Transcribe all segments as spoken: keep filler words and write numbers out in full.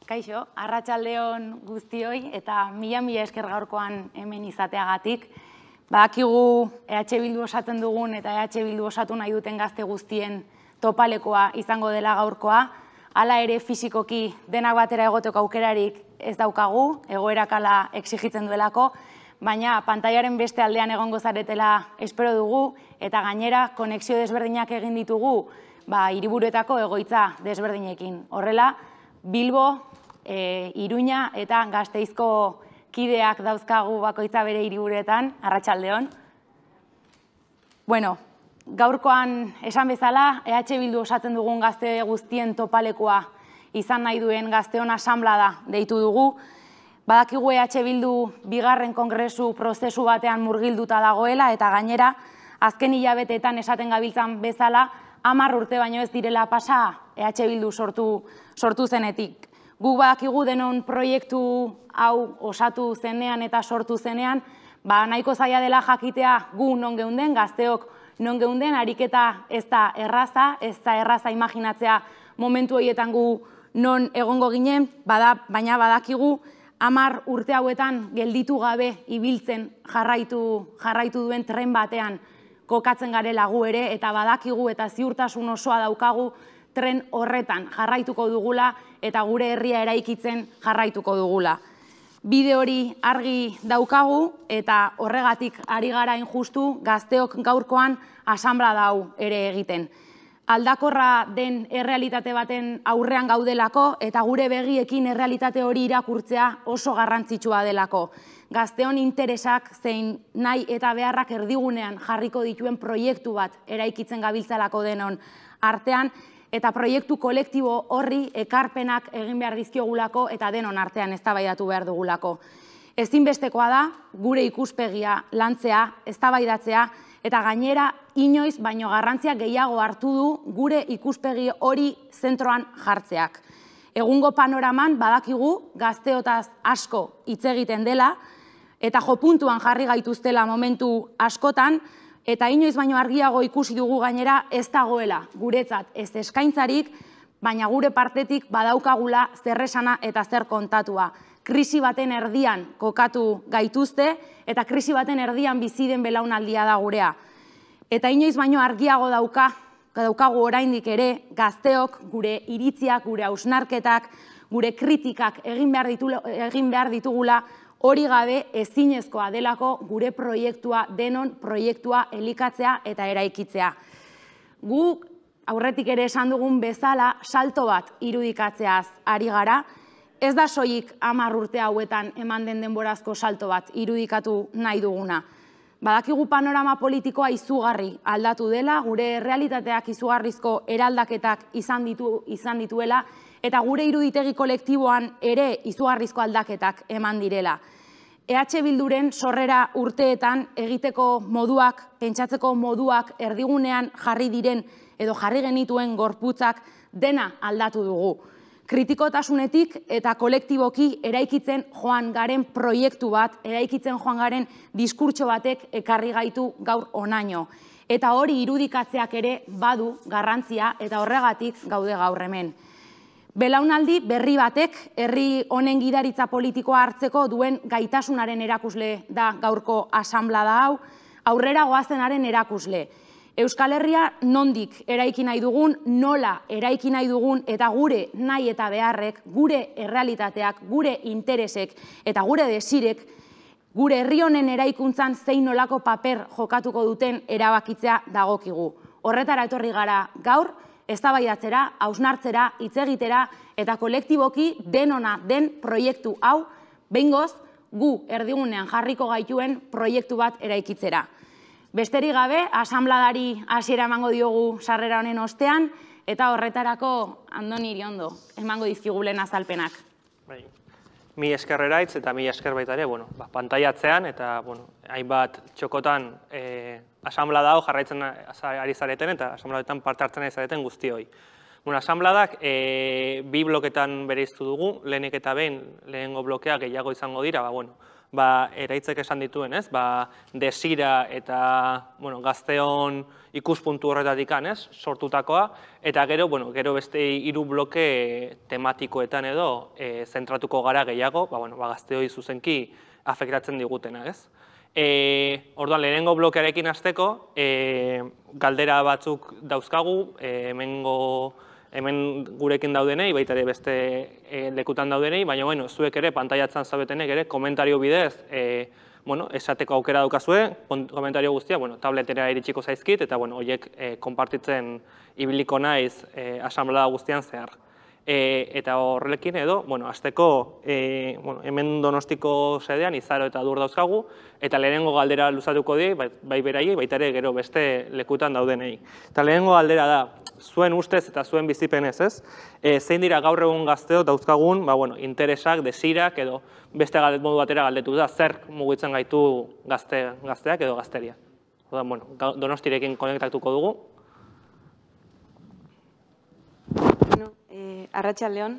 Kaixo, arratsaldeon guztioi eta mila mila esker gaurkoan hemen izateagatik. Badakigu E H Bildu osatzen dugun eta E H Bildu osatu nahi duten gazte guztien topalekoa izango dela gaurkoa. Hala ere fisikoki denak batera egoteko aukerarik ez daukagu, egoerak hala exigitzen duelako, baina pantailaren beste aldean egongo zaretela espero dugu eta gainera konexio desberdinak egin ditugu ba, hiriburuetako egoitza desberdinekin. Horrela, Bilbo, e, Iruña eta Gasteizko kideak dauzkagu bakoitza bere hiriburuetan, arratsaldeon. Bueno, gaurkoan esan bezala, E H Bildu osatzen dugun gazte guztien topalekoa izan nahi duen gazteon asanblada deitu dugu. Badakigu E H Bildu bigarren kongresu prozesu batean murgilduta dagoela eta gainera azken hilabeteetan esaten gabiltzan bezala hamar urte baino ez direla pasa E H Bildu sortu, sortu zenetik. Guk badakigu denon proiektu hau osatu zenean eta sortu zenean, ba, nahiko zaila dela jakitea gu non geunden, gazteok non geunden, ariketa ez da erraza, ez da erraza imaginatzea momentu horietan gu non egongo ginen, bada, baina badakigu hamar urte hauetan gelditu gabe ibiltzen jarraitu, jarraitu duen tren batean kokatzen garela gu ere, eta badakigu eta ziurtasun osoa daukagu tren horretan jarraituko dugula eta gure herria eraikitzen jarraituko dugula. Bide hori argi daukagu eta horregatik ari gara injustu gazteok gaurkoan asanblada hau ere egiten. Aldakorra den errealitate baten aurrean gaudelako eta gure begiekin errealitate hori irakurtzea oso garrantzitsua delako. Gazteon interesak zein nahi eta beharrak erdigunean jarriko dituen proiektu bat eraikitzen gabiltzalako denon artean eta proiektu kolektibo horri ekarpenak egin behar dizkiogulako eta denon artean eztabaidatu behar dugulako. Ezinbestekoa da gure ikuspegia lantzea, eztabaidatzea eta gainera inoiz baino garrantzia gehiago hartu du gure ikuspegi hori zentroan jartzeak. Egungo panoraman badakigu gazteotaz asko hitz egiten dela eta jopuntuan jarri gaituztela momentu askotan eta inoiz baino argiago ikusi dugu gainera ez dagoela guretzat ez eskaintzarik, baina gure partetik badaukagula zer esana eta zer kontatua. Krisi baten erdian kokatu gaituzte eta krisi baten erdian bizi den belaunaldia da gurea. Eta inoiz baino argiago dauka, daukagu oraindik ere gazteok gure iritziak, gure hausnarketak, gure kritikak egin behar ditu, egin behar ditugula hori gabe ezinezkoa delako gure proiektua, denon proiektua elikatzea eta eraikitzea. Guk aurretik ere esan dugun bezala salto bat irudikatzeaz ari gara, ez da soilik hamar urte hauetan eman den denborazko salto bat irudikatu nahi duguna. Badakigu panorama politikoa izugarri aldatu dela, gure realitateak izugarrizko eraldaketak izan ditu, izan dituela eta gure iruditegi kolektiboan ere izugarrizko aldaketak eman direla. E H Bilduren sorrera urteetan egiteko moduak, pentsatzeko moduak erdigunean jarri diren edo jarri genituen gorputzak dena aldatu dugu. Kritikotasunetik eta kolektiboki eraikitzen joan garen proiektu bat, eraikitzen joan garen diskurtso batek ekarri gaitu gaur honaino. Eta hori irudikatzeak ere badu garrantzia eta horregatik gaude gaur hemen. Belaunaldi berri batek herri honen gidaritza politikoa hartzeko duen gaitasunaren erakusle da gaurko asanblada hau, aurrera goazenaren erakusle. Euskal Herria nondik eraiki nahi dugun, nola eraiki nahi dugun eta gure nahi eta beharrek, gure errealitateak, gure interesek eta gure desirek, gure herri honen eraikuntzan zein nolako paper jokatuko duten erabakitzea dagokigu. Horretara etorri gara gaur, eztabaidatzera, hausnartzera, hitz egitera eta kolektiboki denona den proiektu hau behingoz gu erdigunean jarriko gaituen proiektu bat eraikitzera. Besterik gabe, asanbladari hasiera emango diogu sarrera honen ostean eta horretarako Andoni Iriondo emango dizkigulen azalpenak. Bai. Mi eskerreraitz eta mi esker baita ere, bueno, ba, pantailatzean eta bueno, hainbat txokotan eh, asanblada hau jarraitzen ari zareten eta asanbladetan parte hartzen ari zareten guztioi. Bueno, asanbladak eh, bi bloketan bereiztu dugu, lehenik eta behin lehenengo blokea gehiago izango dira, ba, bueno, ba, eraitzek esan dituen, ez? Ba, desira eta, bueno, gazteon ikuspuntu horretatik ez? Sortutakoa, eta gero, bueno, gero beste hiru bloke tematikoetan edo e, zentratuko gara gehiago, ba, bueno, ba, gazteoi zuzenki afektatzen digutena, ez? E, orduan, lehenengo blokearekin hasteko, e, galdera batzuk dauzkagu, e, hemengo hemen gurekin daudenei, baita ere beste e, lekutan daudenei, baina bueno, zuek ere, pantailatzen zaudetenek ere, komentario bidez, e, bueno, esateko aukera daukazue, komentario guztia, bueno, tabletera iritsiko zaizkit, eta bueno, horiek e, konpartitzen ibiliko naiz e, asamblea guztian zehar. E, eta horrelekin edo, bueno, azteko, e, bueno, hemen Donostiko sedean Izaro eta Dur dauzkagu, eta lehenengo galdera luzatuko di, bai, bai beraiei, baita ere gero beste lekutan daudenei. Eta lehenengo galdera da, zuen ustez eta zuen bizipenez, ez? E, zein dira gaur egun gazteo dauzkagun, ba, bueno, interesak, desirak, edo beste modu batera galdetu da, zer mugitzen gaitu gazte, gazteak edo gazteria. Oda, bueno, Donostirekin konektatuko dugu. Bueno, eh, Arratsaldeon.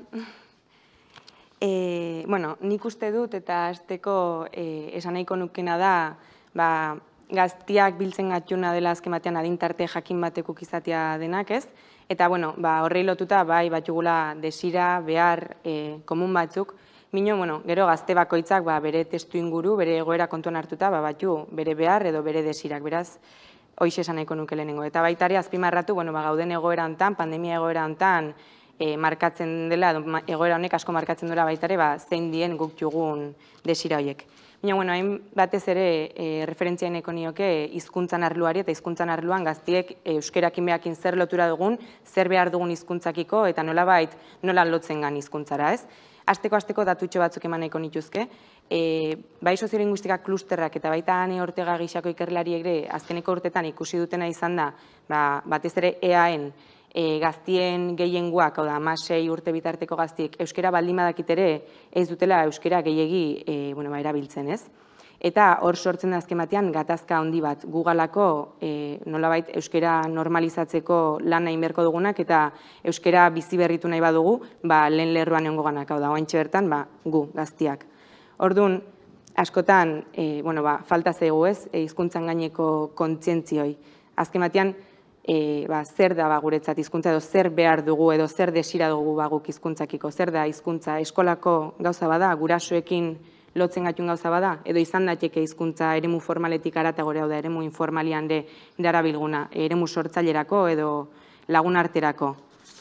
eh, bueno, nik uste dut eta azteko eh, esan nahiko nukena da, ba, gaztiak biltzen gatxuna dela azken batean adintarte jakin batekuk izatea denak, ez? Eta, bueno, ba, horrei lotuta, bai, batxugula desira, behar, e, komun batzuk, mino, bueno, gero gazte bakoitzak, ba, bere testu inguru, bere egoera kontuan hartuta, ba, batxu, bere behar edo bere desirak, beraz, hoiz esan nahiko nuke lehenengo. Eta baitari azpimarratu, bueno, ba, gauden egoera hontan, pandemia egoera hontan, e, markatzen dela, egoera honek asko markatzen dela baitare, ba, zein dien guk jugun desira horiek. Baina, bueno, hain batez ere e, referentzia nahiko nioke hizkuntzan arluari eta hizkuntzan arluan gaztiek euskerakin behakin zer lotura dugun, zer behar dugun hizkuntzakiko eta nolabait nola lotzen gan hizkuntzara, ez? Azteko, azteko datutxo batzuk eman nahiko nituzke. E, bai soziolinguistika klusterrak eta baita Ane Ortega gixako ikerlari ere azkeneko urtetan ikusi dutena izan da, ba, batez ere E A N, E, gaztien gehiengoak, hau da, hamasei urte bitarteko gaztiek, euskera baldin badakit ere ez dutela euskera gehiegi e, bueno, ba, erabiltzen, ez? Eta hor sortzen da azken batean gatazka handi bat, gugalako e, nolabait euskera normalizatzeko lan nahi berko dugunak eta euskera bizi berritu nahi badugu, ba, lehen lerroan egongo ganak, hau da, oaintxe bertan, ba, gu, gaztiak. Orduan, askotan, e, bueno, ba, falta zaigu ez, e, hizkuntzan gaineko kontzientzioi. Azken batean, E, ba, zer da ba, guretzat hizkuntza edo zer behar dugu edo zer desira dugu ba, guk hizkuntzakiko, zer da hizkuntza eskolako gauza bada, gurasoekin lotzen gatun gauza bada, edo izan daiteke hizkuntza eremu formaletik aratago da eremu informalian de darabilguna, eremu sortzailerako edo lagun arterako.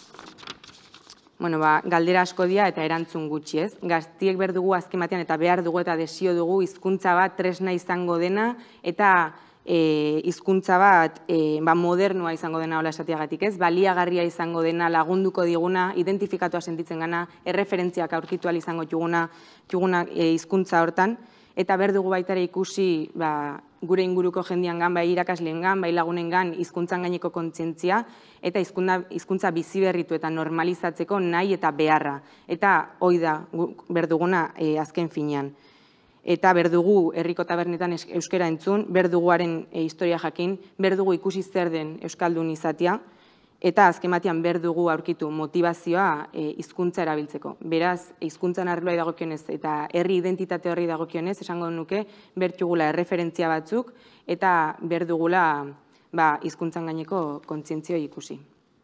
Bueno, ba, galdera asko dira eta erantzun gutxi, ez? Gaztiek behar dugu azken batean eta behar dugu eta desio dugu hizkuntza bat tresna izango dena eta E, hizkuntza bat e, ba, modernoa izango dena hola esatiagatik, ez? Baliagarria izango dena, lagunduko diguna, identifikatua sentitzen gana, erreferentziak aurkitu ahal izango juguna, juguna e, hizkuntza hortan, eta behar dugu baita ere ikusi ba, gure inguruko jendian gan, bai irakasleen gan, bai lagunen gan, hizkuntzan gaineko kontzientzia, eta hizkuntza bizi berritu eta normalizatzeko nahi eta beharra. Eta hoi da behar duguna e, azken finean. Eta berdugu herriko tabernetan euskera entzun, berduguaren e, historia jakin, berdugu ikusi zer den euskaldun izatea, eta azken batean berdugu aurkitu motivazioa e, hizkuntza erabiltzeko. Beraz, hizkuntzan arloa dagokionez eta herri identitate horri dagokionez, esango nuke, bertugula erreferentzia batzuk, eta berdugula ba, hizkuntzan gaineko kontzientzio ikusi.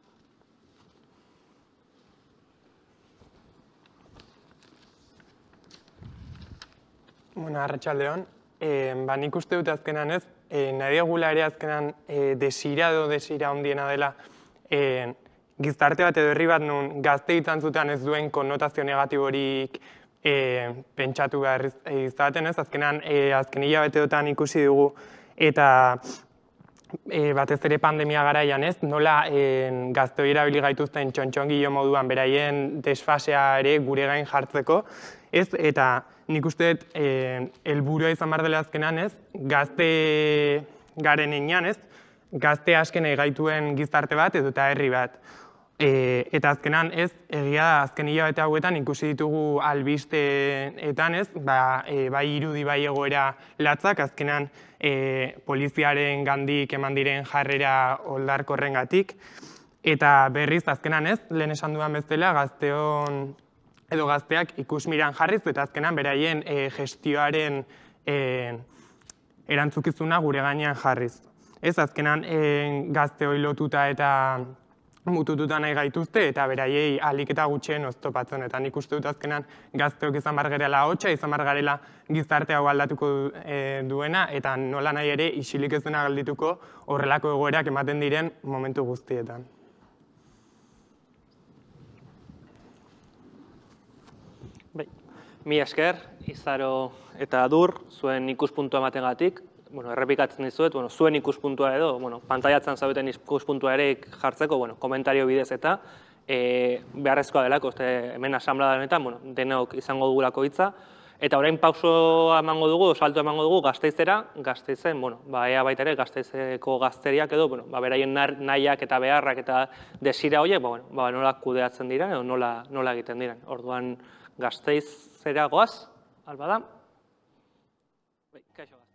Bueno, arratsaldeon, e, ba, nik uste dut azkenan ez, e, nahi egula ere azkenan e, desira edo desira ondiena dela e, gizarte bat edo herri bat nun gazte izan zuten ez duen konnotazio negatiborik e, pentsatu behar izaten ez, azkenan e, azken hilabeteotan ikusi dugu eta e, batez ere pandemia garaian ez, nola e, gazteoi erabili gaituzten txontxongilo moduan beraien desfasea ere gure gain jartzeko, ez, eta nik uste dut helburua izan behar dela azkenan ez, gazte garen enean ez, gazte asken gaituen gizarte bat edo eta herri bat. E, eta azkenan ez, egia da azken hilabete hauetan ikusi ditugu albisteetan ez, ba, e, bai irudi bai egoera latzak, azkenan e, poliziaren gandik eman diren jarrera oldarkorrengatik. Eta berriz azkenan ez, lehen esan duan bezala, gazteon edo gazteak ikusmiran jarriz, eta azkenan beraien gestioaren erantzukizuna gure gainean jarriz. Ez, azkenan gazte hori lotuta eta mutututa nahi gaituzte, eta beraiei ahalik eta gutxien oztopatzen. Eta nik uste dut azkenan gazteok izan bar garela hotxa, izan bar garela gizarte hau aldatuko duena, eta nola nahi ere isilik ez dena galdituko horrelako egoerak ematen diren momentu guztietan. Mi esker, Izaro eta Adur, zuen ikuspuntua ematengatik. Errepikatzen dizuet, zuen ikuspuntua edo, pantaiatzen zaudeten ikuspuntua ere jartzeko, komentario bidez eta beharrezkoa delako, hemen asanblada honetan, denok izango dugulako hitza. Eta orain pausoa emango dugu, salto emango dugu gazteizera, gazteizen, ea baita ere gazteizeko gazteriak edo, beraien nahiak eta beharrak eta desira horiek, nola kudeatzen dira edo nola egiten dira. Orduan gazteizera goaz, alba da. Kaixo.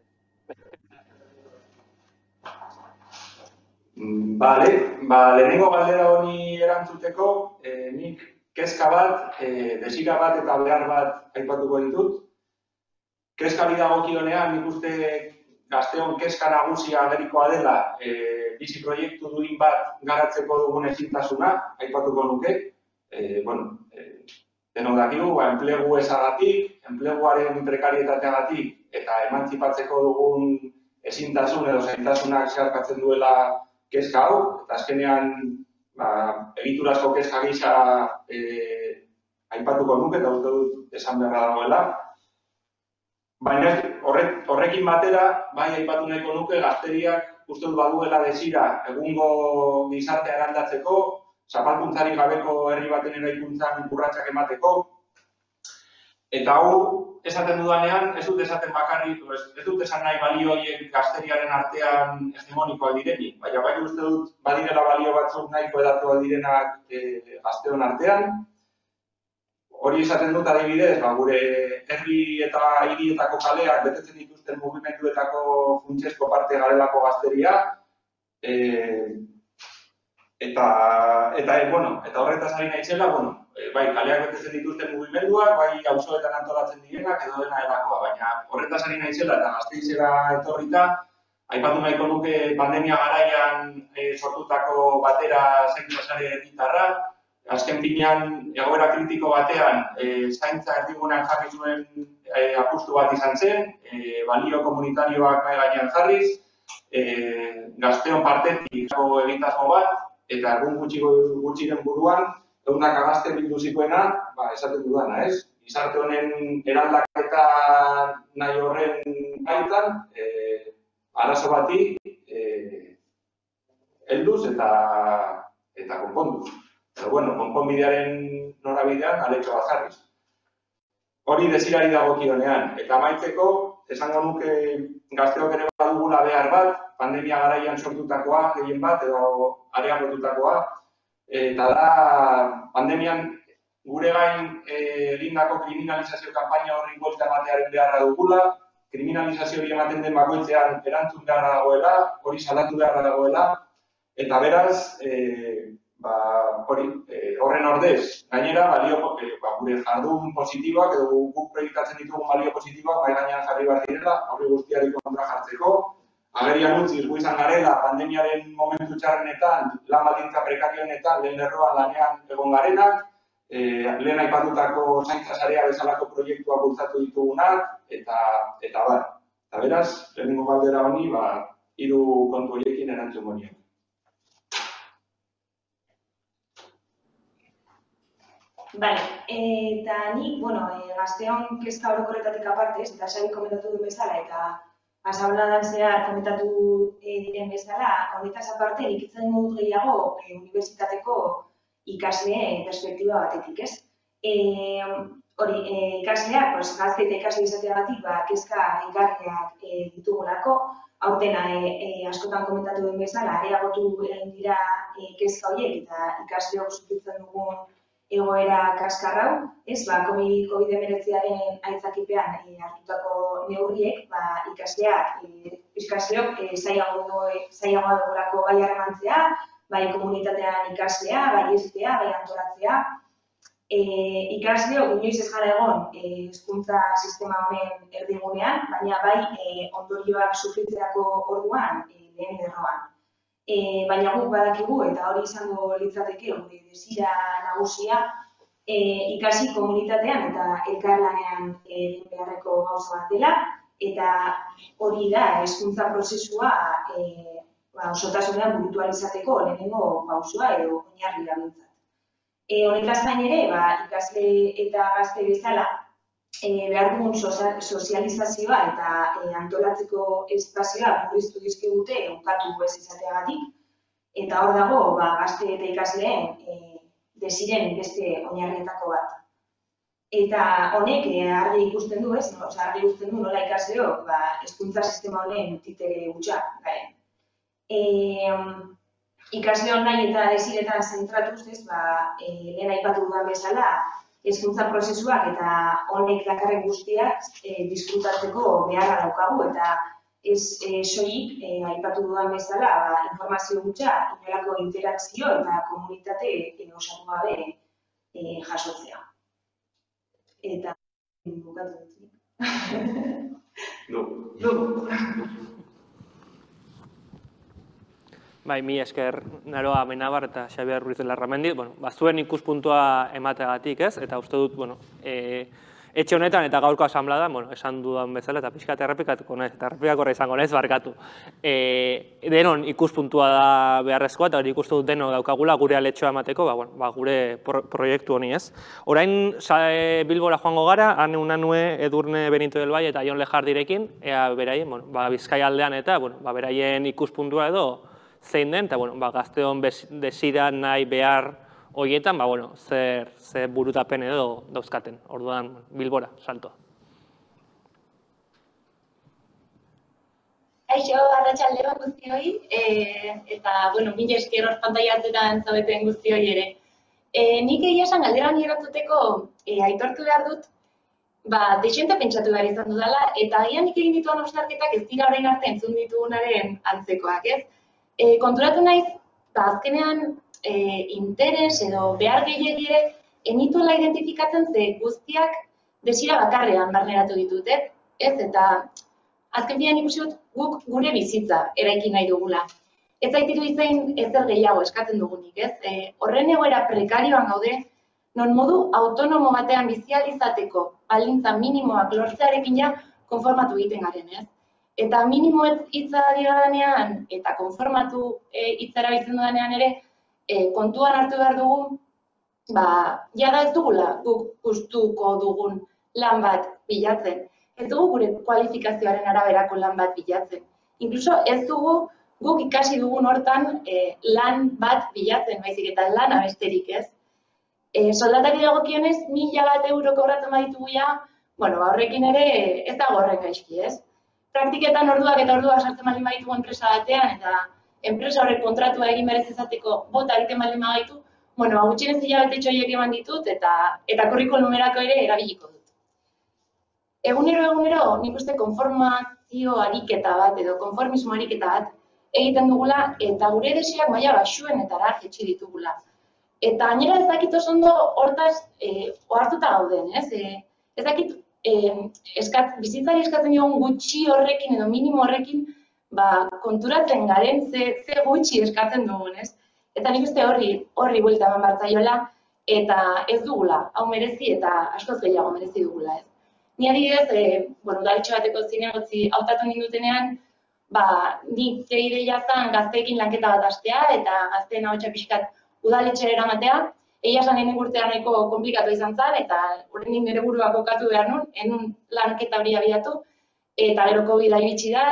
Bale, lehenengo galdera honi erantzuteko, nik kezka bat, desira bat eta behar bat aipatuko ditut. Kezkari dagokionean, nik uste gazteon kezka nagusia agerikoa dela bizi proiektu duin bat garatzeko dugun ezintasuna, aipatuko nuke. Denok dakigu, enplegu ezagatik, enpleguaren prekarietateagatik eta emantzipatzeko dugun ezintasun edo zaintasunak zeharkatzen duela kezka hau, eta azkenean egiturazko kezka gisa aipatuko nuke eta uste dut esan beharra dagoela. Baina horrekin batera, bai aipatu nahiko nuke gazteriak uste dut baduela desira egungo gizartea eraldatzeko, zapalkuntzari gabeko herri baten eraikuntzan urratsak emateko. Eta hau, esaten dudanean, ez dut esaten bakarrik, ez dut esan nahi balio horiek gazteriaren artean hegemonikoak direnik, baina bai uste dut badirela balio batzuk nahiko edatuak direnak gazteon artean. Hori esaten dut adibidez, gure herri eta hirietako kaleak betetzen dituzten mugimenduetako funtsezko parte garelako gazteria. Eta horretaz ari naizela, bai, kaleak betetzen dituzten mugimenduak, bai auzoetan antolatzen direnak edo dena erakoa, baina horretaz ari naizela eta Gasteizera etorrita, aipatu nahiko nuke pandemia garaian sortutako batera zaintza sare herritarra, azken finean egoera kritiko batean zaintza erdigunean jarri zuen apustu bat izan zen, balio komunitarioak mahai gainean jarriz, gazteon partetik egitasmo bat, eta egun gutxiren buruan, egunak agazte bildu zituena, esaten dudana, ez? Gizarte honen eraldaketa nahi horren baitan, arazo bati helduz eta konponduz. Pero, bueno, konponbidearen norabidean aletxo bat jarriz. Hori desirari dagokionean, eta amaitzeko, esango nuke gazteok ere badugula behar bat, pandemia garaian sortutakoa, gehien bat, edo areagotutakoa, eta da, pandemian gure gain egindako kriminalizazio kanpaina horri buelta ematearen beharra dugula, kriminalizazio hori ematen den bakoitzean erantzun beharra dagoela, hori salatu beharra dagoela, eta beraz, horren ordez, gainera, gure jardun positiboak, edo guk proiektatzen ditugun balio positiboak, bai gainean jarri behar direla, horri guztiari kontra jartzeko, agerian utziz gu izan garela, pandemiaren momentu txarrenetan, lan baldintza prekarionetan, lehen lerroan lanean egon garenak, lehen aipatutako zaintza sarea bezalako proiektua bultzatu ditugunak, eta bar. Eta beraz, lehenengo galdera honi, hiru kontu horiekin erantzun goniak. Bale, eta ni, bueno, gazteon kezka orokorretatik apartez, eta Xabi komentatu duen bezala, eta asambladan zehar komentatu diren bezala, honetaz aparte, nik itzen dut gehiago unibertsitateko ikasleen perspektiba batetik, ez? Hori, ikasleak, gazte eta ikasle izateagatik, kezka ikarriak ditugulako, aurtena askotan komentatu duen bezala, areagotu egin dira kezka horiek eta ikasleok sufritzen dugun egoera kaskarrau, ez, COVID hemeretziaren aitzakipean hartutako neurriek, ikasleak, ikasleok zailagoa dugulako bai harremantzea, bai komunitatean ikaslea, bai eztea, bai antolatzea, Ikasleok inoiz ez gara egon hezkuntza sistema honen erdigunean, baina bai ondorioak sufritzerako orduan lehen lerroan. Baina guk badakigu, eta hori izango litzateke gure desira nagusia, ikasi komunitatean eta elkarlanean egin beharreko gauza bat dela, eta hori da hezkuntza prozesua osotasunean burutu ahal izateko lehenengo pausua edo oinarria behintzat. Honetaz gain ere, ikasle eta gazte bezala, behar dugun sozializazioa eta antolatzeko espazioa murriztu dizkigute ukatu ez izateagatik, eta hor dago gazte eta ikasleen desiren beste oinarrietako bat. Eta honek argi ikusten du, ez? Argi ikusten du nola ikasleok hezkuntza sistema honen titere hutsa garen. Ikasleon nahi eta desiretan zentratuz, lehen aipatu dudan bezala, hezkuntza prozesuak eta honek dakarren guztiak disfrutatzeko beharra daukagu, eta ez soilik aipatu dudan bezala informazio gutxa, inolako interakzio eta komunitate osatu gabe jasotzea. Eta bukatu dut. Du. Bai, mi esker Naroa Amenabar eta Xabier Ruiz de Larramendi, zuen ikuspuntua emateagatik, ez? Eta uste dut, etxe honetan eta gaurko asanbladan, esan dudan bezala, eta pixka eta errepikatuko naiz, eta errepikakorra izango naiz, barkatu. Denon ikuspuntua da beharrezkoa, eta hori ikustu dut denok daukagula gure aletxoa emateko, gure proiektu honi, ez? Orain Bilbora joango gara, han unanue Edurne Benito del Valle eta Jon Lejardirekin, ea beraien, Bizkaia aldean eta beraien ikuspuntua edo zein den, eta gazteon desira nahi behar horietan, zer burutapen edo dauzkaten, orduan Bilbora, saltoa. Kaixo, arratsalde on guztioi, eta, bueno, mila esker hor pantailatzetan zaudeten guztioi ere. Nik egia esan galdera honi erantzuteko aitortu behar dut, desente pentsatu behar izan dudala, eta agian nik egin dituan hausnarketak ez dira orain arte entzun ditugunaren antzekoak, ez? Konturatu naiz, azkenean interes edo behar gehiagire enituela identifikatzen ze guztiak desira bakarrean barneratu ditut, ez? Eta azken finean ikusi dut guk gure bizitza eraiki nahi dugula. Ez zaitiru izain ezer gehiago eskatzen dugunik, ez? Horren egoera prekarioan gaude, non modu autonomo batean bizializateko baldintza minimoak lortzearekin ja konformatu egiten garen, ez? Eta minimo hitza diodanean eta konformatu hitza erabiltzen dudanean ere, kontuan hartu behar dugu, jada ez dugula guk gustuko dugun lan bat bilatzen. Ez dugu gure kualifikazioaren araberako lan bat bilatzen. Inkluso ez dugu guk ikasi dugun hortan lan bat bilatzen, baizik eta lan abesterik, ez? Soldatari dagokionez, mila bat euro kobratzen baditugu ja, horrekin ere ez dago horren gaizki, ez? Praktiketan orduak eta orduak sartzen baldin baditugu enpresa batean, eta enpresa horrek kontratua egin berez ezateko bota egiten baldin badaitu, gutxienez hilabetetxo horiek eman ditut, eta kurrikulumerako ere erabiliko dut. Egunero, egunero, nik uste konformazio ariketa bat edo konformismo ariketa bat egiten dugula, eta gure desirak maila baxuenetara jetxi ditugula. Eta gainera ez dakit oso ondo hortaz ohartuta gauden, ez? Ez dakit bizitzari eskatzen diogun gutxi horrekin edo minimo horrekin konturatzen garen ze gutxi eskatzen dugun, ez? Eta nik uste horri, horri buelta eman bartzaiola, eta ez dugula, hau merezi eta askoz gehiago merezi dugula, ez? Ni adibidez, udaletxe bateko zinegotzi hautatu nindutenean, nik ideia zen gazteekin lanketa bat hastea eta gazteen ahotsa pixkat udaletxera eramatea, egia esan enen urtean nahiko komplikatu izan zen, eta horrenik nire burua kokatu behar nun, enun lanketa hori abiatu, eta gero COVID-a iritsi da,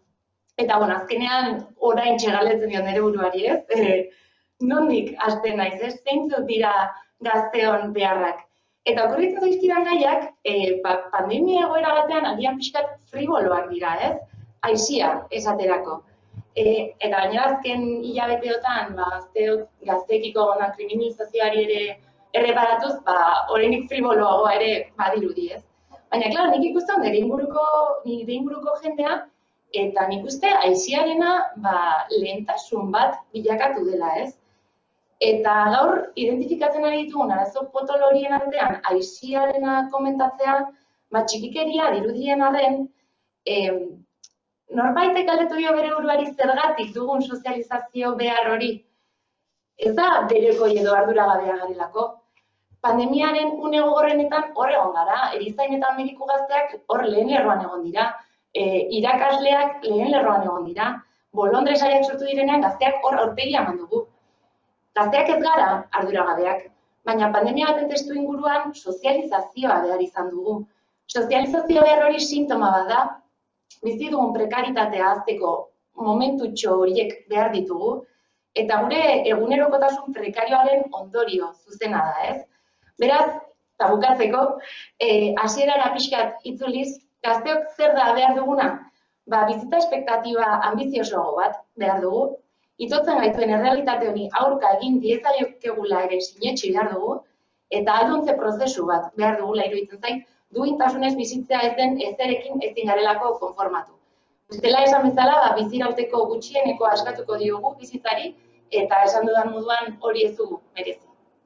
eta azkenean orain txegaletzen diot nire buruari, ez? Nondik hasten naiz, ez? Zeintzuk dira gazteon beharrak. Eta okurritzen zaizkidan gaiak, pandemia egoera batean agian pixkat friboloak dira, ez? Aisia esaterako. Eta gainera azken hilabeteotan gazteekiko gonan kriminalizazioari ere erreparatuz, horrenik friboloagoa ere badirudi, ez? Baina, klaro, nik ikusten nire inguruko jendea, eta nik uste aiziarena lehentasun bat bilakatu dela, ez? Eta gaur, identifikatzen ari ditugun arazo potolo horien artean, aisiarena komentatzea, ba, txikikeria dirudien arren, norbaitek galdetu dio bere buruari zergatik dugun sozializazio behar hori. Ez da berekoi edo arduragabea garelako. Pandemiaren une gogorrenetan hor egon gara, erizain eta mediku gazteak hor lehen lerroan egon dira, irakasleak lehen lerroan egon dira, bolondresariak sortu direnean gazteak hor aurpegia eman dugu. Gazteak ez gara arduragabeak, baina pandemia baten testu inguruan sozializazioa behar izan dugu. Sozializazio behar hori sintoma bat da, bizi dugun prekaritatea azteko momentutxo horiek behar ditugu, eta gure egunerokotasun prekarioaren ondorio zuzena da, ez? Beraz, eta bukatzeko, hasierara pixkat itzuliz, gazteok zer da behar duguna? Ba, bizitza espektatiba ambiziosoago bat behar dugu, itotzen gaituen errealitate honi aurka egin diezaiokegula ere sinetsi behar dugu, eta alduntze prozesu bat behar dugula iruditzen zait, duintasunez bizitzea ez den ezerekin ezin garelako konformatu. Bestela esan bezala, ba, bizirauteko gutxieneko askatuko diogu bizitzari, eta esan dudan moduan hori ez dugu merezi.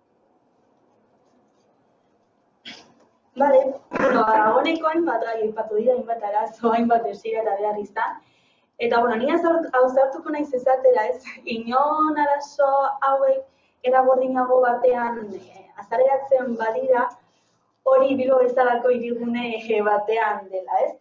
Bale, agoneko hainbat gai aipatu dira, hainbat arazo, hainbat desira eta behar izan. Eta, bueno, ni hau zartuko naiz ezatera ez, inon arazo hauek eragordinago batean azaleratzen badira, hori Bilbo bezalako hirigune batean dela, ez?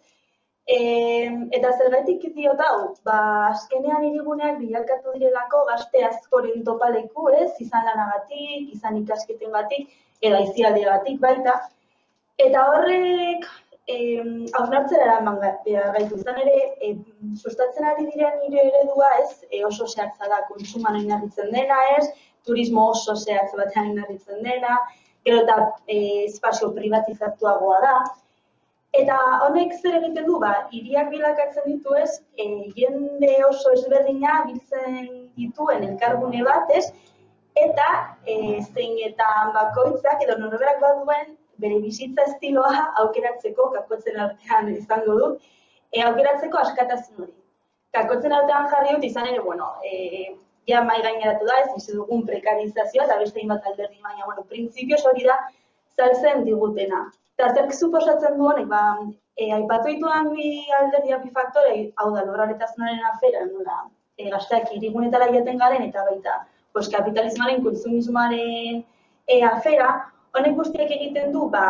Eta zergatik diot hau, ba, azkenean hiriguneak bilakatu direlako gazte askoren topaleku, ez? Izan lanagatik, izan ikasketengatik, edo aisialdiagatik baita. Eta horrek hausnartzera eraman behar gaitu. Izan ere, sustatzen ari diren nire eredua, ez? Oso zehatza da, kontsuman oinarritzen dena, ez? Turismo oso zehatz batean oinarritzen dena, gero eta espazio privatizatuagoa da. Eta honek zer egiten du, ba, hiriak bilakatzen ditu ez, jende oso ezberdina biltzen dituen elkargune bat, ez? Eta zeinetan bakoitzak edo norberak baduen bere bizitza estiloa aukeratzeko, kakotzen artean izango dut, aukeratzeko askatasun hori. Kakotzen artean jarri dut izan ere, bueno, ja mai gaineratu da, ez bizi dugun prekarizazioa eta beste hainbat alderdi, baina, bueno, printzipioz hori da saltzen digutena. Eta zerk suposatzen du honek, ba, aipatu dituan bi alderdia bi faktore, hau da, lurraletasunaren afera, nola, gazteak hirigunetara joaten garen, eta baita, pues, kapitalismoaren, kontsumismoaren afera, honek guztiak egiten du, ba,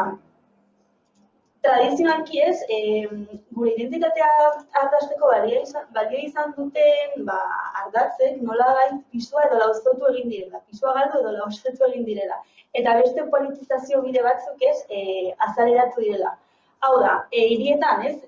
tradizionalki ez, gure identitatea ardazteko balio izan duten ardatzek nolabait pisua edo lauzotu egin direla, pisua galdu edo lauzotu egin direla. Eta beste politizazio bide batzuk ez, azaleratu direla. Hau da, hirietan ez,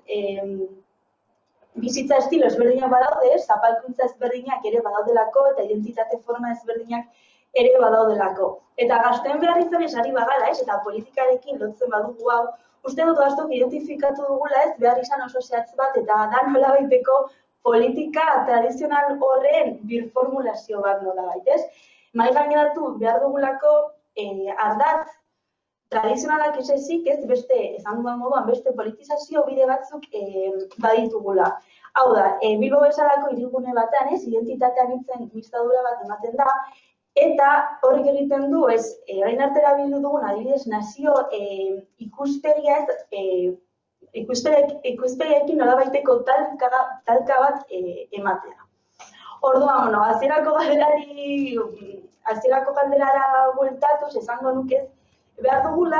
bizitza estilo ezberdinak badaude, zapalkuntza ezberdinak ere badaudelako eta identitate forma ezberdinak ere badaudelako. Eta gazten behar izan esari bagala ez, eta politikarekin lotzen badugu hau, uste dut gaztok identifikatu dugula ez, behar izan oso zehatz bat, eta da nolabaiteko politika tradizional horren birformulazio bat nolabait ez. Mai gaineratu behar dugulako ardatz tradizionalak ez ezik ez, beste, esan duan moduan, beste politizazio bide batzuk baditugula. Hau da, Bilbo bezalako hirigune batean ez, identitatean itzen mistadura bat ematen da, eta horrek egiten du, ez, orain artera bildu dugun adibidez nazio ikuspegia ez, ikuspegiaekin nolabaiteko talka bat ematea. Orduan, bueno, hasierako galderari, hasierako galderara bueltatuz esango nuke behar dugula,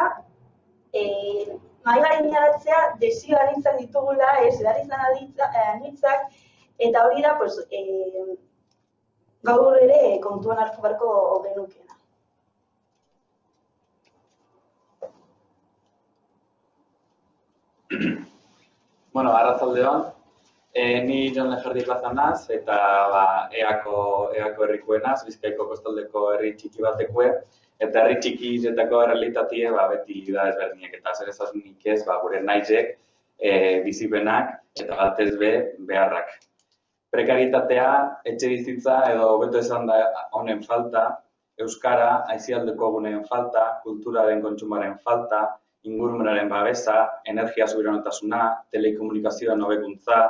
mai gaineratzea desio anitzak ditugula, ez, behar izan anitzak, eta hori da, pues, gaur ere kontuan hartu beharko genukeena. Bueno, arratsaldeon. Ni Jon Lejardi Plaza naz, eta eako herrikoenaz, Bizkaiko kostaldeko herri txiki batekue, eta herri txikietako errealitatea beti da ezberdinak, eta zer ezasunik ez gure naizek, bizipenak, eta batez be beharrak. Prekaritatea, etxe bizitza edo hobeto esan da honen falta, euskara, aisialdeko guneen falta, kulturaren kontsumaren falta, ingurumenaren babesa, energia subiranotasuna, telekomunikazioen hobekuntza,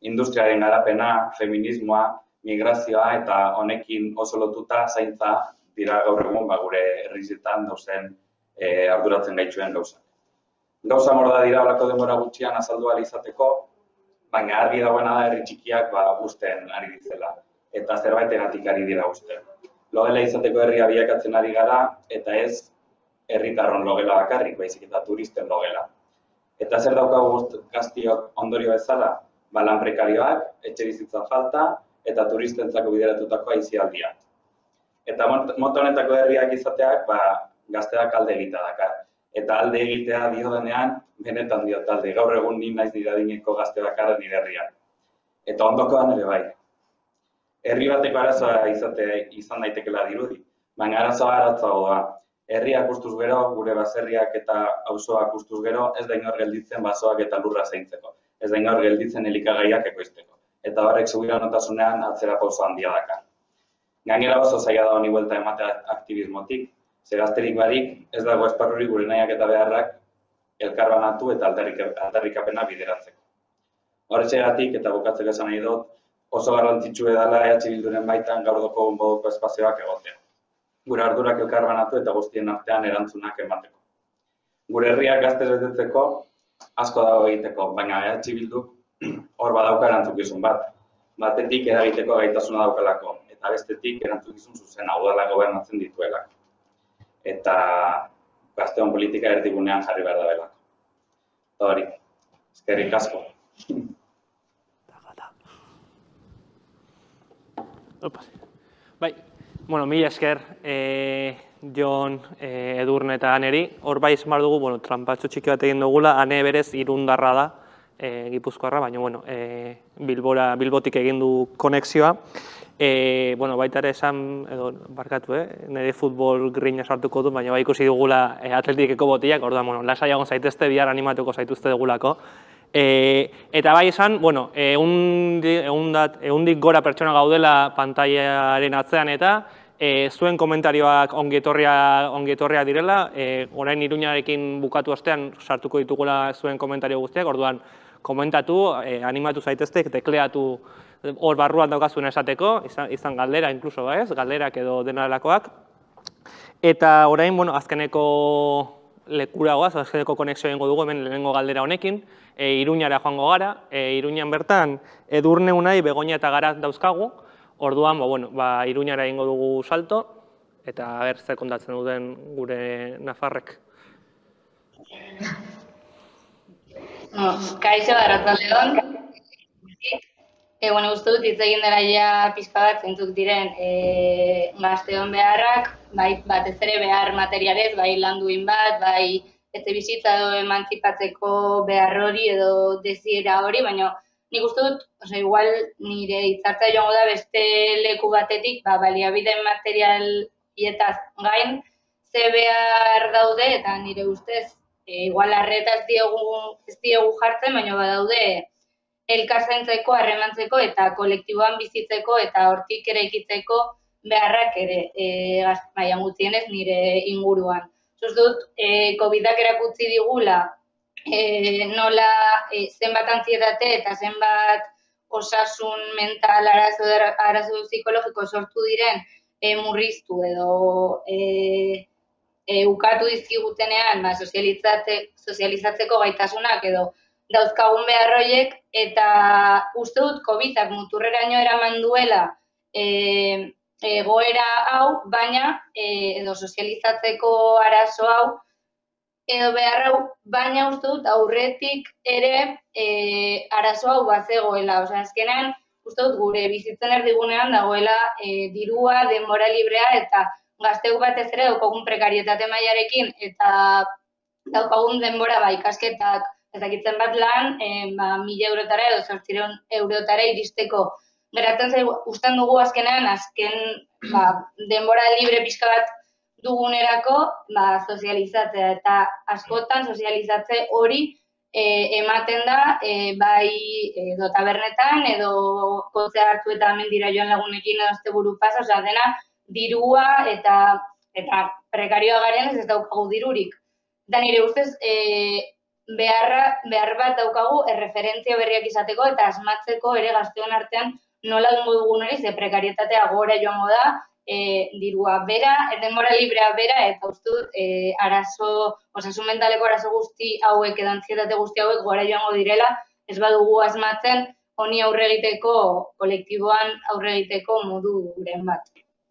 industriaren garapena, feminismoa, migrazioa eta honekin oso lotuta zaintza dira gaur egun ba, gure herrizetan dauzen e, arduratzen gaituen gauzak. Gauza morda dira olako denbora gutxian azaldu ahal izateko, baina argi dagoena da herri txikiak ba, uzten ari ditzela, eta zerbaitegatik ari dira uzten. Logela izateko herria bilakatzen ari gara, eta ez herritarron logela bakarrik, baizik eta turisten logela. Eta zer daukagu gaztiok ondorio bezala? Ba, lan prekarioak, etxebizitza falta, eta turistentzako bideratutako aisialdia. Eta mota honetako herriak izateak, ba, gazteak alde egitea dakar. Eta alde egitea dio denean, benetan dio talde. Gaur egun ni naiz dira dineko gazte bakarra nire herrian. Eta ondokoan ere bai. Herri bateko arazoa izate izan daitekela dirudi, baina arazoa aratzago da. Herriak ustuz gero, gure baserriak eta auzoak ustuz gero, ez da inor gelditzen basoak eta lurra zaintzeko. Ez da inor gelditzen elikagaiak ekoizteko. Eta horrek seguranotasunean atzera pauso handia dakar. Gainera oso zaila da honi buelta ematea aktivismotik, ze gazterik barik ez dago esparrurik gure nahiak eta beharrak elkarbanatu eta aldarrikapena bideratzeko. Horretxegatik eta bukatzeko esan nahi dut, oso garrantzitsu edala E H Bilduren baitan gaur doko moduko espazioak egotea. Gure ardurak elkarbanatu eta guztien artean erantzunak emateko. Gure herriak gaztez betetzeko asko dago egiteko, baina E H Bilduk hor badauka erantzukizun bat. Batetik eragiteko gaitasuna daukalako, eta bestetik erantzukizun zuzena udala gobernatzen dituelako. Eta gazteon politika erdigunean jarri behar da belako. Eta hori, eskerrik asko. Bai, bueno, mila esker, eh, Jon, eh, Edurne eta Aneri. Hor bai esan behar dugu, bueno, trampatxo txiki bat egin dugula, Ane berez irundarra da, eh, Gipuzkoarra, baina, bueno, eh, Bilbora, Bilbotik egin du konexioa. Eh, bueno, baita ere esan, edo, barkatu, eh, nire futbol grina sartuko du, baina bai ikusi dugula eh, atletikeko botiak, orduan, bueno, lasaiagon zaitezte, bihar animatuko zaituzte dugulako. E, eta bai esan, bueno, ehundik gora pertsona gaudela pantailaren atzean eta e, zuen komentarioak ongietorria direla, e, orain Iruñarekin bukatu ostean sartuko ditugula zuen komentario guztiak, orduan komentatu, e, animatu zaiteztek, tekleatu hor barruan daukazuen esateko, izan, izan galdera, inkluso, ez, galderak edo denalakoak. Eta orain, bueno, azkeneko lekuragoaz, azkeneko konexio egingo dugu hemen lehenengo galdera honekin, e, Iruñara joango gara, e, Iruñan bertan Edurne Unai, Begoña eta Garat dauzkagu, orduan, ba, bueno, ba, Iruñara egingo dugu salto, eta ber zer kontatzen duten gure nafarrek. No, kaixo, arratzaldeon. E, bueno, uste dut hitz egin dela ja pixka bat zentzuk diren e, gazteon beharrak, bai batez ere behar materialez, bai landuin bat, bai etxebizitza edo emantzipatzeko behar hori edo desiera hori, baina nik uste dut, oza, igual nire hitzartza joango da beste leku batetik, ba, baliabide materialietaz gain, ze behar daude, eta nire ustez, e, igual arreta ez diegu, ez diegu jartzen, baina badaude elkarzaintzeko, harremantzeko eta kolektiboan bizitzeko eta hortik eraikitzeko beharrak ere, e, mailan gutxienez nire inguruan. Zuz dut, e, Covidak erakutsi digula e, nola e, zenbat antsietate eta zenbat osasun mental arazo, arazo psikologiko sortu diren e, murriztu edo e, e, ukatu dizkigutenean ba, sozializatze, sozializatzeko gaitasunak edo dauzkagun behar horiek, eta uste dut Covidak muturreraino eraman duela e, egoera hau, baina e, edo sozializatzeko arazo hau, edo behar hau, baina uste dut aurretik ere e, arazo hau bazegoela. Osa, azkenean, uste dut gure bizitzen erdigunean dagoela e, dirua, denbora librea, eta gazteu batez ere daukagun prekarietate mailarekin, eta daukagun denbora ba, ikasketak, ezakitzen bat lan, e, ba, mila eurotara edo zortzireun eurotara iristeko. Geratzen zaigu, usten dugu azkenean, azken ba, denbora libre pixka bat dugunerako ba, sozializatzea. Eta askotan sozializatze hori e, ematen da, e, bai edo tabernetan, edo kotzea hartu eta hemen dira joan lagunekin edo azte buru pasa, osea, dena dirua eta, eta prekarioa garen ez daukagu dirurik. Da nire ustez, e, Beharra, behar bat daukagu erreferentzia berriak izateko eta asmatzeko ere gazteon artean nola dungo dugun hori, ze prekarietatea gora joango da dirua bera, denbora librea bera, eta uste dut arazo, osasun mentaleko arazo guzti hauek edo antsietate guzti hauek gora joango direla, ez badugu asmatzen honi aurre egiteko, kolektiboan aurre egiteko modu guren bat.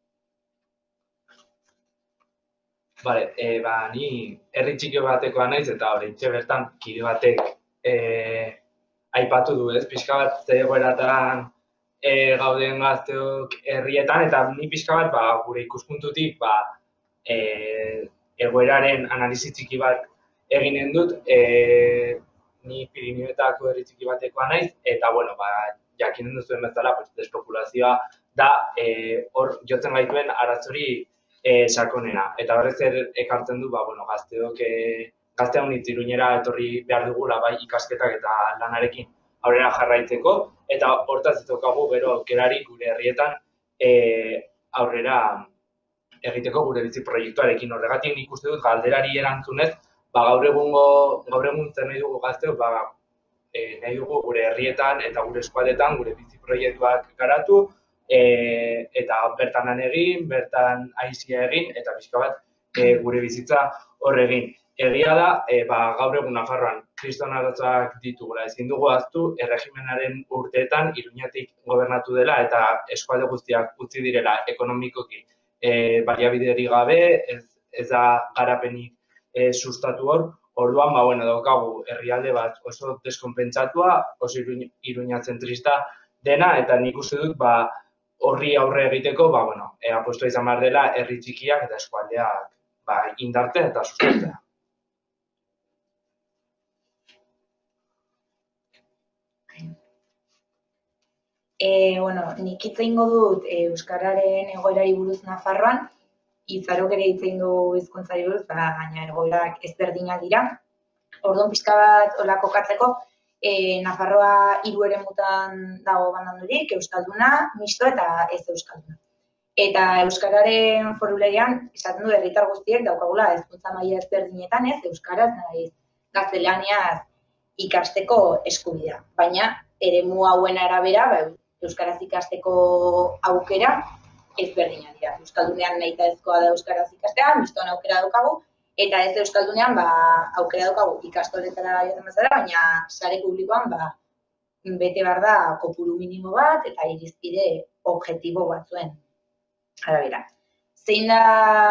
Bale, ba, ni herri txiki batekoa naiz eta horreintxe bertan kide batek aipatu du, ez? Pixka bat ze egoeratan gauden gazteok herrietan, eta ni pixka bat gure ikuspuntutik egoeraren analizi txiki bat eginen dut, ni Pirinioetako herri txiki batekoa naiz, eta, bueno, jakinen duzuen bezala, despopulazioa da hor jotzen gaituen arazori sakonena. Eta horrez ekartzen du, gazteok, gazte haunitz Iruñera etorri behar dugula, bai ikasketak eta lanarekin aurrera jarraitzeko, eta hortaz ez daukagu gero aukerarik gure herrietan aurrera egiteko gure bizi proiektuarekin. Horregatik nik uste dut galderari erantzunez, gaur egungo, gaur egun zer nahi dugu gazteok, nahi dugu gure herrietan eta gure eskualdetan gure bizi proiektuak garatu, eta bertan lan egin, bertan aizia egin, eta pixka bat gure bizitza hor egin. Egia da, gaur egun Nafarroan kriston arazoak ditugula, ezin dugu ahaztu, erregimenaren urteetan Iruñetik gobernatu dela eta eskualde guztiak utzi direla ekonomikoki baliabiderik gabe, ez da garapenik sustatu hor, orduan, daukagu herrialde bat oso deskonpentsatua, oso Iruña zentrista dena, eta nik uste dut, horri aurre egiteko, apostua izan behar dela herri txikiak eta eskualdeak indartzea eta sustatzea. Nik hitz egingo dut euskararen egoerari buruz Nafarroan, Izarok ere hitz egin du hizkuntzari buruz, baina egoerak ezberdinak dira. Orduan pixka bat hola kokatzeko, Nafarroa hiru eremutan dago banandurik, euskalduna, misto eta ez euskalduna. Eta euskararen foru legean, esaten du herritar guztiek daukagula hezkuntza maila ezberdinetan, ez euskaraz nahiz gaztelaniaz ikasteko eskubidea. Baina eremu hauen arabera, euskaraz ikasteko aukera ezberdinak dira. Euskaldunean nahita ezkoa da euskaraz ikastea, mistoan aukera daukagu, eta ez euskaldunean aukera daukagu ikastoletara joaten bezala, baina sare publikoan bete behar da kopuru minimo bat eta irizpide objektibo batzuen arabera. Zein da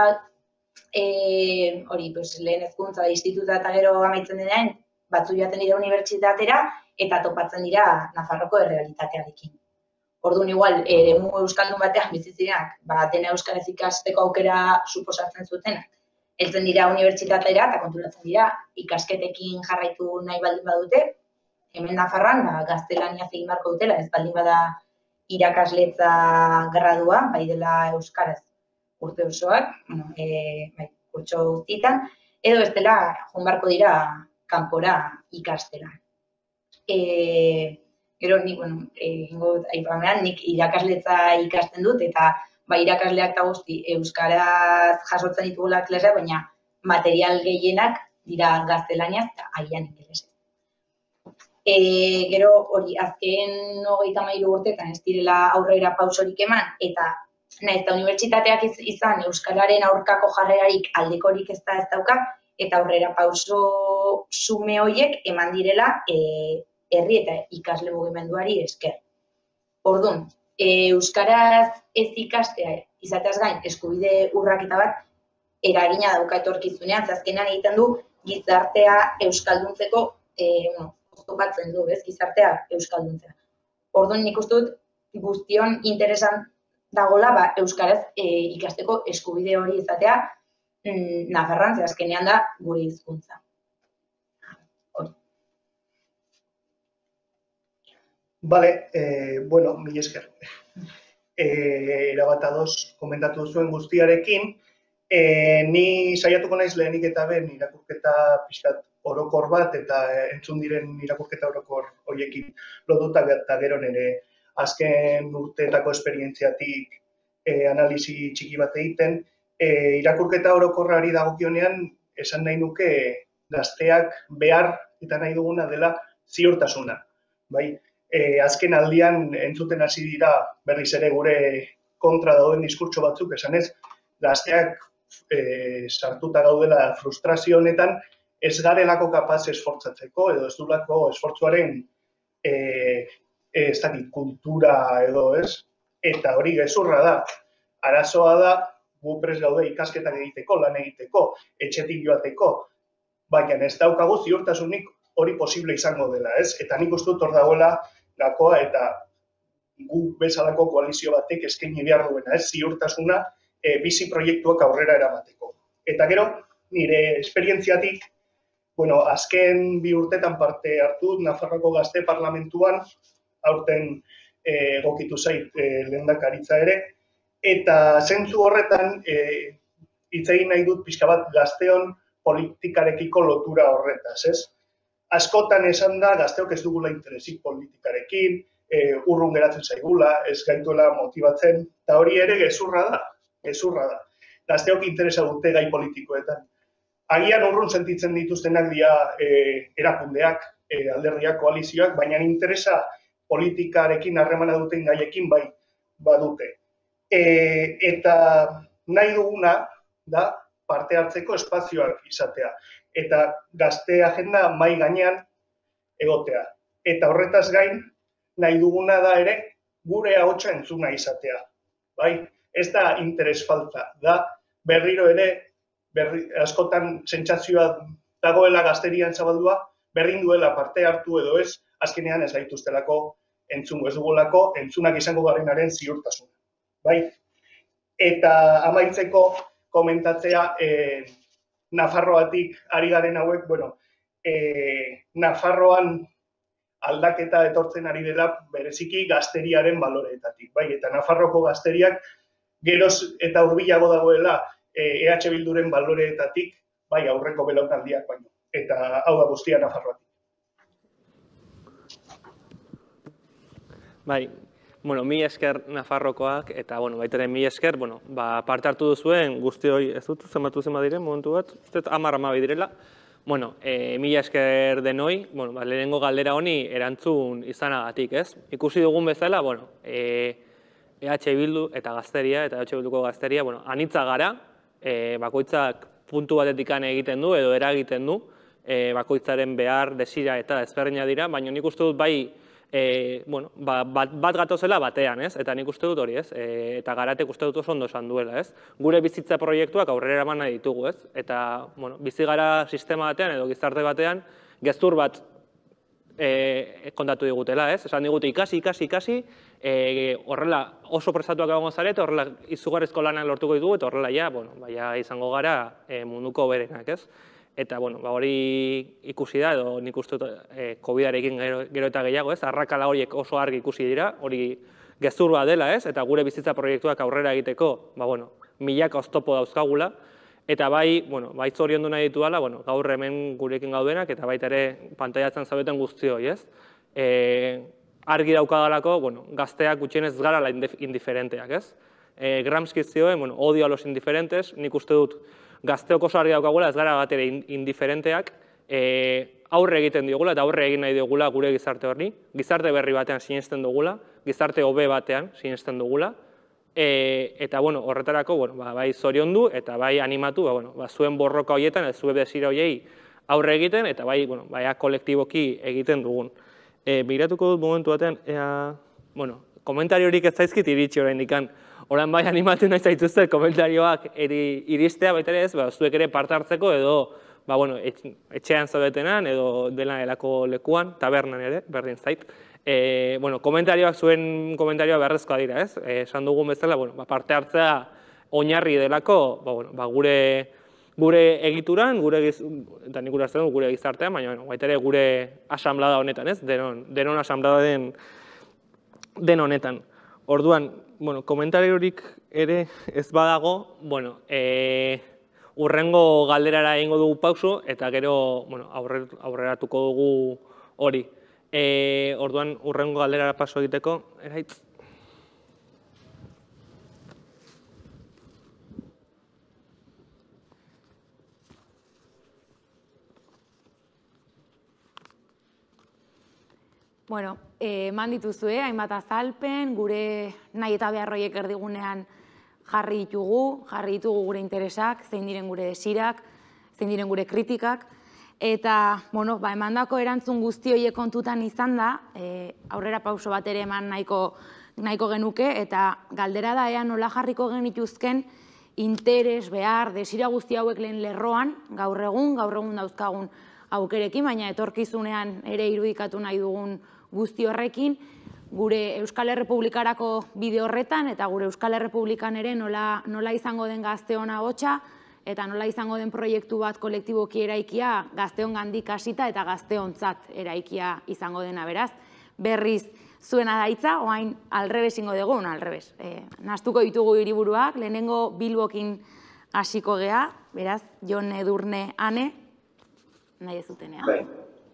hori, lehen hezkuntza instituta eta gero amaitzen denean, batzu joaten dira unibertsitatera eta topatzen dira Nafarroko errealitatearekin. Orduan igual, eremu euskaldun batean bizizinak, dena euskaraz ikasteko aukera suposatzen zutenak. Heltzen dira unibertsitatera eta konturatzen dira ikasketekin jarraitu nahi baldin badute. Hemen Nafarroan gaztelaniaz egin beharko dutela, ez baldin bada irakasletza gradua, bai dela euskaraz urte osoak, kurtso guztietan, edo ez dela joan beharko dira kanpora ikastera. Gero nik, nik irakasletza ikasten dut, eta irakasleak eta guzti euskaraz jasotzen ditugula klasea, baina material gehienak dira gaztelaniaz eta agian ingelesez. Gero hori, azken hogeita hamairu urteetan ez direla aurrera pausorik eman, eta nahiz eta unibertsitateak izan euskararen aurkako jarrerarik aldekorik ez da ez dauka, eta aurrera pauso sume horiek eman direla herri eta ikasle mugimenduari esker. Orduan, euskaraz ez ikastea izateaz gain eskubide urraketa bat eragina dauka etorkizunean, azkenean egiten du gizartea euskalduntzeko oztopatzen du, ez, gizartea euskalduntzea. Orduan nik uste dut guztion interesan dagoela euskaraz ikasteko eskubide hori izatea Nafarroan, ze azkenean da gure hizkuntza. Bale, bueno, mila esker. Erabat ados komentatu zuen guztiarekin, ni saiatuko naiz lehenik eta ben irakurketa pixkat orokor bat eta entzun diren irakurketa orokor horiekin lotuta eta gero nire azken urteetako esperientziatik analisi txiki bat egiten. Irakurketa orokorrari dagokionean esan nahi nuke gazteak behar eta nahi duguna dela ziurtasuna. Azken aldian entzuten hasi dira berriz ere gure kontra dauden diskurtso batzuk, esanez, gazteak e, sartuta gaudela frustrazio honetan, ez garelako kapaz esfortzatzeko, edo ez dulako esfortzuaren e, ez dakit, kultura edo ez, eta hori gezurra da. Arazoa da, gu prest gaude ikasketak egiteko, lan egiteko, etxetik joateko, baina ez daukagu ziurtasunik hori posible izango dela, ez? Eta nik uste dut hor dagoela gakoa eta gu bezalako koalizio batek eskaini behar duena, ez? Ziurtasuna e, bizi proiektuak aurrera eramateko. Eta gero, nire esperientziatik, bueno, azken bi urtetan parte hartu, Nafarroako Gazte Parlamentuan, aurten e, egokitu zait e, lehendakaritza ere, eta zentzu horretan e, hitz egin nahi dut pixka bat gazteon politikarekiko lotura horretaz, ez? Askotan esan da, gazteok ez dugula interesik politikarekin, e, urrun geratzen zaigula, ez gaituela motibatzen, eta hori ere gezurra da, gezurra da. Gazteok interesa dute gai politikoetan. Agian urrun sentitzen dituztenak dira e, erakundeak, e, alderdiak, koalizioak, baina interesa politikarekin harremana duten gaiekin bai badute. E, eta nahi duguna da parte hartzeko espazioak izatea. Eta gazte agenda mai gainean egotea. Eta horretaz gain, nahi duguna da ere gure ahotsa entzuna izatea. Bai? Ez da interes falta, da berriro ere berri, askotan sentsazioa dagoela gazterian zabaldua, berdin duela parte hartu edo ez, azkenean ez gaituztelako entzungo, ez dugulako entzunak izango garenaren ziurtasuna. Bai? Eta amaitzeko komentatzea, eh, Nafarroatik ari garen hauek, bueno, eh, Nafarroan aldaketa etortzen ari dela bereziki gazteriaren baloreetatik. Bai? Eta Nafarroko gazteriak geroz eta hurbilago dagoela E H Bilduren baloreetatik, bai aurreko belaunaldiak baino. Eta hau da guztia Nafarroatik. Bai, bueno, mi esker Nafarrokoak, eta bueno, baitaren mi esker, bueno, ba, parte hartu duzuen guztioi, ez dut, zenbatu zenbat diren, momentu bat, uste hamar hamabi direla. Bueno, e, mi esker denoi, bueno, ba, lehenengo galdera honi erantzun izanagatik, ez? Ikusi dugun bezala, bueno, e, E H Bildu eta gazteria, eta E H Bilduko gazteria, bueno, anitza gara, e, bakoitzak puntu batetik egiten du, edo eragiten du, e, bakoitzaren behar, desira eta ezberdina dira, baina nik uste dut bai, e, bueno, ba, bat, bat gatozela batean, ez? Eta nik uste dut hori, ez? E, eta Garatek uste dut oso ondo esan duela, ez? Gure bizitza proiektuak aurrera eman nahi ditugu, ez? Eta, bueno, bizi gara sistema batean edo gizarte batean, gezur bat e, kontatu digutela, ez? Esan digute ikasi, ikasi, ikasi, e, horrela oso prestatuak egongo zarete, horrela izugarrizko lanak lortuko ditugu, eta horrela ja, bueno, baina izango gara e, munduko berenak, ez? Eta, bueno, ba, hori ikusi da, edo nik uste e, COVID-arekin gero, gero eta gehiago, ez? Arrakala horiek oso argi ikusi dira, hori gezurra dela, ez? Eta gure bizitza proiektuak aurrera egiteko, ba, bueno, milaka oztopo dauzkagula, eta bai, bueno, bai zoriondu nahi dituala, bueno, gaur hemen gurekin gaudenak, eta baita ere pantailatzen zaudeten guztioi, ez? E, argi daukadalako, bueno, gazteak gutxienez garala indiferenteak, ez? E, Gramsci zioen, bueno, odio a los indiferentes, nik uste dut gazteok oso argi daukagula, ez gara bat ere indiferenteak, e, aurre egiten diogula, eta aurre egin nahi diogula gure gizarte horri, gizarte berri batean sinesten dugula, gizarte hobe batean sinesten dugula, e, eta, bueno, horretarako, bueno, ba, bai zoriondu, eta bai animatu, ba, bueno, ba, zuen borroka horietan, ez zuen desira horiei aurre egiten, eta bai, bueno, bai, kolektiboki egiten dugun. E, Begiratuko dut momentu batean, ea, bueno, komentariorik ez zaizkit iritsi oraindik kan. Orain bai animatu nahi zaituzte komentarioak eri, iristea, baita ere ez, ba, zuek ere parte hartzeko edo, ba, bueno, etxean zaudetenan edo dela elako lekuan, tabernan ere, berdin zait. E, bueno, komentarioak zuen komentarioa beharrezkoa dira, ez? E, esan dugun bezala, bueno, ba, parte hartzea oinarri delako, ba, bueno, ba, gure gure egituran, gure giz, eta nik urazten gure gizartean, baina bueno, baita ere gure asamblada honetan, ez? Denon, denon asamblada den, den honetan. Orduan, bueno, komentariorik ere ez badago, bueno, e, urrengo galderara egingo dugu pauso, eta gero, bueno, aurre, aurreratuko dugu hori. E, orduan, urrengo galderara paso egiteko, eraitz. Bueno, eman dituzue, hainbat azalpen, gure nahi eta beharroiek erdigunean jarri ditugu, jarri ditugu gure interesak, zein diren gure desirak, zein diren gure kritikak, eta, bueno, ba, emandako erantzun guzti horiek kontutan izan da, aurrera pauso bat ere eman nahiko nahiko genuke, eta galdera da ea nola jarriko genituzken interes, behar, desira guzti hauek lehen lerroan, gaur egun, gaur egun dauzkagun aukerekin, baina etorkizunean ere irudikatu nahi dugun guzti horrekin, gure Euskal Errepublikarako bide horretan, eta gure Euskal Errepublikan ere nola, nola izango den gazteon ahotsa, eta nola izango den proiektu bat kolektiboki eraikia gazteon gandik hasita eta gazteontzat eraikia izango dena, beraz. Berriz, zuena daitza, oain alrebesingo dugun, alrebes. E, Naztuko ditugu hiriburuak, lehenengo Bilbokin hasiko gea, beraz, Jon Edurne Ane, nahi ez zutenean. Bai.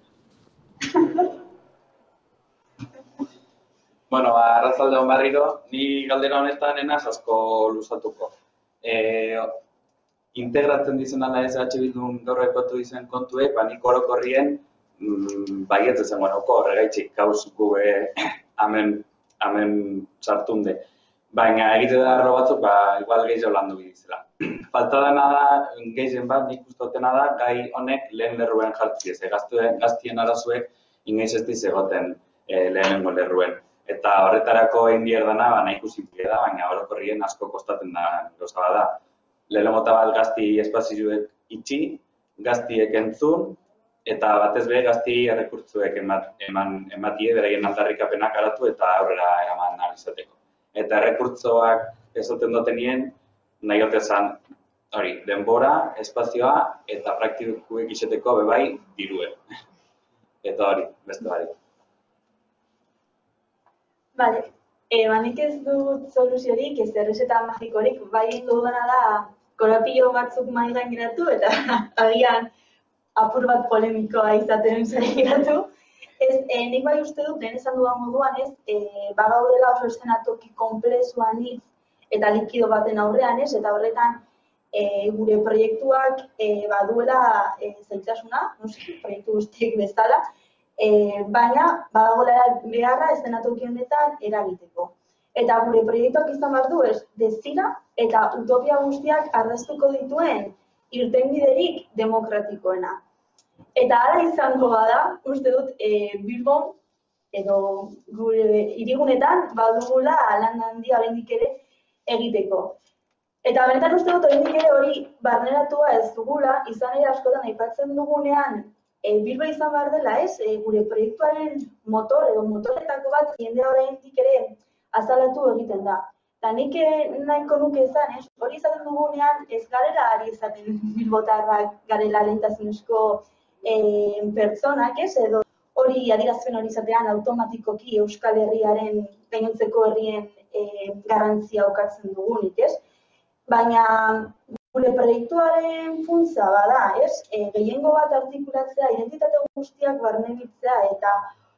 Bueno, arratzalde hon barriro, ni galdera honetan enaz asko luzatuko. E, integratzen dizen ala ez H Bildun gaur aipatu dizen kontuek, ba nik orokorrien baietz ezen guanoko horregaitxik gauz gube hemen sartunde. Baina egite da arro batzuk, ba, igual gehiago landu bidizela. Falta dena da, gehien bat, nik ustotena da, gai honek lehen lerruen jartzi ez. Gaztien arazuek inoiz ez diz egoten lehenengo lerruen. Eta horretarako egin bier dana, ba, nahi ikusitik da, baina orokorrien asko kostaten da gauza bat da. Lehenengo eta bat gazti espazioek itxi, gaztiek entzun, eta batez be gazti errekurtzuek ematie beraien aldarrikapenak garatu eta aurrera eraman ahal izateko. Eta errekurtzoak esaten dutenien nahi otezan hori, denbora, espazioa eta praktikuek izeteko bebai dirue. Eta hori, beste bari. Bale, banik ez dut soluziorik, ez errezeta magikorik, bai dudana da korapio batzuk mai gaineratu eta agian apur bat polemikoa izaten zaigiratu. Ez, nik bai uste dut, lehen esan dudan moduan ez, bagaudela oso eszenatoki konplexuan hitz eta likido baten aurrean ez, eta horretan gure proiektuak baduela zailtasuna, proiektu guztiek bezala, baina badagoela beharra eszenatoki honetan eragiteko. Eta gure proiektuak izan behar du ez, desira eta utopia guztiak arrastuko dituen irtenbiderik demokratikoena. Eta hala izango bada, uste dut Bilbon edo gure hirigunetan badugula lan handia oraindik ere egiteko. Eta benetan uste dut oraindik ere hori barneratua ez dugula, izan ere askotan aipatzen dugunean Bilbo izan behar dela ez, gure proiektuaren motor edo motoretako bat jendea oraindik ere azalatu egiten da. Eta nik nahiko nuke izan, hori izaten dugunean ez garela ari izaten bilbotarrak garela lehentasunezko pertsonak ez, edo hori adierazpen hori izatean automatikoki Euskal Herriaren gainontzeko herrien garrantzia okatzen dugunik ez. Baina gure proiektuaren funtsa bada ez, gehiengo bat artikulatzea, identitate guztiak barnebiltzea eta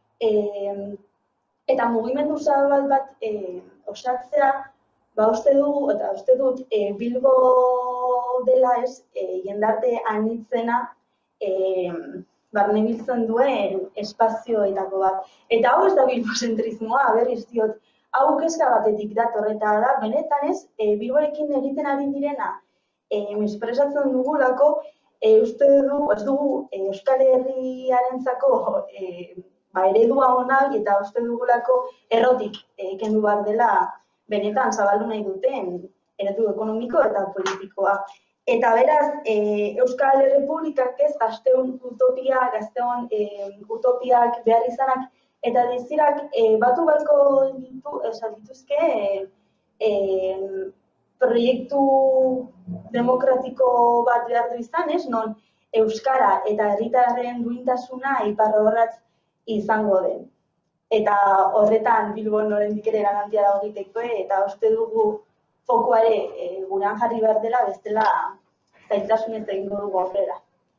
eta mugimendu zabal bat osatzea, ba uste dugu, eta uste dut Bilbo dela ez, jendarte anitzena barnebiltzen duen espazioetako bat. Eta hau ez da bilbozentrismoa, berriz diot, hau kezka batetik dator eta da, benetan ez, Bilborekin egiten ari direna, espresatzen dugulako, uste dugu, ez dugu Euskal Herriarentzako eredua honak eta uste dugulako errotik kendu behar dela benetan zabaldu nahi duten eredu ekonomiko eta politikoa. Eta beraz, Euskal Errepublikak ez, gazteon utopia, gazteon utopiak behar izanak eta dizirak batu beharko dituzke proiektu demokratiko bat behar du izan ez, non Euskara eta herritarren duintasuna iparrorratz izango den. Eta horretan Bilbon oraindik ere lan handia dago egiteko eta uste dugu fokuare gurean jarri behar dela bestela zailtasunez egingo dugu aurrera.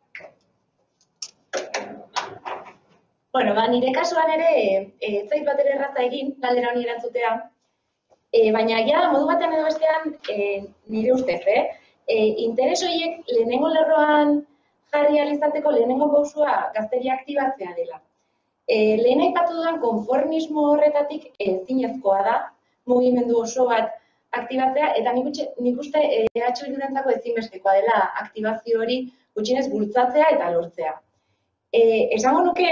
Bueno, ba, nire kasuan ere, ez zait bat ere erraza egin, galdera honi erantzutea, baina ja, modu batean edo bestean, nire ustez, interes horiek lehenengo lerroan jarri ahal izateko lehenengo pausua gazteria aktibatzea dela. Lehen aipatu dudan konformismo horretatik ezinezkoa da mugimendu oso bat aktibatzea, eta nik uste E H Bildurentzako ezinbestekoa dela aktibazio hori gutxienez bultzatzea eta lortzea. Esango nuke,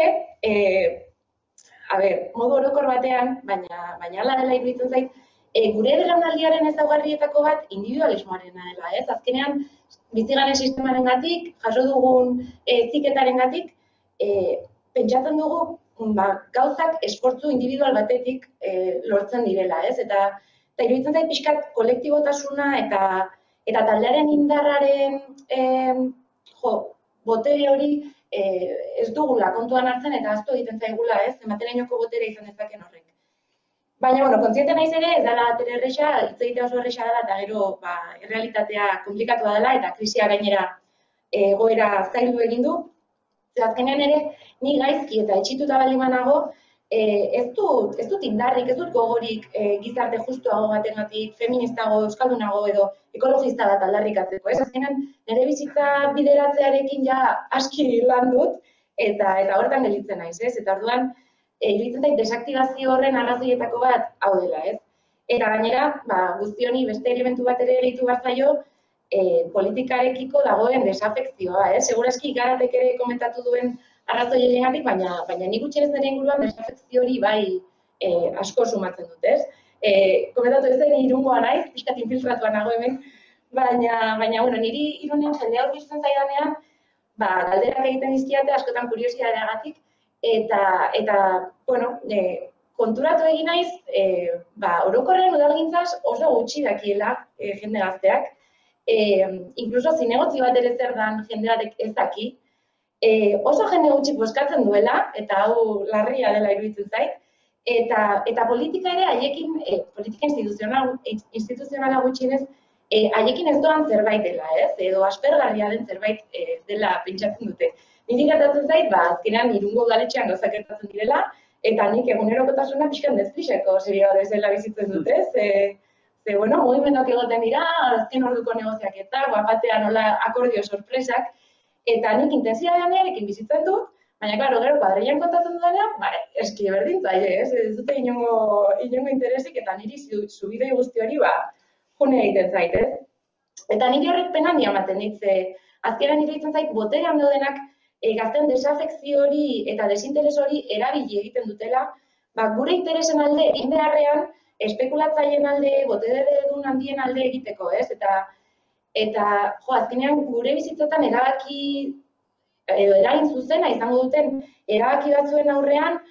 a ber, modu orokor batean, baina hala dela iruditzen zait, gure belaunaldiaren ezaugarrietako bat individualismoarena dela, ez? Azkenean, bizigaren sistemarengatik, jaso dugun heziketarengatik, pentsatzen dugu gauzak esfortzu individual batetik lortzen direla, ez? Eta iruditzen zait pixkat kolektibotasuna eta taldearen indarraren botere hori ez dugula kontuan hartzen eta ahaztu egiten zaigula, ez? Ematereinoko botere izan dezaken horrek. Baina, bueno, kontziente naiz ere, ez dela batere erresa, hitz egitea oso erresa dela, eta gero, errealitatea komplikatua dela, eta krisia gainera egoera zaildu egin du. Azkenean ere, ni gaizki eta etxituta baldin banago, ez dut indarrik, ez dut gogorik gizarte justuago batengatik, feministago, euskaldunago edo ekologista bat aldarrikatzeko. Azkenean, nire bizitza bideratzearekin ja aski lan dut, eta horretan gelditzen naiz, ez? Eta orduan, iruditzen zait desaktibazio horren arrazoietako bat hau dela, ez? Eta gainera, guzti honi beste elementu bat ere gehitu behar zaio, politikarekiko dagoen desafekzioa, ez? Segurazki Garatek ere komentatu duen arrazoi horiengatik, baina nik gutxienez nire inguruan desafekzio hori bai asko sumatzen dut, ez? Komentatu ez zen Irungoa naiz, pixkat infiltratua nago hemen, baina, bueno, niri Irunen jendea aurkizten zaidanean, galderak egiten dizkiate askotan kuriosidadeagatik, eta, bueno, konturatu egin naiz, orokorrean udalgintzaz oso gutxi dakiela jende gazteak, inkluso zinegotzi bat ere zer dan jende batek ez daki, oso jende gutxi bozkatzen duela, eta hau larria dela iruditzen zait, eta politika ere haiekin, politika instituzionala gutxienez, haiekin ez doan zerbait dela, ez? Edo aspergarria den zerbait dela pentsatzen dute. Niri gertatzen zait, azkenean Irungo udaletxean gauzak gertatzen direla, eta nik egunerokotasuna pixkan dezpriseko serio bezala bizitzen dut, ez? Ze, bueno, mugimenduak egoten dira, azken orduko negoziaketak, batean nola akordio sorpresak, eta nik intensidadean erekin bizitzen dut, baina, klaro, gero, kuadrillan kontatzen dudanean, eski berdin zaile, ez? Ez dute inongo interesik, eta niri subidoi guzti hori, ba, june egiten zait, ez? Eta niri horrek pena handi ematen dit, ze azkenean nire egiten zait, boterean daudenak gazten desafekzio hori eta desinteres hori erabili egiten dutela, gure interesen alde egin beharrean, espekulatzaien alde, boteredun handien alde egiteko, ez? Eta, jo, azkenean gure bizitzetan erabaki, edo eragin zuzena izango duten erabaki batzuen aurrean,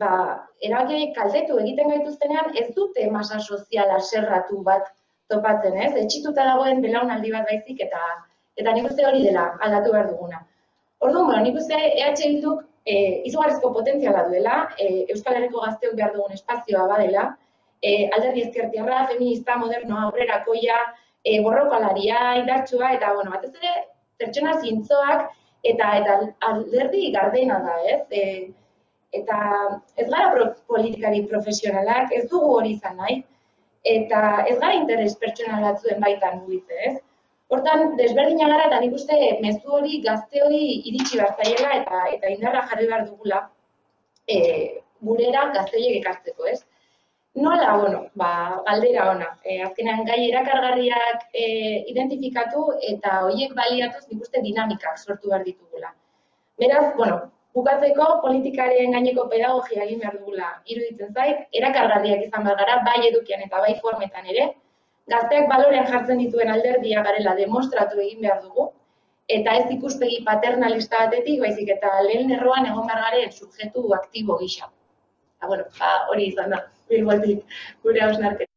erabaki kaltetu egiten gaituztenean ez dute masa soziala serratu bat topatzen, ez? Etxituta dagoen belaunaldi bat baizik, eta nik uste hori dela aldatu behar duguna. Orduan, bueno, nik uste E H Bilduk izugarrizko potentziala duela, Euskal Herriko gazteok behar dugun espazioa badela, alderdi ezkertiarra, feminista, modernoa, aurrerakoia, borrokalaria, indartsua, eta, bueno, batez ere, pertsona zintzoak eta alderdi gardena da, ez? Eta ez gara politikari profesionalak, ez dugu hori izan nahi, eta ez gara interes pertsonal batzuen baitan mugitzen, ez? Hortan, desberdina gara eta nik uste mezu hori gazte hori iritsi behar zaiela eta indarra jarri behar dugula gurera gazte horiek ekartzeko, ez? Nola, bueno, galdera ona. Azkenean gai erakargarriak identifikatu eta horiek baliatuz nik uste dinamikak sortu behar ditugula. Beraz, bueno, bukatzeko politikaren gaineko pedagogia egin behar dugula iruditzen zait, erakargarriak izan behar gara, bai edukian eta bai formetan ere, gazteak balorean jartzen dituen alderdia garela demostratu egin behar dugu, eta ez ikuspegi paternalista batetik, baizik eta lehen erroan egon behar garen subjektu aktibo gisa. Eta, bueno, hori izan da, bilbotik gure hausnarketa.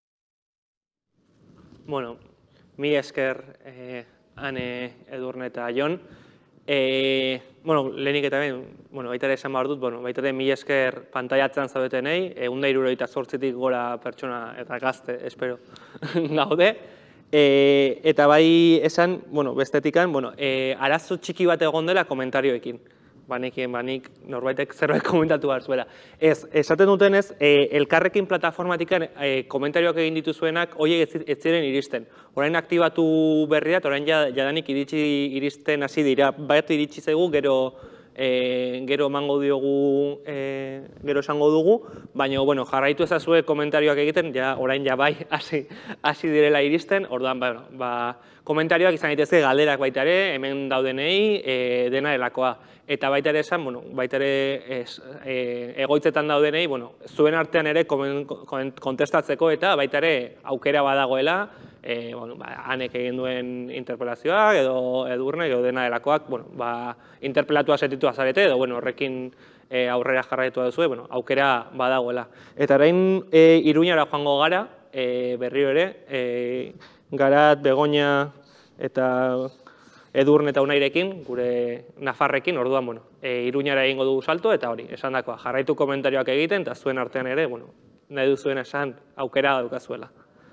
Bueno, mi esker Ane, Edurne eta Jon. Bueno, lehenik eta behin, baita ere esan behar dut, baita ere mi esker pantaiatzen zaudetenei, ehun eta hirurogeita zortzitik gora pertsona eta gazte, espero, gaude. Eta bai esan, bestetikan, arazo txiki bat egon dela komentarioekin. Banikien, banik norbaitek zerbait komentatu behar zuela. Ez, esaten dutenez, elkarrekin plataformatikan komentarioak egin dituzuenak horiek ez ziren iristen. Orain aktibatu berri da, orain jadanik iristen hasi dira. Bat iritsi zaigu, gero e, gero emango diogu, e, gero esango dugu, baina bueno, jarraitu ezazue komentarioak egiten, ja, orain ja bai hasi, hasi direla iristen, orduan ba, ba, komentarioak izan daitezke galderak baita ere, hemen daudenei, e, dena delakoa. Eta baita ere esan, bueno, baita ere ez, e, egoitzetan daudenei, bueno, zuen artean ere kontestatzeko eta baita ere aukera badagoela, e, bueno, ba, hanek egin duen interpelazioak edo edurnek edo dena delakoak, bueno, ba, interpelatua setitu azarete edo, bueno, horrekin e, aurrera jarraitu duzu, bueno, aukera badagoela. Eta orain e, Iruñara joango gara, e, berriro ere, e, Garat, Begoña eta Edurne eta Unairekin, gure Nafarrekin, orduan, bueno, e, Iruñara egingo dugu salto, eta hori, esan dakoa, jarraitu komentarioak egiten, eta zuen artean ere, bueno, nahi duzuen esan aukera daukazuela.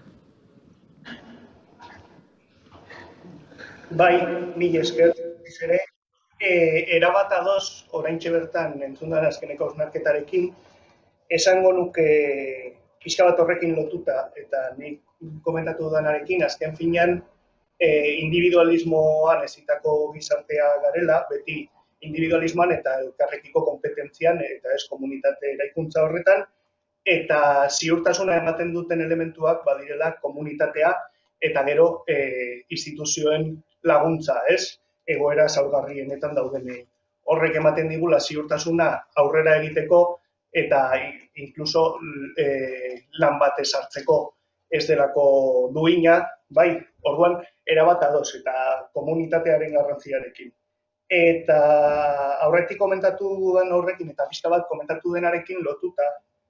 Bai, mila esker, ere, e, erabat ados, oraintxe bertan, entzundan azkeneko hausnarketarekin, esango nuke pixka bat horrekin lotuta, eta nik komentatu dudanarekin, azken finean, E, individualismoan ezitako gizartea garela, beti individualismoan eta elkarrekiko kompetentzian eta ez komunitate eraikuntza horretan, eta ziurtasuna ematen duten elementuak badirela komunitatea eta gero e, instituzioen laguntza, ez? Egoera zaurgarrienetan daudenei. Horrek ematen digula ziurtasuna aurrera egiteko eta inkluso e, lan bat ezartzeko ez delako duina, bai, orduan, erabat ados eta komunitatearen garrantziarekin. Eta aurretik komentatu duen horrekin eta pixka bat komentatu denarekin lotuta,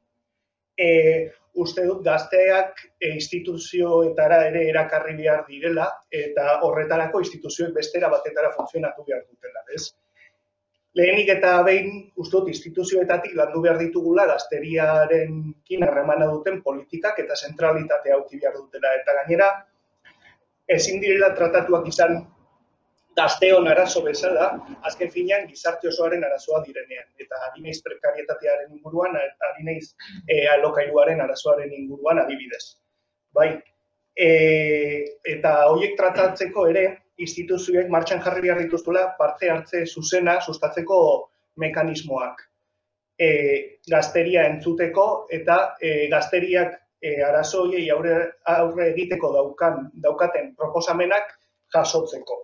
e, uste dut gazteak e, instituzioetara ere erakarri behar direla eta horretarako instituzioek bestera batetara funtzionatu behar dutela, ez? Lehenik eta behin, uste dut, instituzioetatik landu behar ditugula gazteriarekin harremana duten politikak eta zentralitatea auki behar dutela. Eta gainera, ezin direla tratatuak izan gazteon arazo bezala, azken finean gizarte osoaren arazoa direnean. Eta ari naiz prekarietatearen inguruan, ari naiz e, alokairuaren arazoaren inguruan adibidez. Bai, e, eta horiek tratatzeko ere, instituzioek martxan jarri behar dituztela parte hartze zuzena sustatzeko mekanismoak. E, gazteria entzuteko eta e, gazteriak e, arazo horiei aurre, aurre egiteko daukan, daukaten proposamenak jasotzeko.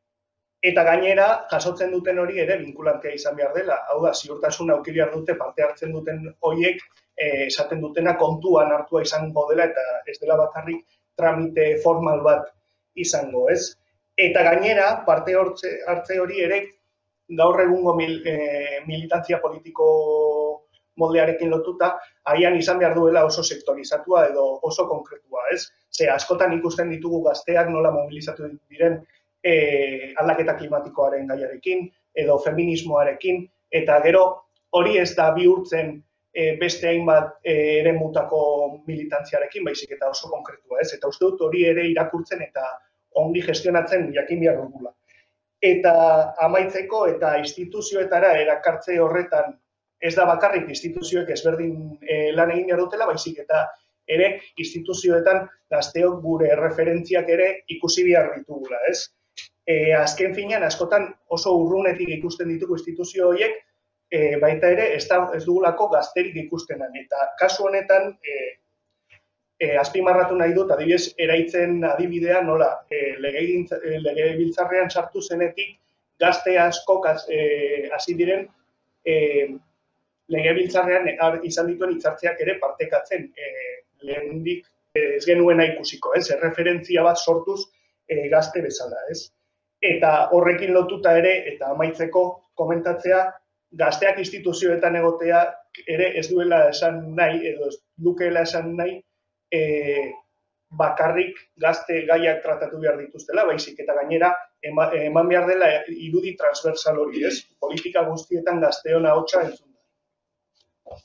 Eta gainera, jasotzen duten hori ere vinkulantea izan behar dela. Hau da, ziurtasuna auki behar dute parte hartzen duten horiek e, esaten dutena kontuan hartua izango dela eta ez dela bakarrik tramite formal bat izango, ez? Eta gainera, parte hartze hori ere gaur egungo mil, e, militantzia politiko moldearekin lotuta, haian izan behar duela oso sektorizatua edo oso konkretua, ez? Ze askotan ikusten ditugu gazteak nola mobilizatu diren e, aldaketa klimatikoaren gaiarekin edo feminismoarekin, eta gero hori ez da bihurtzen e, beste hainbat e, ere mutako militantziarekin, baizik eta oso konkretua, ez? Eta uste dut hori ere irakurtzen eta ongi gestionatzen jakin behar dugula. Eta amaitzeko eta instituzioetara erakartze horretan ez da bakarrik instituzioek ezberdin e, lan egin behar dutela, baizik eta ere instituzioetan gazteok gure referentziak ere ikusi behar ditugula, ez? E, azken finean, askotan oso urrunetik ikusten ditugu instituzio horiek, e, baita ere ez, da, ez dugulako gazterik ikustenan. Eta kasu honetan, e, E, azpimarratu nahi dut, adibidez, eraitzen adibidea nola e, legebiltzarrean sartu zenetik gazte asko hasi diren e, legebiltzarrean izan dituen hitzartzeak ere partekatzen e, lehendik ez genuena ikusiko, ez? Erreferentzia bat sortuz e, gazte bezala, ez? Eta horrekin lotuta ere, eta amaitzeko komentatzea, gazteak instituzioetan egotea ere ez duela esan nahi, edo ez dukeela esan nahi, E, bakarrik gazte gaiak tratatu behar dituztela, baizik eta gainera ema, eman behar dela irudi transversal hori, ez? Politika guztietan gazteon ahotsa entzun da.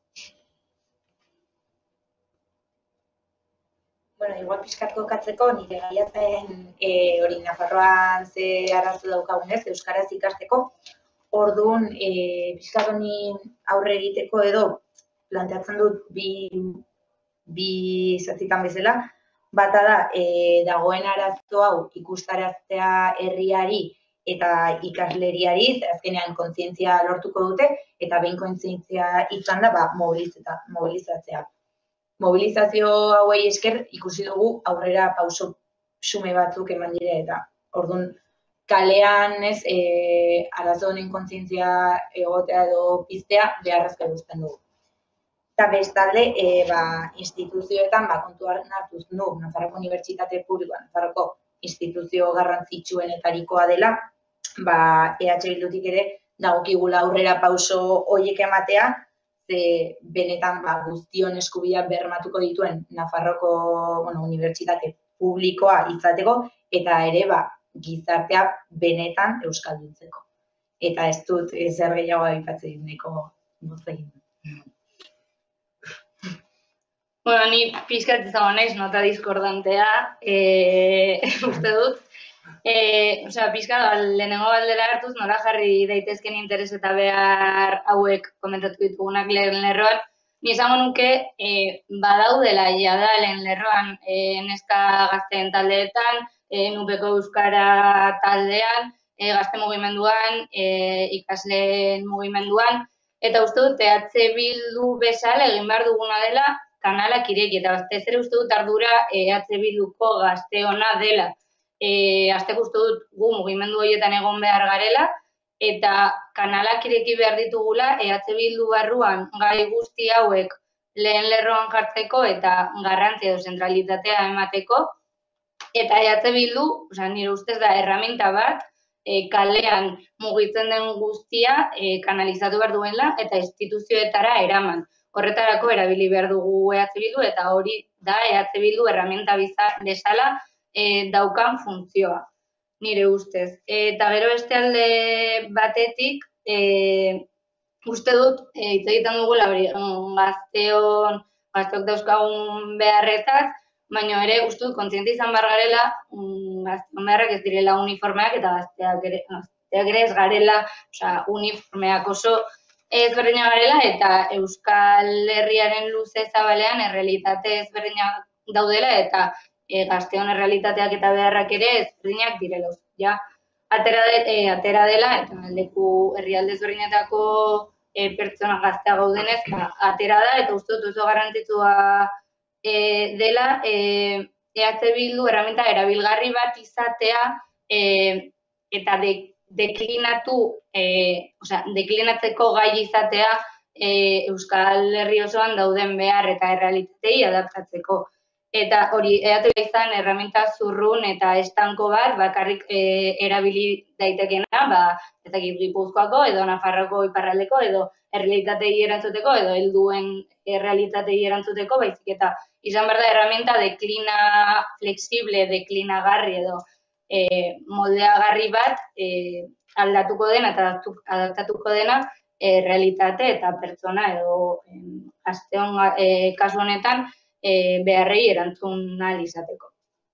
Bueno, igual pixkat kokatzeko, nire gaiatzen e, hori Nafarroan ze arazo daukagunez, euskaraz ikasteko, orduan e, pixkat honi aurre egiteko edo planteatzen dut bi bi zatitan bezala, bata da, e, dagoen arazo hau ikustaraztea herriari eta ikasleriari azkenean kontzientzia lortuko dute, eta behin kontzientzia izan da, ba, mobilizatzea. Mobilizazio hauei esker ikusi dugu aurrera pauso xume batzuk eman dire, eta orduan kalean ez, arazo honen kontzientzia egotea edo piztea beharrezkoa ikusten dugu. Eta bestalde, instituzioetan kontuan hartuz du, Nafarroko Unibertsitate Publikoa, Nafarroko instituzio garrantzitsuenetarikoa dela, E H Bildutik ere dagokigula aurrera pauso horiek ematea, ze benetan guztion eskubideak bermatuko dituen Nafarroko Unibertsitate Publikoa izateko, eta ere gizartea benetan euskalduntzeko. Eta ez dut zer gehiago aipatzen nahiko gozegin. Bueno, ni pixkat izango naiz, nota diskordantea, uste dut. Osea, pixkat, lehenengo galdera hartuz, nola jarri daitezken interes eta behar hauek komentatu ditugunak lehen lerroan. Ni esango nuke, badaudela jada lehen lerroan neska gazteen taldeetan, Nupeko Euskara taldean, gazte mugimenduan, ikasleen mugimenduan, eta uste dut, E H Bildu bezala egin behar duguna dela kanalak ireki, eta batez ere uste dut ardura E H Bilduko gazteona dela. Azteko uste dut gu mugimendu horietan egon behar garela, eta kanalak ireki behar ditugula E H Bildu barruan gai guzti hauek lehen lerroan jartzeko eta garrantzia edo zentralitatea emateko. Eta E H Bildu, nire ustez da, erraminta bat, kalean mugitzen den guztia kanalizatu behar duela eta instituzioetara eraman. Horretarako erabili behar dugu E H Bildu, eta hori da E H Bildu erraminta bezala daukan funtzioa, nire ustez. Eta gero beste alde batetik, uste dut, hitz egiten dugula hori, gazteon, gazteok dauzkagun beharretaz, baina ere uste dut kontziente izan behar garela, gazteon beharrak ez direla uniformeak, eta gazteak ere ez garela uniformeak oso ezberdinak garela, eta Euskal Herriaren luze zabalean errealitate ezberdinak daudela, eta gazteon errealitateak eta beharrak ere ezberdinak direla. Atera dela, eta leku herrialde ezberdinetako pertsona gaztea gaudenez, atera da, eta uste dut oso garrantzitsua dela E H Bildu erraminta erabilgarri bat izatea, eta deklinatu, osea, deklinatzeko gai izatea Euskal Herri osoan dauden behar eta errealitatei adaptatzeko. Eta hori, E H Bildu izan erraminta zurrun eta estanko bat, bakarrik erabili daitekena, ez dakit Gipuzkoako edo Nafarroko iparraldeko edo errealitatei erantzuteko edo helduen errealitatei erantzuteko, baizik eta izan behar da erraminta deklina flexible, deklinagarri edo moldeagarri bat aldatuko dena eta adaptatuko dena errealitate eta pertsona edo gazteon kasu honetan beharrei erantzun ahal izateko.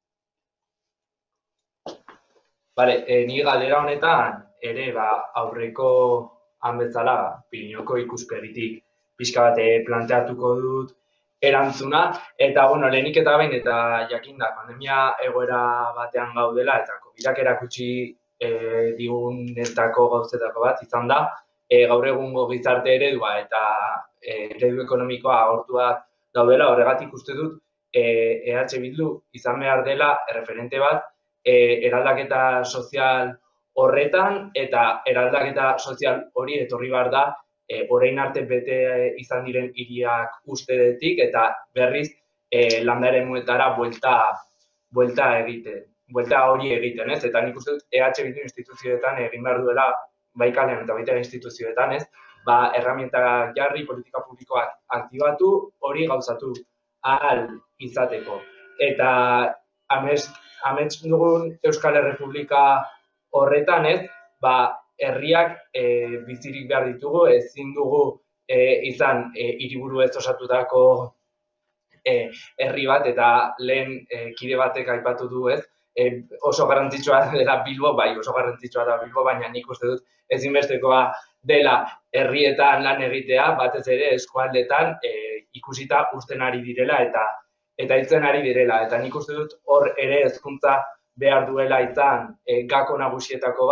Bale, ni galdera honetan ere aurreko han bezala Pirinoko ikuspegitik pixka bat planteatuko dut erantzuna, eta lehenik eta behin eta jakinda pandemia egoera batean gaudela, eta covidak erakutsi digunetako gauzetako bat izan da, gaur egungo gizarte eredua eta eredu ekonomikoa agortuak daudela, horregatik uste dut E H Bildu izan behar dela erreferente bat eraldaketa sozial horretan, eta eraldaketa sozial hori etorri behar da orain arte bete izan diren hiriak ustedetik, eta berriz landa eremuetara buelta egiten, buelta hori egiten, ez? Eta nik uste dut E H Bildu instituzioetan egin behar duela, bai kalean eta baita instituzioetan, ez? Erramientak jarri, politika publikoak aktibatu, hori gauzatu ahal izateko. Eta amets dugun Euskal Errepublika horretan, ez? Herriak bizirik behar ditugu, ezin dugu izan hiriburu ez osatutako herri bat, eta lehen kide batek aipatu du, ez? Oso garrantzitsua dela Bilbo, bai, oso garrantzitsua da Bilbo, baina nik uste dut ezinbestekoa dela herrietan lan egitea, batez ere eskualdetan ikusita uzten ari direla eta hiltzen ari direla. Eta nik uste dut hor ere hezkuntza behar duela izan gako nagusietako bat,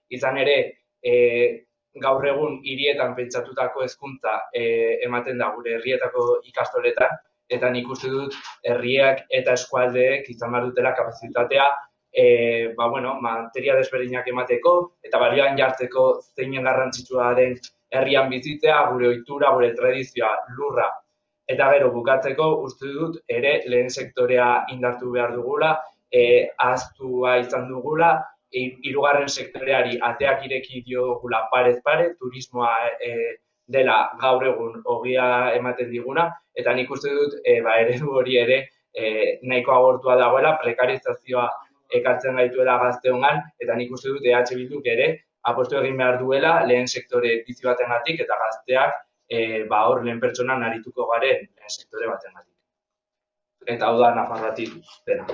Izan ere, gaur egun hirietan pentsatutako hezkuntza ematen da gure herrietako ikastoletan, eta nik uste dut herriak eta eskualdeek izan behar dutela kapazitatea ba, bueno, materia desberdinak emateko eta balioan jartzeko zeinen garrantzitsua den herrian bizitzea, gure ohitura, gure tradizioa, lurra. Eta gero bukatzeko uste dut ere lehen sektorea indartu behar dugula, ahaztua izan dugula, hirugarren sektoreari ateak ireki diogula parez pare, turismoa dela gaur egun ogia ematen diguna, eta nik uste dut eredu hori ere nahiko agortua dagoela, prekarizazioa ekartzen gaituela gazteongan, eta nik uste dut E H Bilduk ere apostu egin behar duela lehen sektore bizi batengatik eta gazteak hor lehen pertsonan arituko garen lehen sektore batengatik. Eta hau da Nafarroatik dena.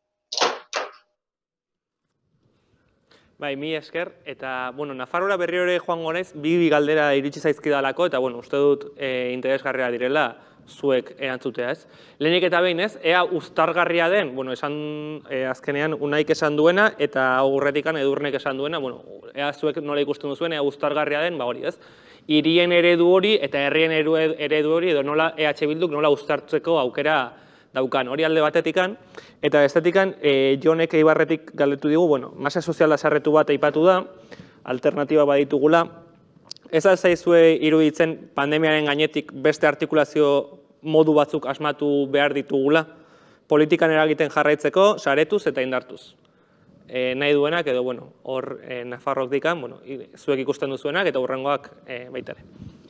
Bai, mi esker, eta, bueno, Nafarroara berri hori joango naiz, bi galdera iritsi zaizkidalako, eta, bueno, uste dut interesgarria direla zuek erantzutea, ez? Lehenik eta behin, ez, ea uztargarria den, bueno, esan, azkenean, Unaik esan duena, eta aurretikan Edurnek esan duena, bueno, ea zuek nola ikusten duzuen, ea uztargarria den, ba hori, ez? Hirien eredu hori, eta herrien eredu hori, edo nola E H Bilduk nola uztartzeko aukera daukan, hori alde batetikan, eta estetikan, Jonek Eibarretik galdetu digu, bueno, masa soziala sarretu bat aipatu da, alternatiba baditugula, ez alzaizue iruditzen pandemiaren gainetik beste artikulazio modu batzuk asmatu behar ditugula, politikan eragiten jarraitzeko, saretuz eta indartuz. Nahi duenak, edo, bueno, hor Nafarroak dikan, bueno, zuek ikusten duzuenak, eta hurrengoak baitare.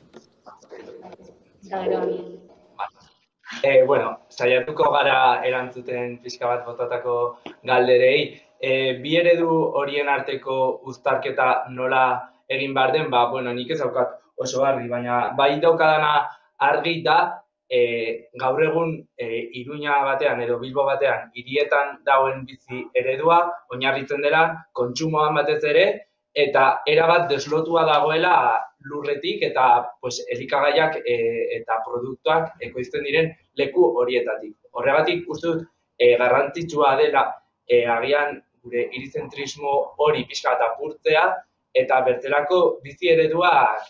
Bueno, saiatuko gara erantzuten pixka bat botatako galderei. Bi eredu horien arteko uztarketa nola egin behar den, ba, bueno, nik ez daukat oso argi, baina bai daukadana argi da, gaur egun Iruña batean edo Bilbo batean hirietan dagoen bizi eredua, oinarritzen dela kontsumoan batez ere, eta erabat deslotua dagoela lurretik eta elikagaiak eta produktuak ekoizten diren leku horietatik. Horregatik uste dut garrantzitsua dela agian gure hirizentrismo hori pixka bat apurtzea, eta bertelako bizi ereduak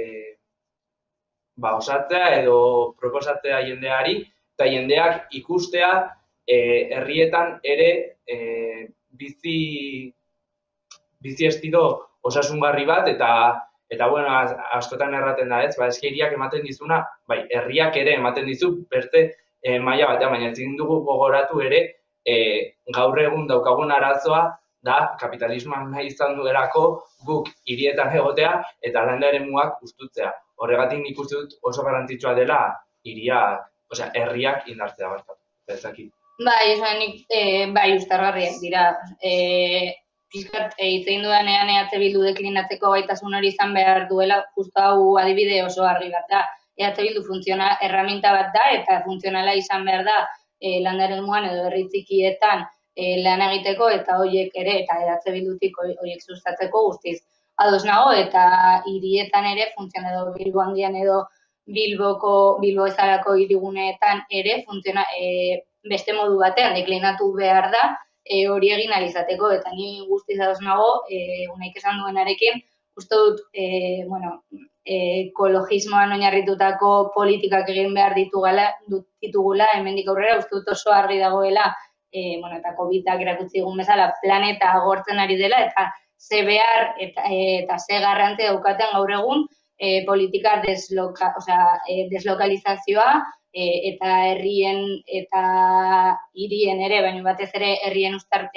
osatzea edo proposatzea jendeari, eta jendeak ikustea herrietan ere bizi estilo osasungarri bat, eta bueno, askotan erraten da ez, eske hiriak ematen dizuna, bai, herriak ere ematen dizu beste maila batean, baina ezin dugu gogoratu ere gaur egun daukagun arazoa da kapitalismoan nahi izan duelako guk hirietan egotea eta landa eremuak hustutzea. Horregatik nik uste dut oso garrantzitsua dela hiriak, osea, herriak indartzea barkatu. Ezakit. Bai, esan nik, bai, uztargarriak dira. Pizkat, hitzein dudanean E H Bildu deklinatzeko gaitasun hori izan behar duela, justu hau adibide oso argi bat da. E H Bildu funtzionala, erraminta bat da, eta funtzionala izan behar da landa eremuan edo herri txikietan lan egiteko, eta horiek ere, eta E H Bildutik horiek sustatzeko guztiz ados nago, eta hirietan ere funtziona edo Bilbo handian edo Bilboko, Bilbo ezalako hiriguneetan ere funtsiona beste modu batean deklinatu behar da hori egin alizateko, eta ni guztiz ados nago, Unaik esan duenarekin, uste dut, bueno, ekologismoan oinarritutako politikak egin behar ditugula, hemendik aurrera, uste dut oso argi dagoela, bueno, eta Covidak erakutsi egun bezala, planeta agortzen ari dela, eta ze behar eta ze garrantzi daukaten gaur egun politika deslokalizazioa eta herrien eta hirien ere, baina batez ere herrien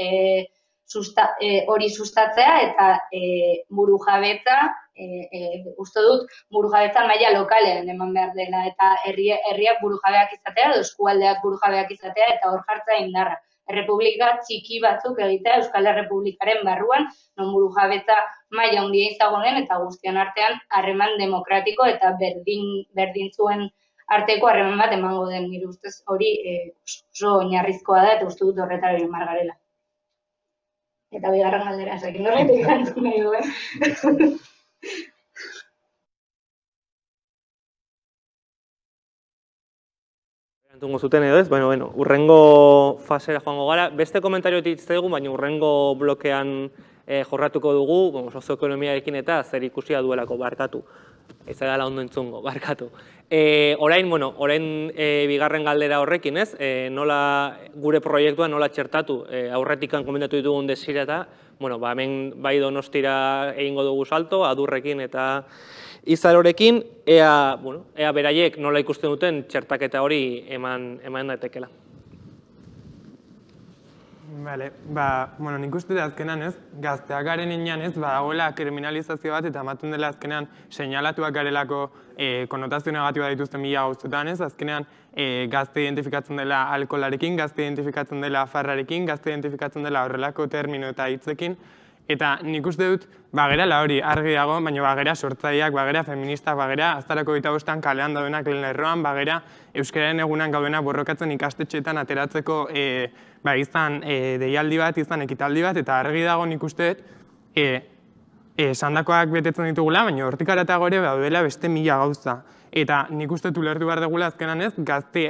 hori sustatzea eta burujabetza, uste dut burujabetza maila lokalean eman behar dela, eta herriak burujabeak izatea edo eskualdeak burujabeak izatea eta hor jartzea indarra. Errepublika txiki batzuk egitea Euskal Errepublikaren barruan, non burujabetza maila handia izagonen eta guztion artean harreman demokratiko eta berdintzuen arteko harreman bat emango den, nire ustez hori oso oinarrizkoa da eta uste dut horretara egin behar garela. Eta bigarren galdera, esakin horretik erantzun nahi duen. Entungo zuten edo ez, bueno, bueno, urrengo fasera joango gara. Beste komentario dituzte dugu, baina urrengo blokean jorratuko dugu, sozioekonomiarekin eta zer ikusia duelako, barkatu. Ez da ondo entzungo, barkatu. Orain, bueno, orain bigarren galdera horrekin, ez? Nola gure proiektua nola txertatu aurretikan komentatu ditugun desira eta, bueno, ba, hemen bai Donostira egingo dugu salto, Adurrekin eta Izarorekin, ea, bueno, ea beraiek nola ikusten duten txertaketa hori eman eman daitekeela. Bale, ba, bueno, nik uste da azkenan ez, gazteak garen inean ez, badagoela kriminalizazio bat eta ematen dela azkenan seinalatuak garelako konotazio negatiboa dituzten mila gauzetan ez, azkenean gazte identifikatzen dela alkoholarekin, gazte identifikatzen dela farrarekin, gazte identifikatzen dela horrelako termino eta hitzekin, eta nik uste dut, bagera hori argi dago, baina bagera sortzaileak, bagera feministak, bagera aztarako gita bostean kalean daudenak lehen lerroan, bagera euskararen egunan gaudena borrokatzen ikastetxeetan ateratzeko ba, izan deialdi bat, izan ekitaldi bat, eta argi dago nik uste dut esandakoak betetzen ditugula, baina hortik aratago ere daudela beste mila gauza. Eta nik uste dut ulertu behar dugula azkenan ez, gazte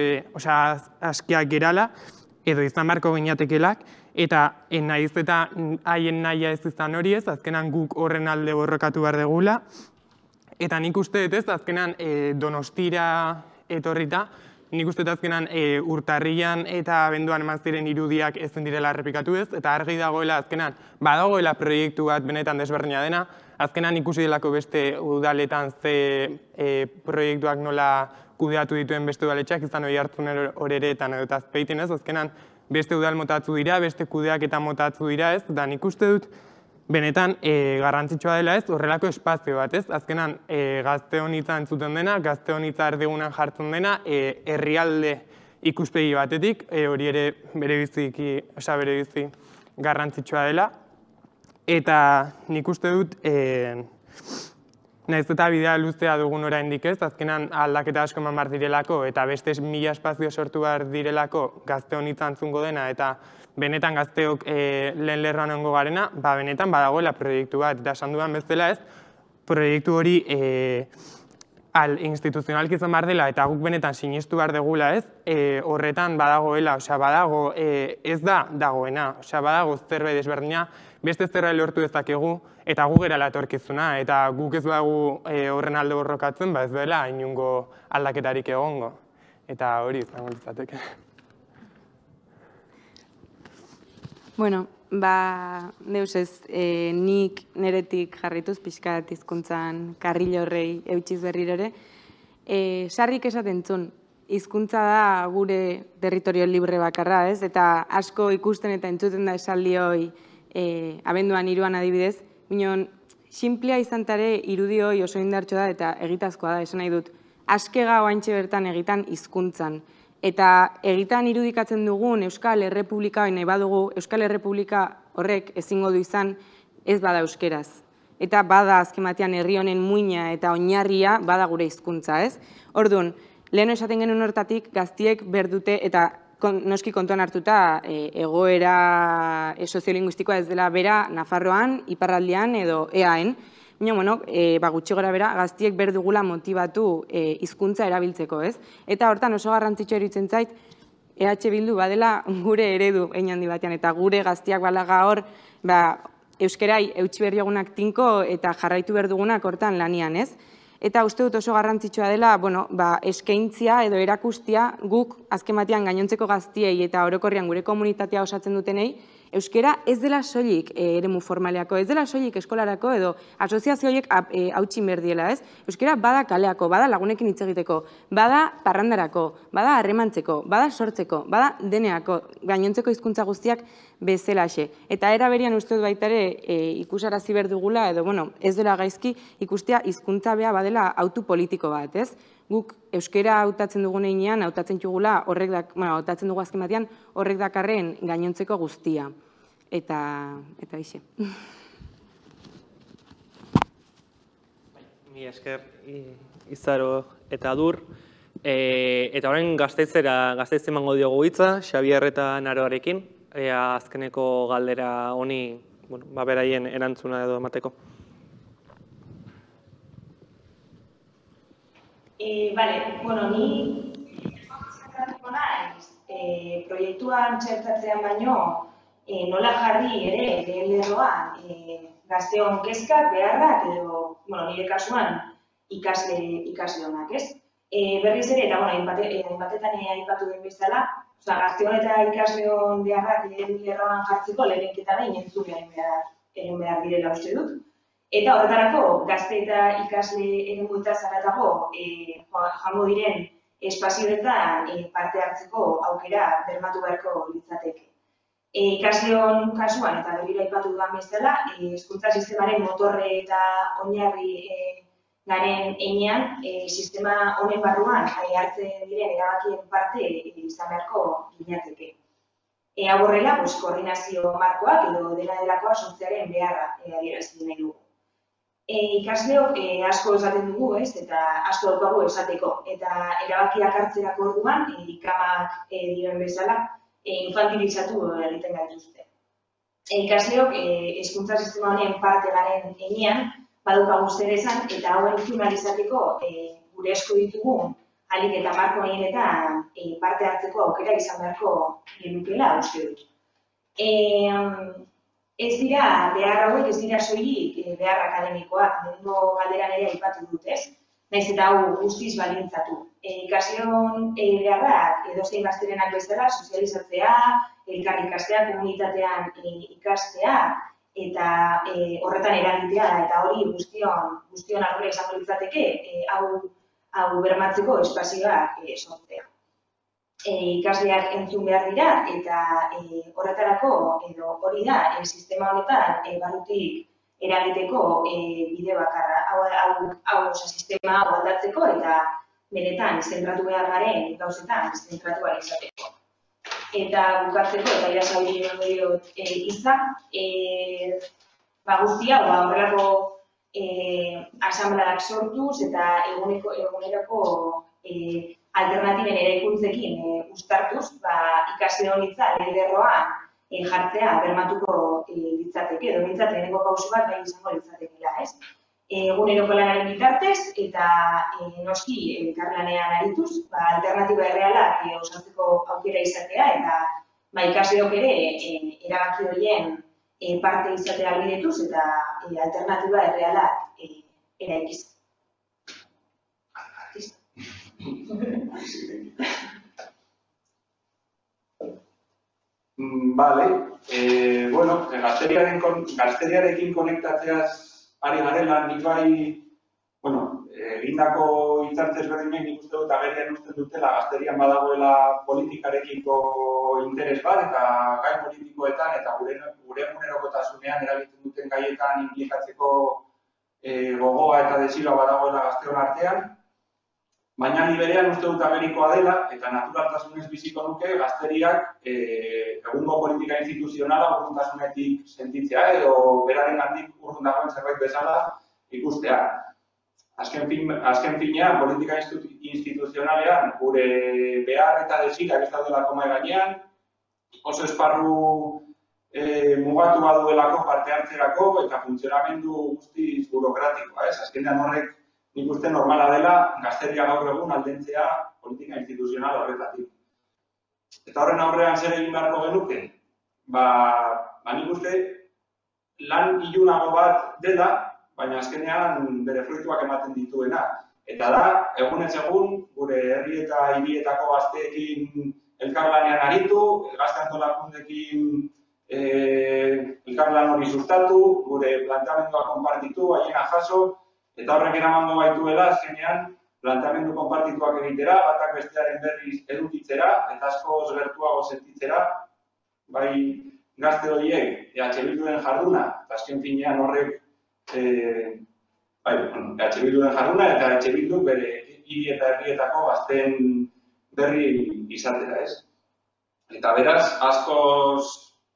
askiak gerala, edo izan barko ginatekelak, eta nahiz eta haien nahia ez izan hori ez, azkenan guk horren alde borrokatu behar dugula. Eta nik uste dut ez, azkenan Donostira etorrita, nik uste dut azkenan urtarrian eta abenduan eman ziren irudiak ezin direla errepikatu ez, eta argi dagoela azkenan badagoela proiektu bat benetan desberdina dena, azkenan ikusi delako beste udaletan ze proiektuak nola kudeatu dituen beste udaletxeak, izan hori hartzun horeretan edo eta azpeiten ez, azkenan beste udal motatzu dira, beste kudeak eta motatzu dira ez, da nik uste dut benetan garrantzitsua dela ez, horrelako espazio bat ez, azkenan gazte honitza entzuten dena, gazte honitza erdigunan jartzen dena, herrialde ikuspegi batetik, hori ere bere biziki, osa bere bizi garrantzitsua dela, eta nik uste dut, nahiz eta bidea luzea dugun oraindik ez, azkenan aldaketa asko eman behar direlako eta beste mila espazio sortu behar direlako gazte honitza entzungo dena eta benetan gazteok lehen lerroan ongo garena, ba benetan badagoela proiektu bat, eta esan dudan bezala ez, proiektu hori al instituzionalki izan behar dela eta guk benetan sinistu behar degula ez, horretan badagoela, osea badago, ez da dagoena, osea badago zerbait desberdina, beste zerbait lortu dezakegu, eta gu gerala etorkizuna, eta guk ez dugu horren alde borrokatzen, ba ez dela inungo aldaketarik egongo. Eta hori izango litzateke. Bueno, ba, deus ez, nik neretik jarrituz pixkat hizkuntzan karrilo horrei eutxiz berriro ere, sarrik esaten zuen, hizkuntza da gure territorio libre bakarra, ez? Eta asko ikusten eta entzuten da esaldi hoi abenduan hiruan adibidez, minon, sinplea izantare irudi hoi oso indartxo da eta egitazkoa da, esan nahi dut, askega oaintxe bertan egitan hizkuntzan. Eta egitan irudikatzen dugun Euskal Errepublika, nahi badugu, Euskal Errepublika horrek ezingo du izan ez bada euskeraz. Eta bada azken batean herri honen muina eta oinarria bada gure hizkuntza, ez? Orduan, lehen esaten genuen hortatik gaztiek berdute eta noski kontuan hartuta egoera soziolinguistikoa ez dela bera Nafarroan, Iparraldean edo E A-en. Baina, bueno, gutxi gora bera, gaztiek berdugula motibatu hizkuntza erabiltzeko, ez? Eta hortan oso garrantzitsu eritzen zait, E H Bildu badela gure eredu hein handi batean, eta gure gaztiak balaga hor, euskerai eutxi berriogunak tinko eta jarraitu berdugunak hortan lanian, ez? Eta uste dut oso garrantzitsua dela, bueno, eskaintzia edo erakustia guk azken batean gainontzeko gaztiei eta orokorrian gure komunitatea osatzen dutenei, euskera ez dela soilik eremu formaleako, ez dela soilik eskolarako edo asoziazio horiek hautsi berdiela, ez? Euskera bada kaleako, bada lagunekin hitz egiteko, bada parrandarako, bada harremantzeko, bada sortzeko, bada deneako, gainontzeko hizkuntza guztiak bezalaxe. Eta era berian uste dut baita ere ikusarazi berdugula edo, bueno, ez dela gaizki ikustea hizkuntza bea badela autu politiko bat, ez? Guk euskera hautatzen dugun einean, hautatzen dugula horrek da, bueno, hautatzen dugu azken batean horrek dakarren gainontzeko guztia. Eta, eta ixe. Mi esker Izaro eta Adur. Eta orain Gasteizera, Gasteiz emango diogu hitza, Xabier eta Naroarekin, ea azkeneko galdera honi, bueno, ba beraien erantzuna edo emateko. Eh, vale, bueno, ni zakatuko naiz, eh, proiektuan txertatzean baino, nola jarri ere lehen lerroan gazteon kezkak, beharrak, edo, bueno, nire kasuan ikasle ikasleonak, ez? Berriz ere, eta, bueno, hainbatetan aipatu den bezala, gazteon eta ikasleon beharrak lehen lerroan jartzeko lehenketa behin entzun egin behar direla uste dut. Eta horretarako, gazte eta ikasle eremuetaz haratago joango diren espazioetan parte hartzeko aukera bermatu beharko litzateke. Ikasleon kasuan, eta berriro aipatu dudan bezala, hezkuntza sistemaren motorre eta oinarri garen heinean, sistema honen barruan hartzen diren erabakien parte izan beharko ginateke. Hau horrela, koordinazio markoak edo dela delakoa sortzearen beharra adierazi nahi dugu. Ikasleok asko esaten dugu, ez, eta asko daukagu esateko. Eta erabakiak hartzerako orduan, ikamak diren bezala, infantilizatu egiten gaituzte. Ikasleok hezkuntza sistema honen parte garen heinean, badaukagu zer esan, eta hauen entzun ahal izateko gure esku ditugun ahalik eta marko haienetan parte hartzeko aukera izan beharko genukela uste dut. Ez dira, behar hauek ez dira soilik behar akademikoak, lehenengo galderan ere aipatu dut, ez? Naiz eta hau guztiz baldintzatu. Ikasleon beharrak edozein gazterenak bezala, sozializatzea, elkar ikastea, komunitatean ikastea, eta horretan eragitea, eta hori guztion ardura izango litzateke, hau bermatzeko espazioak sortzea. Ikasleak entzun behar dira, eta horretarako edo hori da, sistema honetan barrutik eragiteko bide bakarra. Hau sistema hau aldatzeko eta benetan zentratu behar garen gauzetan zentratu behar izateko. Eta bukatzeko, eta irasauri diot izan, guztia horrelako asanbladak sortuz eta egunerako alternatiben eraikuntzekin uztartuz, ikasle honitza lerroan jartzea bermatuko litzateke, edo bintzat lehenengo pausu bat bai izango litzatekela, ez? Eguneroko lanaren bitartez eta noski elkarlanean arituz, alternatiba errealak osatzeko aukera izatea eta ikasleok ere erabaki horien parte izatea ahalbidetuz eta alternatiba errealak eraikiz. Vale, bueno, gazteriarekin konektatzeaz ari garela, nik bai, bueno, egindako hitzartze ezberdinek nik uste dut agerian uzten dutela gazterian badagoela politikarekiko interes bat eta gai politikoetan eta gure egunerokotasunean erabiltzen duten gaietan inplikatzeko gogoa eta desiloa badagoela gazteon artean. Baina ni berean uste dut agerikoa dela, eta naturaltasunez biziko nuke, gazteriak egungo politika instituzionala urruntasunetik sentitzea edo beraren gandik urrun dagoen zerbait bezala ikustea. Azken finean, politika instituzionalean gure behar eta desirak ez daudelako mahai gainean, oso esparru mugatu baduelako parte hartzerako eta funtzionamendu guztiz burokratikoa. Azkenean horrek nik uste normala dela gazteria gaur egun aldentzea politika instituzional horretatik. Eta horren aurrean zer egin beharko genuke? Ba, nik uste lan ilunago bat dela, baina azkenean bere fruituak ematen dituena. Eta da, egunez egun, gure herri eta hirietako gazteekin elkarlanean aritu, gazte antolakundekin elkarlan hori sustatu, gure planteamendua konpartitu, haiena jaso, eta horrek eramango gaituela, azkenean, planteamendu konpartituak egitera, batak bestearen berriz edukitzera, eta askoz gertuago sentitzera, bai gazte horiek E H Bilduren jarduna, eta azken finean horrek bai, E H Bilduren jarduna, eta E H Bildu bere hiri eta herrietako gazteen berri izatera, ez? Eta beraz, askoz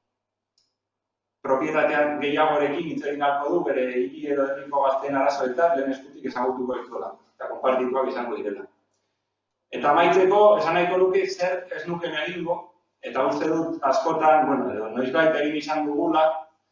propietatean gehiagorekin hitz egin ahalko du bere hiri edo herriko gazteen arazoetan lehen eskutik ezagutuko dituela eta konpartituak izango direla. Eta amaitzeko, esan nahiko nuke zer ez nuken egingo, eta uste dut askotan, bueno, edo noizbait egin izan dugula,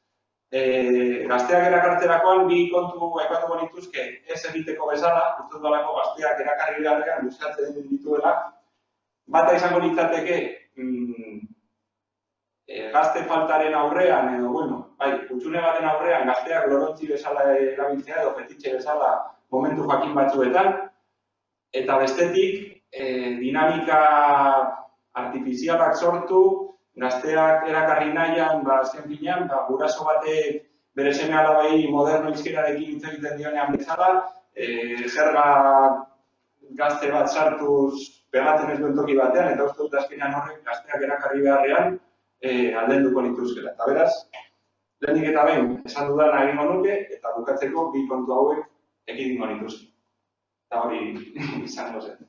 gazteak erakartzerakoan bi kontu aipatuko nituzke ez egiteko bezala, uste dut dalako gazteak erakarri beharrean luzatzen dituela, bata izango litzateke gazte faltaren aurrean, edo, bueno, bai, kutsune baten aurrean gazteak lorontzi bezala erabiltzea edo fetitxe bezala momentu jakin batzuetan, eta bestetik, dinamika artifizialak sortu, gazteak erakarri nahian, ba, azken finean, ba, guraso batek bere seme alabei moderno izkerarekin hitz egiten dionean bezala, zerga gazte bat sartuz pegatzen ez duen toki batean, eta uste dut azkenean horrek gazteak erakarri beharrean aldenduko lituzkela. Eta beraz, lehenik eta behin esan dudana egingo nuke, eta bukatzeko bi kontu hauek ekidingo lituzke. Eta hori izango zen.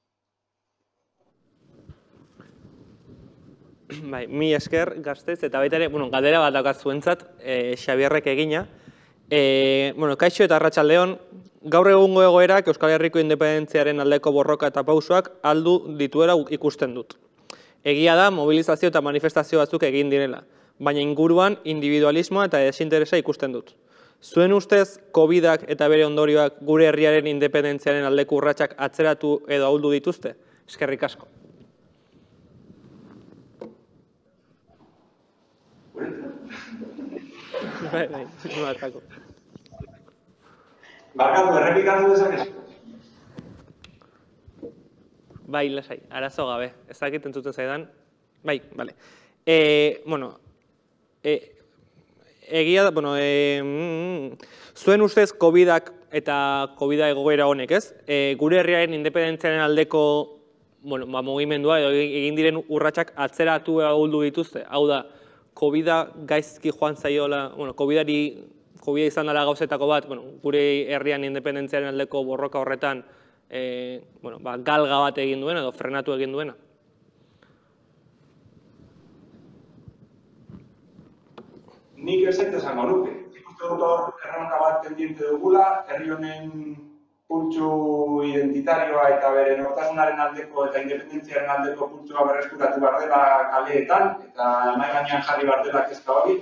Bai, mi esker gaztez, eta baita ere, bueno, galdera bat daukaz zuentzat, e, Xabierrek egina. E, bueno, kaixo eta arratsaldeon, gaur egungo egoerak Euskal Herriko independentziaren aldeko borroka eta pausoak aldu dituela ikusten dut. Egia da, mobilizazio eta manifestazio batzuk egin direla, baina inguruan individualismoa eta desinteresa ikusten dut. Zuen ustez, Covidak eta bere ondorioak gure herriaren independentziaren aldeko urratsak atzeratu edo ahuldu dituzte? Eskerrik asko. Bai, bai, batako. Barkatu, errepikatu dezakezu? Bai, lasai, arazo gabe, ez dakit entzuten zaidan. Bai, bale. E, bueno, e, egia da, bueno, e, mm, zuen ustez Covidak eta Covida egoera honek, ez? E, gure herriaren independentziaren aldeko, bueno, ba, mugimendua edo egin diren urratsak atzeratu ahuldu dituzte. Hau da, Covida gaizki joan zaiola, bueno, Covidari, Covida izan dela gauzetako bat, bueno, gure herrian independentziaren aldeko borroka horretan, e, bueno, ba, galga bat egin duena edo frenatu egin duena. Nik ez zait esango nuke. Ikuste dut hor erronka bat pendiente dugula, herri honen pultsu identitarioa eta bere nortasunaren aldeko eta independentziaren aldeko pultsua berreskuratu behar dela kaleetan, eta mahai gainean jarri behar dela kezka hori.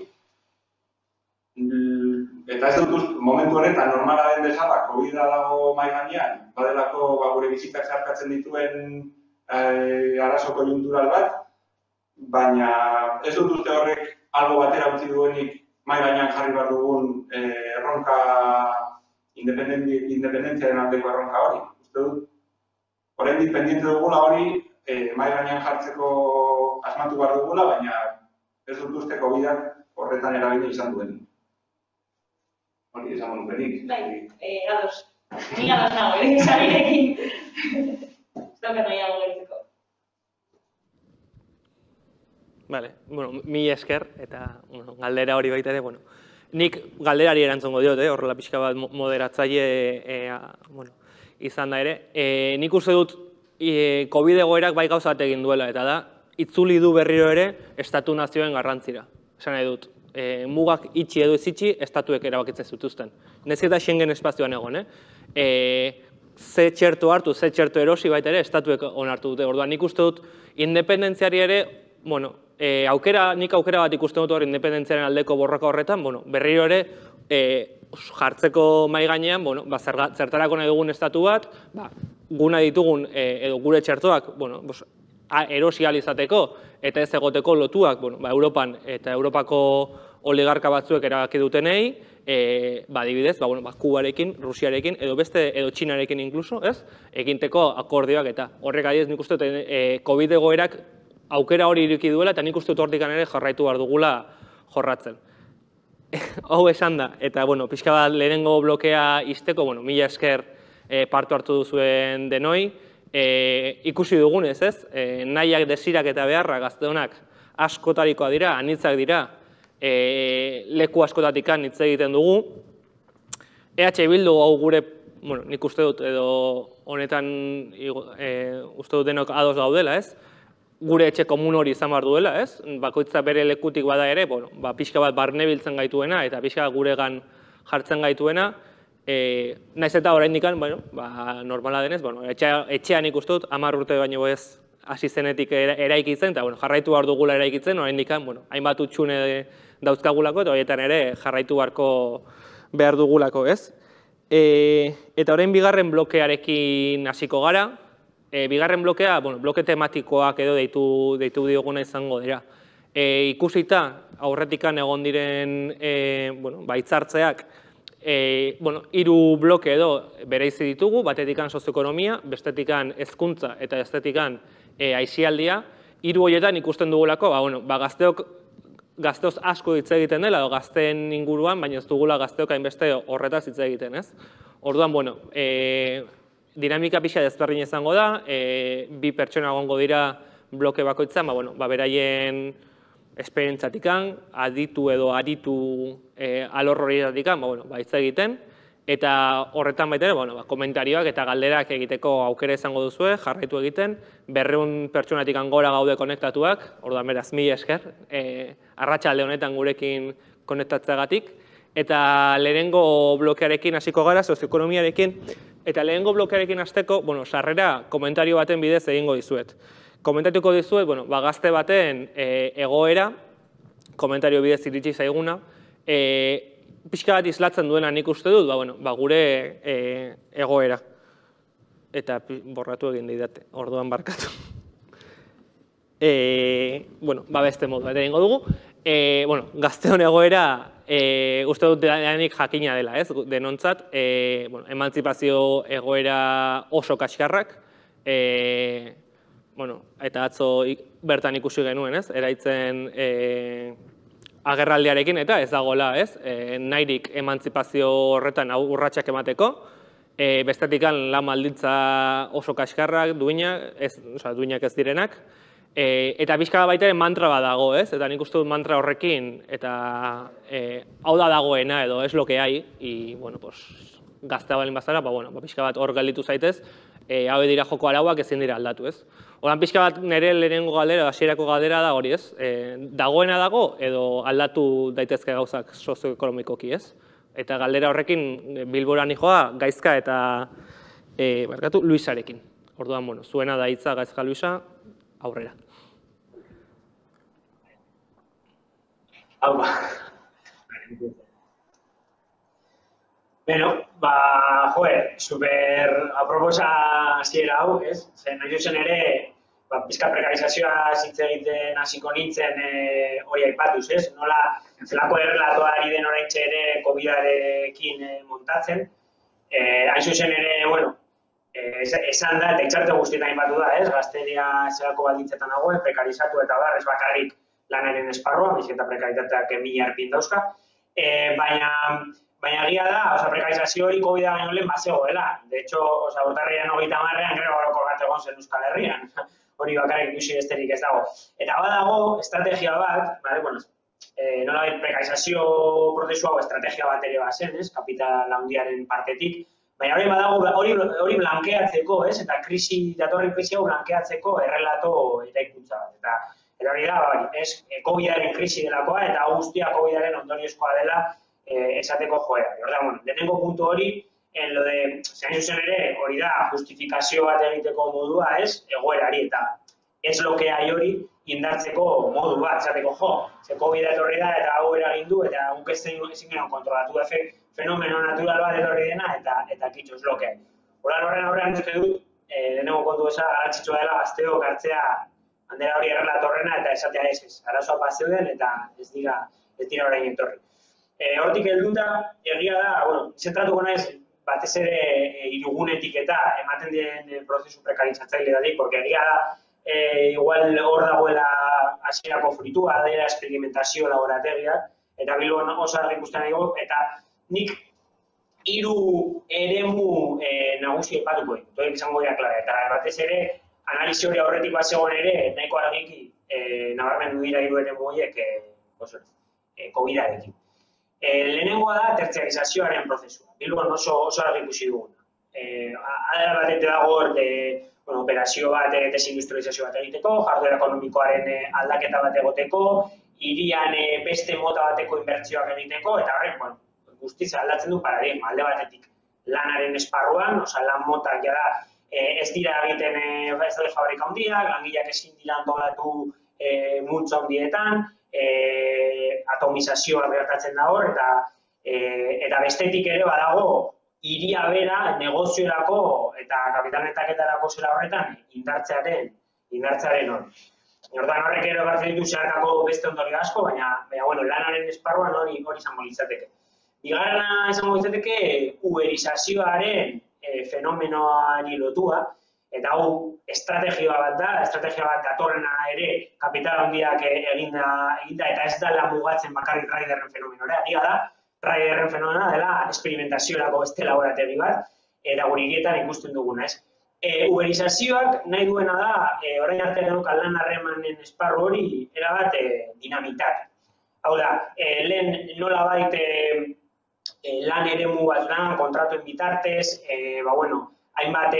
Eta ez dut momentu honetan normala den bezala, Covida dago mahai gainean, badelako ba, gure bizitzak zarkatzen dituen eh, arazo konjuntural bat, baina ez dut uste horrek algo batera utzi duenik mahai gainean jarri behar dugun eh, erronka independentziaren aldeko erronka hori. Uste dut, oraindik pendiente dugula hori, eh, mahai gainean jartzeko asmatu behar dugula, baina ez dut uste Covidak horretan eragina izan duen. Hori, esango nukenik. Bai, eh, ados. Ni ados nago, ere Xabirekin. Ez daukat nahi hau gertzeko. Vale, bueno, mi esker, eta bueno, galdera hori baita ere, bueno, nik galderari erantzongo diot, eh, horrela pixka bat moderatzaile e, bueno, izan da ere. E, nik uste dut e, Covid egoerak bai gauza bat egin duela, eta da, itzuli du berriro ere estatu nazioen garrantzira. Esan nahi dut, e, mugak itxi edo ez itxi, estatuek erabakitzen zituzten. Nez eta Schengen espazioan egon, eh? E, ze txerto hartu, ze txerto erosi baita ere, estatuek onartu dute. Orduan, nik uste dut, independentziari ere, bueno, E, aukera, nik aukera bat ikusten dut hor independentziaren aldeko borroka horretan, bueno, berriro ere e, jartzeko mai gainean, bueno, ba, zertarako nahi dugun estatu bat, ba, guna ditugun e, edo gure txertoak, bueno, bos, a, erosi ahal izateko eta ez egoteko lotuak, bueno, ba, Europan eta Europako oligarka batzuek erabaki dutenei, e, ba, adibidez, ba, bueno, ba, Kubarekin, Rusiarekin edo beste edo Txinarekin inkluso, ez? Eginteko akordioak eta horrek adibidez nik uste dut e, Covid egoerak aukera hori ireki duela, eta nik uste dut hortik ere jarraitu behar dugula jorratzen. Hau esan da, eta bueno, pixka bat lehenengo blokea izteko, bueno, mila esker e, partu hartu duzuen denoi, e, ikusi dugunez, ez? E, nahiak, desirak eta beharra gazteonak askotarikoa dira, anitzak dira, e, leku askotatik hitz egiten dugu. E H Bildu hau gure, bueno, nik uste dut, edo honetan e, uste dut denok ados gaudela, ez? Gure etxe komun hori izan behar duela, ez? Bakoitza bere lekutik bada ere, bueno, ba, pixka bat barne biltzen gaituena eta pixka bat guregan jartzen gaituena, e, naiz eta oraindik, bueno, ba, normala denez, bueno, etxea, etxean ikusten dut, hamar urte baino ez hasi zenetik eraikitzen, eta bueno, jarraitu behar dugula eraikitzen, oraindik, bueno, hainbat utxune dauzkagulako, eta horietan ere jarraitu beharko behar dugulako, ez? E, eta orain bigarren blokearekin hasiko gara. E, bigarren blokea, bueno, bloke tematikoak edo deitu, deitu dioguna izango dira. Ikusita, aurretikan egon diren hitzartzeak, hiru bloke edo bereizi ditugu, batetikan sozioekonomia, bestetikan hezkuntza eta estetikan aisialdia. Hiru horietan ikusten dugulako, gazteok gazteoz asko hitz egiten dela, gazteen inguruan, baina ez dugula gazteok hainbeste horretaz hitz egiten, ez? Orduan, bueno, dinamika pixa desberdin izango da, bi pertsona egongo dira bloke bakoitzan, beraien esperientzatikan, aditu edo aritu alor horietatikan, hitz egiten, eta horretan baita ere, komentarioak eta galderak egiteko aukera izango duzue, jarraitu egiten, berrehun pertsonatik gora gaude konektatuak, orduan beraz, mila esker, arratsalde honetan gurekin konektatzeagatik, eta lehenengo blokearekin hasiko gara, sozioekonomiarekin, eta lehenengo blokearekin hasteko, sarrera komentario baten bidez egingo dizuet. Komentatuko dizuet, gazte baten egoera, komentario bidez iritsi zaiguna, pixka bat islatzen duena nik uste dut, gure egoera. Eta borratu egin didate, orduan barkatu. Beste modu bat egingo dugu. Gazteon egoera uste dut denik jakina dela, denontzat. Emantzipazio egoera oso kaskarrak. Eta atzo bertan ikusi genuen, eraitzen agerraldiarekin, eta ez dagoela, ez, nahirik emantzipazio horretan urratsak emateko, bestetik lan baldintza oso kaskarrak, duinak, duinak ez direnak, eta pixka baita ere mantra bat dago, ez, eta nik uste dut mantra horrekin, eta hau da dagoena edo ez lo que hai, y, bueno, pues, gaztea balin bazara, pixka bat hor gelditu zaitez, hau dira joko arauak ezin dira aldatu, ez. Horan pixka bat nire lehenengo galdera, hasierako galdera da hori, ez? Dagoena dago edo aldatu daitezke gauzak sozioekonomikoki, ez? Eta galdera horrekin Bilbora nijoa Gaizka eta barkatu Luisarekin. Orduan, bueno, zuena da hitza Gaizka Luisa, aurrera. Hau ba. Beno, ba, joe, super aproposa hasiera hau, ez? Zen, nahi duzen ere, pizka prekarizazioa hitz egiten hasiko nintzen hori aipatuz, ez? Nola, zelako errelatoa ari den oraintxe ere covidarekin montatzen. Hain zuzen ere, bueno, esan da, eta itxarte guztietan aipatu da, ez? Gazteria zelako baldintzetan dagoen, prekarizatu eta bar, ez bakarrik lanaren esparroa, bizik eta prekaritateak mila erpin dauzka. Baina, Baina egia da, oza, prekarizazio hori COVID-a baino lehen bazegoela. De hecho, oza, urtarrian hogeita hamarrean gero horoko bat egon zen Euskal Herrian. Hori bakarrik ikusi besterik ez dago. Eta badago, estrategia bat, bale, bueno, nola bai prekarizazio prozesu hau estrategia bat ere bazen, ez, kapital handiaren partetik. Baina hori badago, hori blankeatzeko, ez, eta krisi, datorren krisi hau blankeatzeko errelato eraikuntza bat. Eta hori da, ez, COVID-aren krisi delakoa, eta guztia COVID-aren ondoriozkoa dela, esateko joera. Orduan, lehenengo puntu hori, en lo de, zein zuzen ere, hori da, justifikazio bat egiteko modua, ez, egoerari, eta ez lokeai hori indartzeko modu bat, esateko jo, ze COVID etorri da, eta hau eragin du, eta guk ezin genuen kontrolatu da fenomeno natural bat etorri dena, eta eta kitxo ez lokeai. Horren horren horrean ez dut, lehenengo kontu eza, garrantzitsua dela, gazteok hartzea handera hori errelatorrena, eta esatea ez ez, arazoa bat zeuden, eta ez dira, ez dira orain etorri. Hortik helduta, egia da, bueno, zentratuko naiz, batez ere hirugunetik eta ematen den prozesu prekarizatzaile datik, porque egia da, igual hor dagoela hasierako fruitua, dela experimentazio laborategia, eta Bilbon oso argi ikusten nahi, eta nik hiru eremu nagusi aipatuko ditut, horiek izango dira klabe, eta batez ere, analizi hori aurretik bat zegoen ere, nahiko argiki nabarmendu dira hiru eremu horiek COVID-arekin. Lehenengoa da tertziarizazioaren prozesua. Bilbon oso argi ikusi duguna. Adela batete dago operazio bat, desindustrializazio bat egiteko, jarduera ekonomikoaren aldaketa bat egoteko, hirian beste mota bateko inbertsioak egiteko, eta horrek, guztiz aldatzen du paradigma, alde batetik lanaren esparruan, oza, lan motak ja da, ez dira egiten ez da fabrika handiak, langileak ezin dira antolatu multzo handietan, atomizazioa gertatzen da hor, eta bestetik ere badago hiria bera negoziorako eta kapital metaketarako zela horretan indartzearen hor. Orduan horrek ere ekartzen ditu zeharkako beste ondorio asko, baina, baina bueno, lanaren esparruan hori hori izango litzateke. Bigarrena izango litzateke uberizazioaren e, fenomenoari lotua, eta hau estrategia bat da, estrategia bat datorrena ere kapital handiak eginda, eginda eta ez dela mugatzen bakarrik riderren fenomenora. Egia da, riderren fenomena dela esperimentaziorako beste laborategi bat, eta guri hirietan ikusten duguna, ez? E, uberizazioak nahi duena da, e, orain arte geneukan lan harremanen esparru hori erabat e, dinamitat. Hau da, e, lehen nolabait e, e, lan eremu batzuetan, kontratuen bitartez, e, ba bueno, hainbat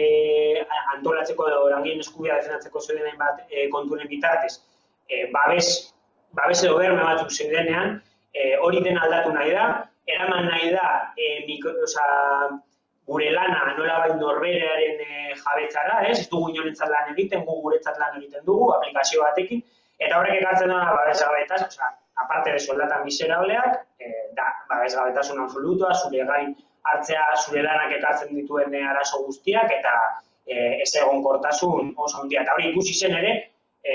e, antolatzeko edo langileen eskubidea defendatzeko zeuden hainbat e, konturen bitartez, e, babes, babes edo berme batzuk zeudenean, e, hori den aldatu nahi da, eraman nahi da, e, mikro, oza, gure lana nolabait norberearen e, jabetzara, ez? Ez dugu inorentzat lan egiten, gu guretzat lan egiten dugu, aplikazio batekin, eta horrek ekartzen da babesgabetasun, osea, aparte de soldatan miserableak, e, da babesgabetasun absolutua, zure gain hartzea, zure lanak ekartzen dituen e, arazo guztiak, eta e, ez egonkortasun oso handia. Eta hori ikusi zen ere, e,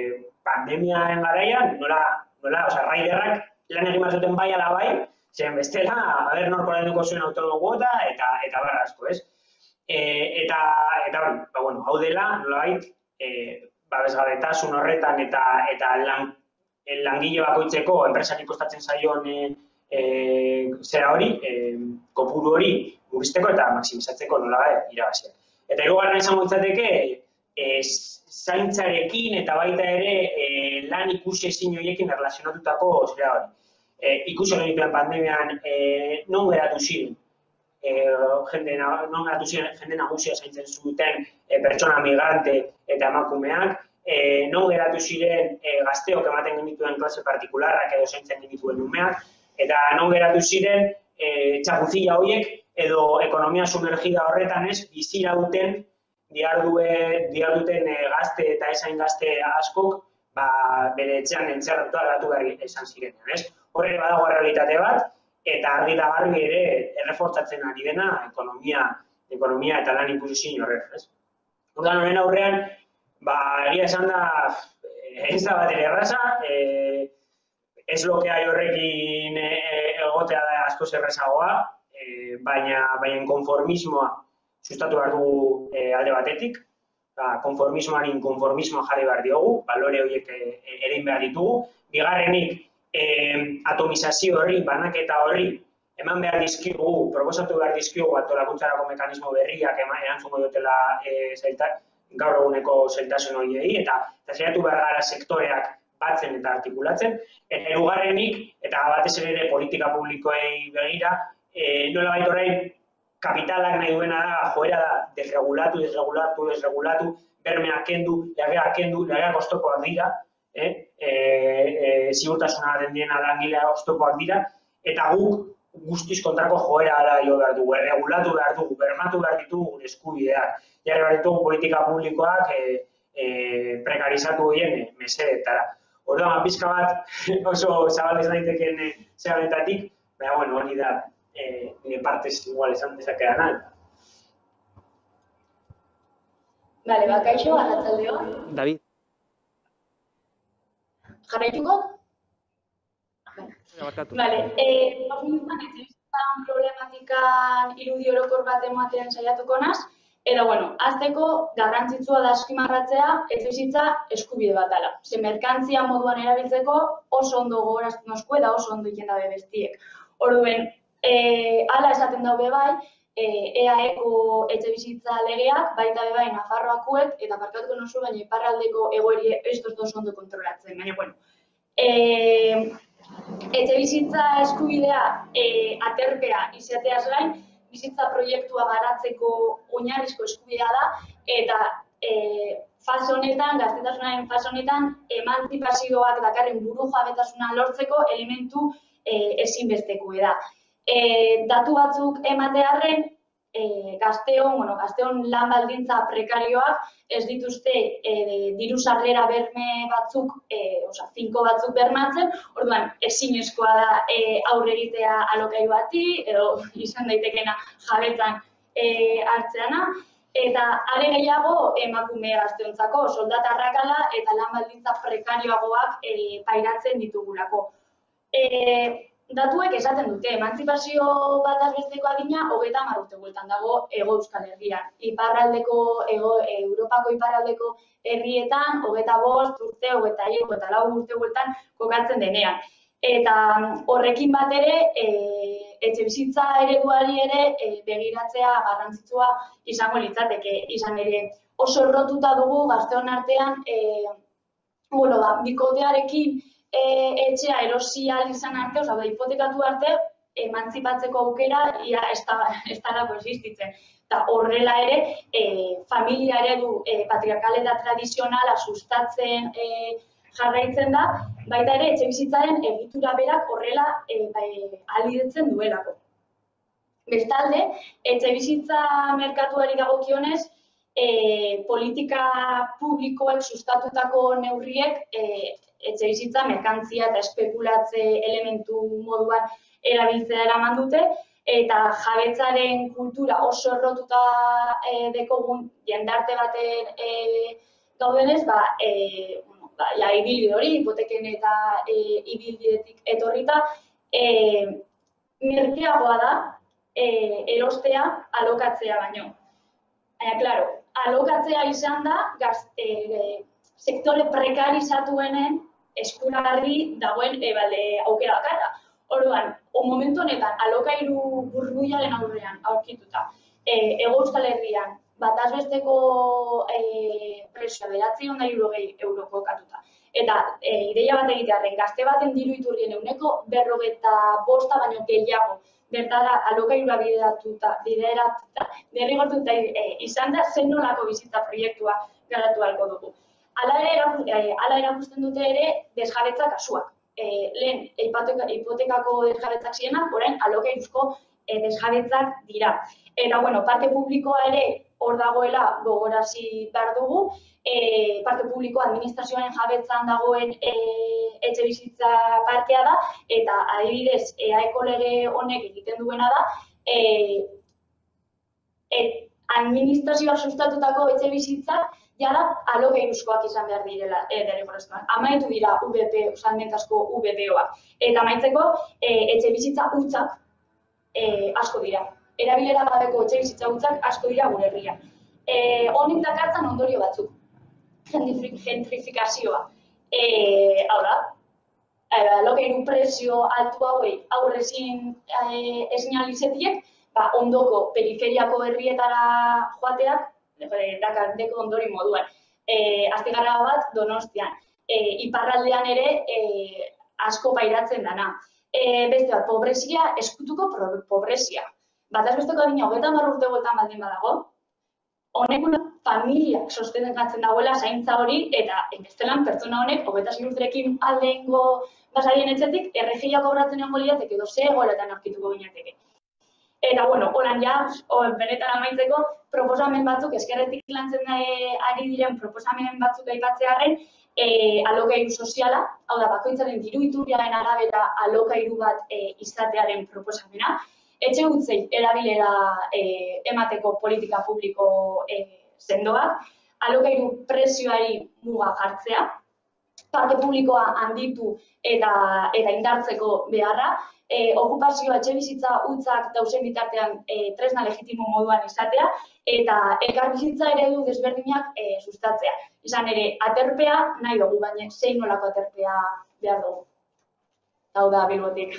pandemiaen garaian, nola, nola, osea, riderrak lan egin bat zuten bai ala bai, zen bestela, haber norko lehenduko zuen autonomo kuota, eta, eta barra asko, ez? E, eta, eta hori, ba, bueno, hau dela, nolabait, e, babesgabetasun horretan eta, eta lan, langile bakoitzeko, enpresari kostatzen zaion e, e, zera hori, e, kopuru hori murrizteko eta maximizatzeko nolabait irabaziak. Eta hirugarren izango litzateke, e, zaintzarekin eta baita ere e, lan ikusi ezin horiekin erlazionatutako zera hori. E, ikusi genituen pandemian e, non geratu ziren, e, jende, non geratu ziren jende nagusia zaintzen zuten e, pertsona migrante eta emakumeak, e, non geratu ziren e, gazteok ematen genituen klase partikularrak edo zaintzen genituen umeak, eta non geratu ziren e, txapuzilla horiek edo ekonomia sumergida horretan ez, bizira duten diardue, diarduten e, gazte eta esain gazte askok ba, bere etxean entzerratuta geratu behar esan zirenean, ez? Horre badago realitate bat, eta argi eta garbi ere errefortzatzen ari dena ekonomia, ekonomia eta lan ikusizin horrek, ez? Orduan honen aurrean, ba, egia esan da, ez da bat ere erraza, e, ez blokeai horrekin e, egotea da askoz errazagoa, e, baina, baina konformismoa sustatu behar dugu e, alde batetik, ba, konformismoaren konformismoa jarri behar diogu, balore horiek e, erein behar ditugu, bigarrenik, E, atomizazio horri, banaketa horri, eman behar dizkigu, proposatu behar dizkigu antolakuntzarako mekanismo berriak eman erantzungo dutela e, zelta, gaur eguneko zeltasun horiei, eta saiatu behar gara sektoreak batzen eta artikulatzen, eta hirugarrenik, eta batez ere politika publikoei begira, e, nolabait orain kapitalak nahi duena da, joera da, desregulatu, desregulatu, desregulatu, bermeak kendu, legeak kendu, legeak oztopoak dira, eh? E, e, ziurtasuna den diena langilea oztopoak dira, eta guk guztiz kontrako joera ara jo behar dugu, erregulatu behar dugu, bermatu behar ditugu gure eskubideak, jarri behar ditugu politika publikoak e, e, prekarizatu horien mesedetara. Orduan, pizka bat oso zabal ez daiteken zeharetatik, baina, bueno, hori da, e, nire partez igual esan dezakedana. Bale, bakaixo, arratsaldeon. David. Jarraituko? Bale, eh, dos minutan etxebizitzan problematikan irudi orokor bat ematen saiatuko naz, eta, bueno, azteko garrantzitsua da azpimarratzea etxebizitza eskubide bat dela. Ze merkantzia moduan erabiltzeko oso ondo gogorazten oskue da oso ondo iken dabe bestiek. Orduen, eh, hala esaten daube bai, E A Eko etxebizitza legeak, baita bebai Nafarroakuek, eta parkatuko nozu, baina iparraldeko egoeri ez oso ondo kontrolatzen. Baina, bueno, e, etxebizitza eskubidea e, aterpea izateaz gain, bizitza proiektua garatzeko oinarrizko eskubidea da, eta e, fase honetan, gaztetasunaren fase honetan, emantzipazioak dakarren buru jabetasuna lortzeko elementu e, ezinbesteko da. E, datu batzuk ematearren, e, gazteon, bueno, gazteon lan baldintza prekarioak ez dituzte e, diru sarrera berme batzuk, e, oza, finko batzuk bermatzen, orduan ezinezkoa da e, aurre egitea alokairu bati, edo izan daitekena jabetzan e, hartzeana, Eta are gehiago emakume gazteontzako soldata arrakala eta lan baldintza prekarioagoak pairatzen ditugulako. Datuek esaten dute, emantzipazio bataz besteko adina hogeita hamar urte bueltan dago Hego Euskal Herrian. Iparraldeko, Europako iparraldeko herrietan hogeita bost urte, hogeita hiru, hogeita lau urte bueltan kokatzen denean. Eta horrekin bat ere, etxebizitza ereduari ere begiratzea garrantzitsua izango litzateke. Izan ere oso errotuta dugu gazteon artean, bikotearekin etxea erosi ahal izan arte, oza, hipotekatu arte, emantzipatzeko aukera ia ez dalako existitzen. Eta horrela ere, familia eredu patriarkal eta tradizionala sustatzen jarraitzen da, baita ere etxebizitzaren egitura berak horrela ahalbidetzen duelako. Bestalde, etxebizitza merkatuari dagokionez, politika publikoek sustatutako neurriek etxebizitza merkantzia eta espekulatze elementu moduan erabiltzea eraman dute, eta jabetzaren kultura oso errotuta dekogun jendarte baten gaudenez, ja, ibilbide hori, hipoteken eta ibilbidetik etorrita, merkeagoa da erostea alokatzea baino. Baina, klaro, alokatzea izan da sektore prekarizatuenen eskuragarri dagoen aukera bakarra. Orduan, momentu honetan alokairu burbuilaren aurrean aurkituta, Hego Euskal Herrian, bataz besteko prezioa bederatziehun eta hirurogei euro kokatuta. Eta ideia bat egitearren, gazte baten diru iturrien ehuneko berrogeita bosta baino gehiago bertara alokairua bideratuta, derrigortuta izan da zen nolako bizitza proiektua garatu ahalko dugu. Hala erakusten dute ere desjabetza kasuak. Lehen hipotekako desjabetzak zirenak, orain alokairuzko desjabetzak dira. Eta, bueno, parte publikoa ere hor dagoela gogorazi behar dugu, parte publiko administrazioaren jabetzan dagoen etxe bizitza parkea da, eta adibidez, E A Eko lege honek egiten duena da, administrazioak sustatutako etxe bizitzak jada alokairuzkoak izan behar direla derrigorrezkoan. Amaitu dira U B P, salmentasko U B P oak. Eta amaitzeko, etxe bizitza hutsak asko dira. Erabilera gabeko etxe bizitza hutsak asko dira gure herrian. Honek dakartzan ondorio batzuk. Gentrifikazioa. Hau da, alokairu prezio altu hauei aurrezin esnalizetiek, ondoko periferiako herrietara joateak, dakardeko ondori moduan. Astigarraga bat Donostian. Iparraldean ere asko pairatzen dana. Beste bat, pobrezia, eskutuko pobrezia. Bataz besteko adina hogeita hamar urte bueltan baldin badago, honek familiak sostengatzen dagoela zaintza hori, eta bestelan pertsona honek hogeita sei urterekin aldeengo basarien etxetik, erregia kobratzen egongo lirateke edo ze egoeretan aurkituko ginateke. Eta, bueno, holan ja, benetan amaitzeko, proposamen batzuk, eskerretik lantzen ari diren proposamenen batzuk aipatzearren, alokairu soziala, hau da, bakoitzaren diru iturriaren arabera alokairu bat izatearen proposamena, etxe hutsei erabilera emateko politika publiko sendoak, alokairu prezioari muga jartzea, parke publikoa handitu eta indartzeko beharra, okupazioa etxe bizitza hutsak dauzen bitartean tresna legitimo moduan izatea, eta elkarbizitza eredu desberdinak sustatzea. Izan ere, aterpea nahi dugu, baina zein nolako aterpea behar dugu. Hau da, Bilbotik.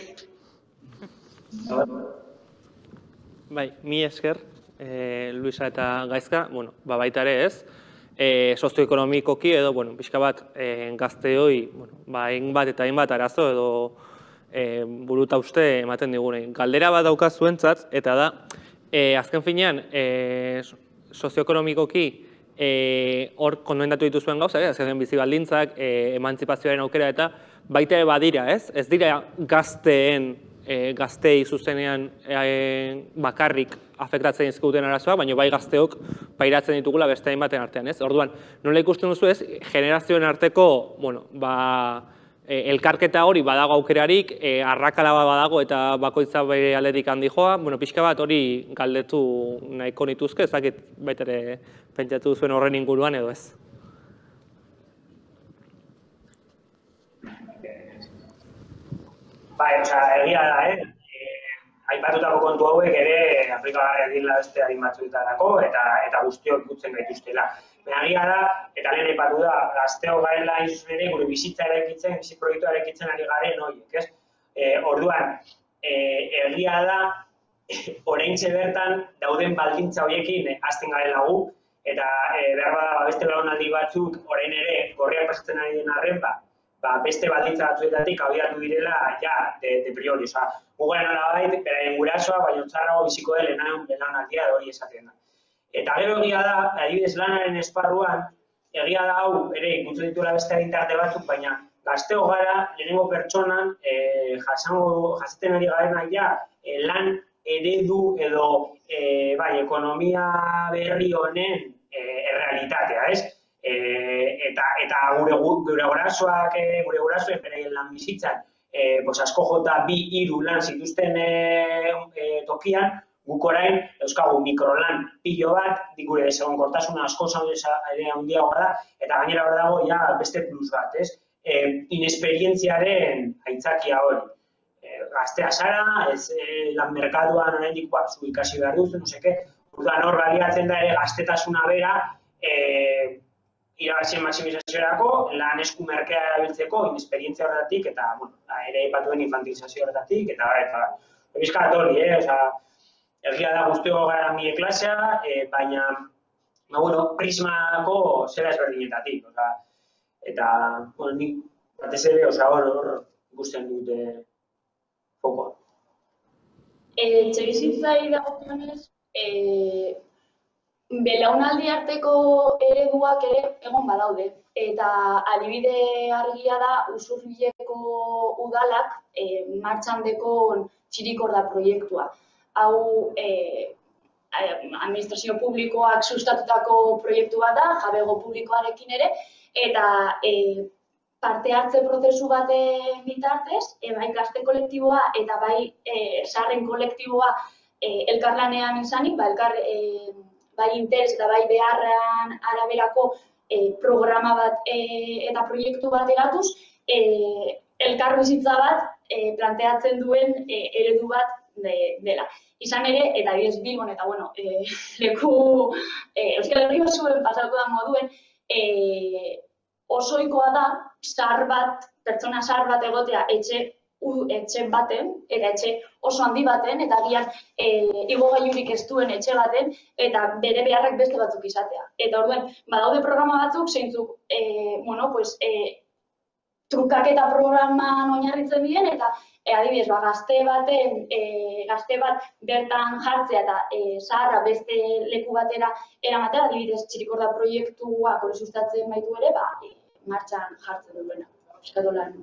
Bai, mi esker, Luisa eta Gaizka, bueno, baita ere ez, sozioekonomikoki edo, bueno, pixka bat gazteoi, hainbat eta hainbat arazo edo buruta uste ematen digune. Galdera bat daukaz zuentzat, eta da, azken finean, sozioekonomikoki hor kondendatu dituzuen gauza, azken bizi baldintzak, emantzipazioaren aukera, eta baita ere badira, ez? Ez dira gazteen, gaztei zuzenean bakarrik afektatzen izkuten arazoa, baina bai gazteok pairatzen ditugula beste hainbaten artean, ez? Orduan, nola ikusten duzu ez, generazioen arteko, bueno, ba, elkarketa hori badago aukerarik, arrakala badago eta bakoitza bere aldetik handi joa, bueno, pixka bat hori galdetu nahiko nituzke, ez dakit baita ere pentsatu zuen horren inguruan edo ez. Bai, oza, egia da, eh? Aipatutako kontu hauek ere aplikagarriak dira beste adin batzuetarako eta guztiok ikutzen gaituztela. Baina egia da, eta lehen aipatu da, gazteok garela hain zuzen ere gure bizitza eraikitzen, bizi proiektua eraikitzen ari garen horiek, ez? Orduan, egia da, oraintxe bertan dauden baldintza horiekin hasten garela gu, eta behar bada beste belaunaldi batzuk orain ere gorriak pasatzen ari den arren, beste baldintza batzuetatik abiatu direla ja de priori. Gugaren nolabait, beraien gurasoa, baina txarrago biziko den belaunaldia hori esaten da. Eta gero egia da, adibidez lanaren esparruan, egia da hau, ere ikutzen dituela beste adintarte batzuk, baina gazteo gara, lehenengo pertsonan, jasaten ari garen ja, lan eredu edo ekonomia berri honen errealitatea, ez? Eta gure gurasoak, gure gurasoen beraien lan bizitzan, asko jota bi hiru lan zituzten tokian, guk orain euskagu mikrolan pilo bat, gure desegonkortasuna asko ere handiagoa da, eta gainera hor dago ja beste plus bat, ez? Inesperientziaren aitzakia hori. Gaztea zara, lan merkatuan oraindik zu ikasi behar duzu, no seke, urduan hor baliatzen da ere gaztetasuna bera, irabazien maximizaziorako, lan esku merkea erabiltzeko, inesperientzia horretatik, eta ere aipatuen infantilizazio horretatik, eta eta bizkat hori, egia da guztio gara mile klasea, baina prismako zera ezberdinetatik, eta nik batez ere hor ikusten dute fokoa. Etxebizitzai dagokionez, belaunaldi arteko ereduak ere egon badaude. Eta adibide argia da Usurbileko udalak martxan dekon txirikorda proiektua. Hau administrazio publikoak sustatutako proiektua da, jabego publikoarekin ere, eta parte hartze prozesu baten bitartez, bai gazte kolektiboa eta bai sarren kolektiboa elkarlanean izanik, bai interes eta bai beharran araberako programa bat eta proiektu bat eratuz, elkarbizitza bat planteatzen duen eredu bat dela. Izan ere, eta adibidez Bilbon eta leku Euskal Herri osoan pasatuko da moduen, osoikoa da zahar bat, pertsona zahar bat egotea etxe baten, eta etxe oso handi baten, eta agian igogailurik ez duen etxe baten, eta bere beharrak beste batzuk izatea. Eta orduan, badaude programa batzuk, zeintzuk, trukaketa programan oinarritzen diren, eta adibidez, gazte baten, gazte bat bertan jartzea eta zaharra beste leku batera eramatea, adibidez, txirikorda proiektuak hori sustatzen baitu ere, martxan jartzen duena. Euskatu lan.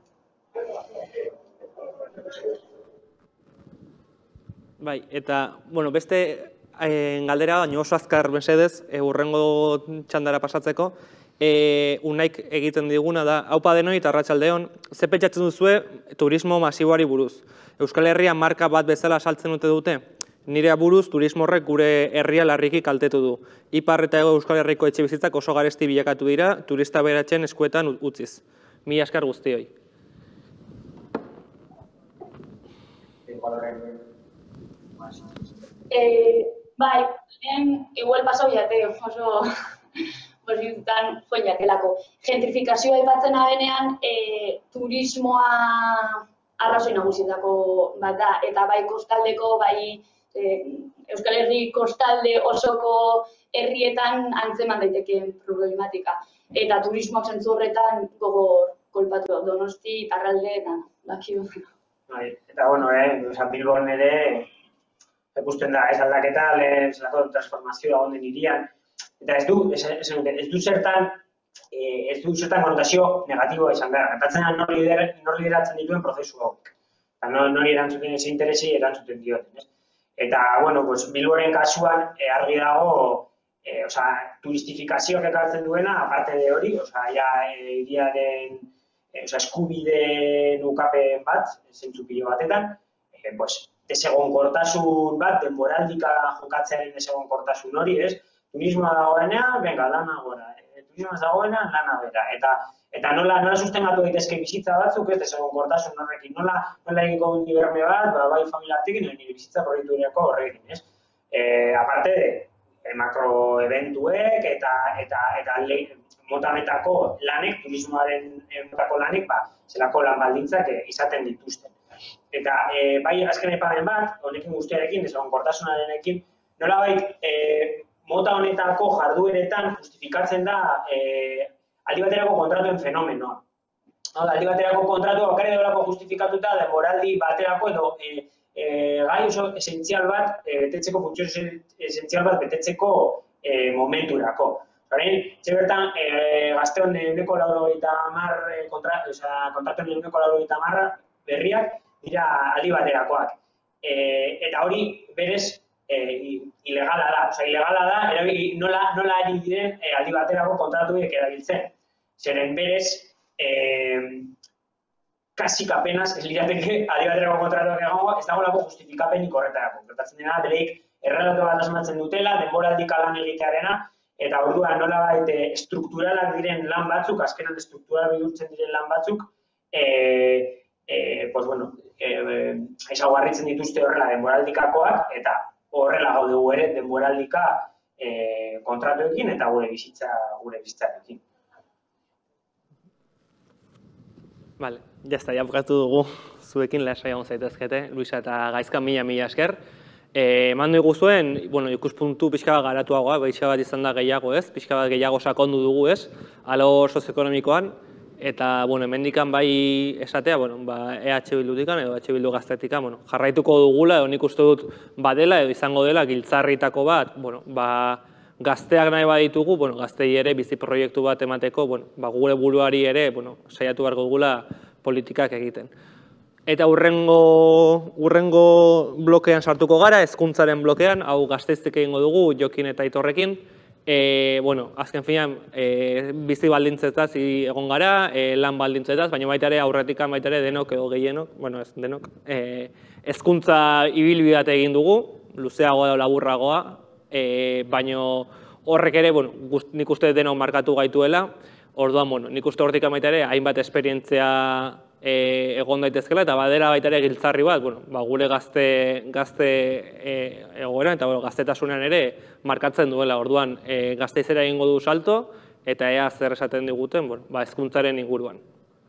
Bai, eta, bueno, beste galdera, baina oso azkar mesedez, hurrengo txandara pasatzeko, unaik egiten diguna da, haupa denoi eta arratsaldeon, ze pentsatzen duzue turismo masiboari buruz. Euskal Herria marka bat bezala saltzen dute dute, nire buruz turismo horrek gure herria larriki kaltetu du. Ipar eta Hego Euskal Herriko etxe bizitzak oso garesti bilakatu dira, turista beratzen eskuetan utziz. Mila esker guztioi. Bai, lehen igual pasau jate, oso positutan joan jatelako. Gentrifikazioa aipatzen abenean, turismoa arrazoi nagusietako bat da, eta bai kostaldeko, bai Euskal Herri kostalde osoko herrietan antzeman daitekeen problematika. Eta turismoak zentzu horretan gogor kolpatu da, Donosti, Iparralde, eta bakio. Eta, bueno, Bilbon ere, ikusten da, ez aldaketa, lehen zelako transformazioa onden irian. Eta ez du, ez du zertan, ez du zertan konotazio negatiboa izan behar. Gertatzen da nor lideratzen dituen prozesu hauek. Eta nori erantzuten ez interesi erantzuten dioten. Eta, bueno, Bilboren kasuan argi dago, turistifikazioak ekartzen duena, aparte de hori, iriaren eskubide nukapen bat, zentzu pilo batetan, pues, desegonkortasun bat, denboraldika jokatzearen desegonkortasun hori, ez? Turismoa dagoenean, venga, lana gora. Turismoa ez dagoenean, lana bera. Eta, eta nola, nola sustengatu daitezke bizitza batzuk, ez desegonkortasun horrekin. Nola, nola egingo dut berme bat, ba, bai familiartekin, nire bizitza proiektureko horrekin, ez? E, aparte, e, makroeventuek eta, eta, eta le, motametako lanek, turismoaren motako lanek, ba, zelako lan baldintzak e, izaten dituzten. Eta e, bai azken epamen bat, honekin guztiarekin, desegonkortasunarenekin, nolabait e, mota honetako jardueretan justifikatzen da e, aldi baterako kontratuen fenomenoa. No, aldi baterako kontratua bakarrik dagoelako justifikatuta denboraldi baterako edo e, e, gai oso esentzial bat e, betetzeko, funtzio esentzial bat betetzeko e, momenturako. Horrein, txe bertan, e, gazteon ehuneko laurogeita hamar kontratuen ehuneko laurogeita hamar berriak dira aldi baterakoak. E, eta hori berez e, ilegala da. Osa, ilegala da, erabi, nola, nola ari diren e, aldi baterako kontratuek erabiltzen. Zeren berez, e, kasik apenas ez lirateke aldi baterako kontratuak egongo, ez dagoelako justifikapenik horretarako. Gertatzen dena, bereik errelatu bat asmatzen dutela, denboraldika lan egitearena, eta orduan nola baita strukturalak diren lan batzuk, azkenan struktural bihurtzen diren lan batzuk, e, e, pues bueno, e, ezaugarritzen dituzte horrela denboraldikakoak, eta horrela gaudegu ere denboraldika e, kontratuekin eta gure bizitza gure bizitzarekin. Vale, jazta, ja bukatu dugu zuekin lasai egon zaitezkete, Luisa eta Gaizka mila mila esker. E, eman dugu zuen, bueno, ikuspuntu pixka bat garatuagoa, pixka bat izan da gehiago ez, pixka bat gehiago sakondu dugu ez, alo sozioekonomikoan, eta, bueno, hemendikan bai esatea, bueno, ba, E H Bildutikan edo E H Bildu gaztetikan, bueno, jarraituko dugula, edo nik uste dut badela edo izango dela giltzarritako bat, bueno, ba, gazteak nahi baditugu, bueno, gaztei ere bizi proiektu bat emateko, bueno, ba, gure buruari ere, bueno, saiatu beharko dugula politikak egiten. Eta urrengo, urrengo blokean sartuko gara, hezkuntzaren blokean, hau Gasteizek egingo dugu, Jokin eta Aitorrekin. E, bueno, azken finean, e, bizi baldintzetaz egon gara, e, lan baldintzetaz, baina baita ere aurretikan baita ere denok edo gehienok, bueno, ez denok, e, hezkuntza ibilbidea egin dugu, luzeagoa edo laburragoa, e, baina horrek ere, bueno, gust, nik uste denok markatu gaituela, orduan, bueno, nik uste hortik baita ere, hainbat esperientzia E, egon daitezkela, eta badera baita ere giltzarri bat, bueno, ba, gure gazte, gazte e, egoeran, eta bueno, gaztetasunean ere markatzen duela, orduan e, Gasteizera egingo du salto, eta ea zer esaten diguten, bueno, ba, hezkuntzaren inguruan.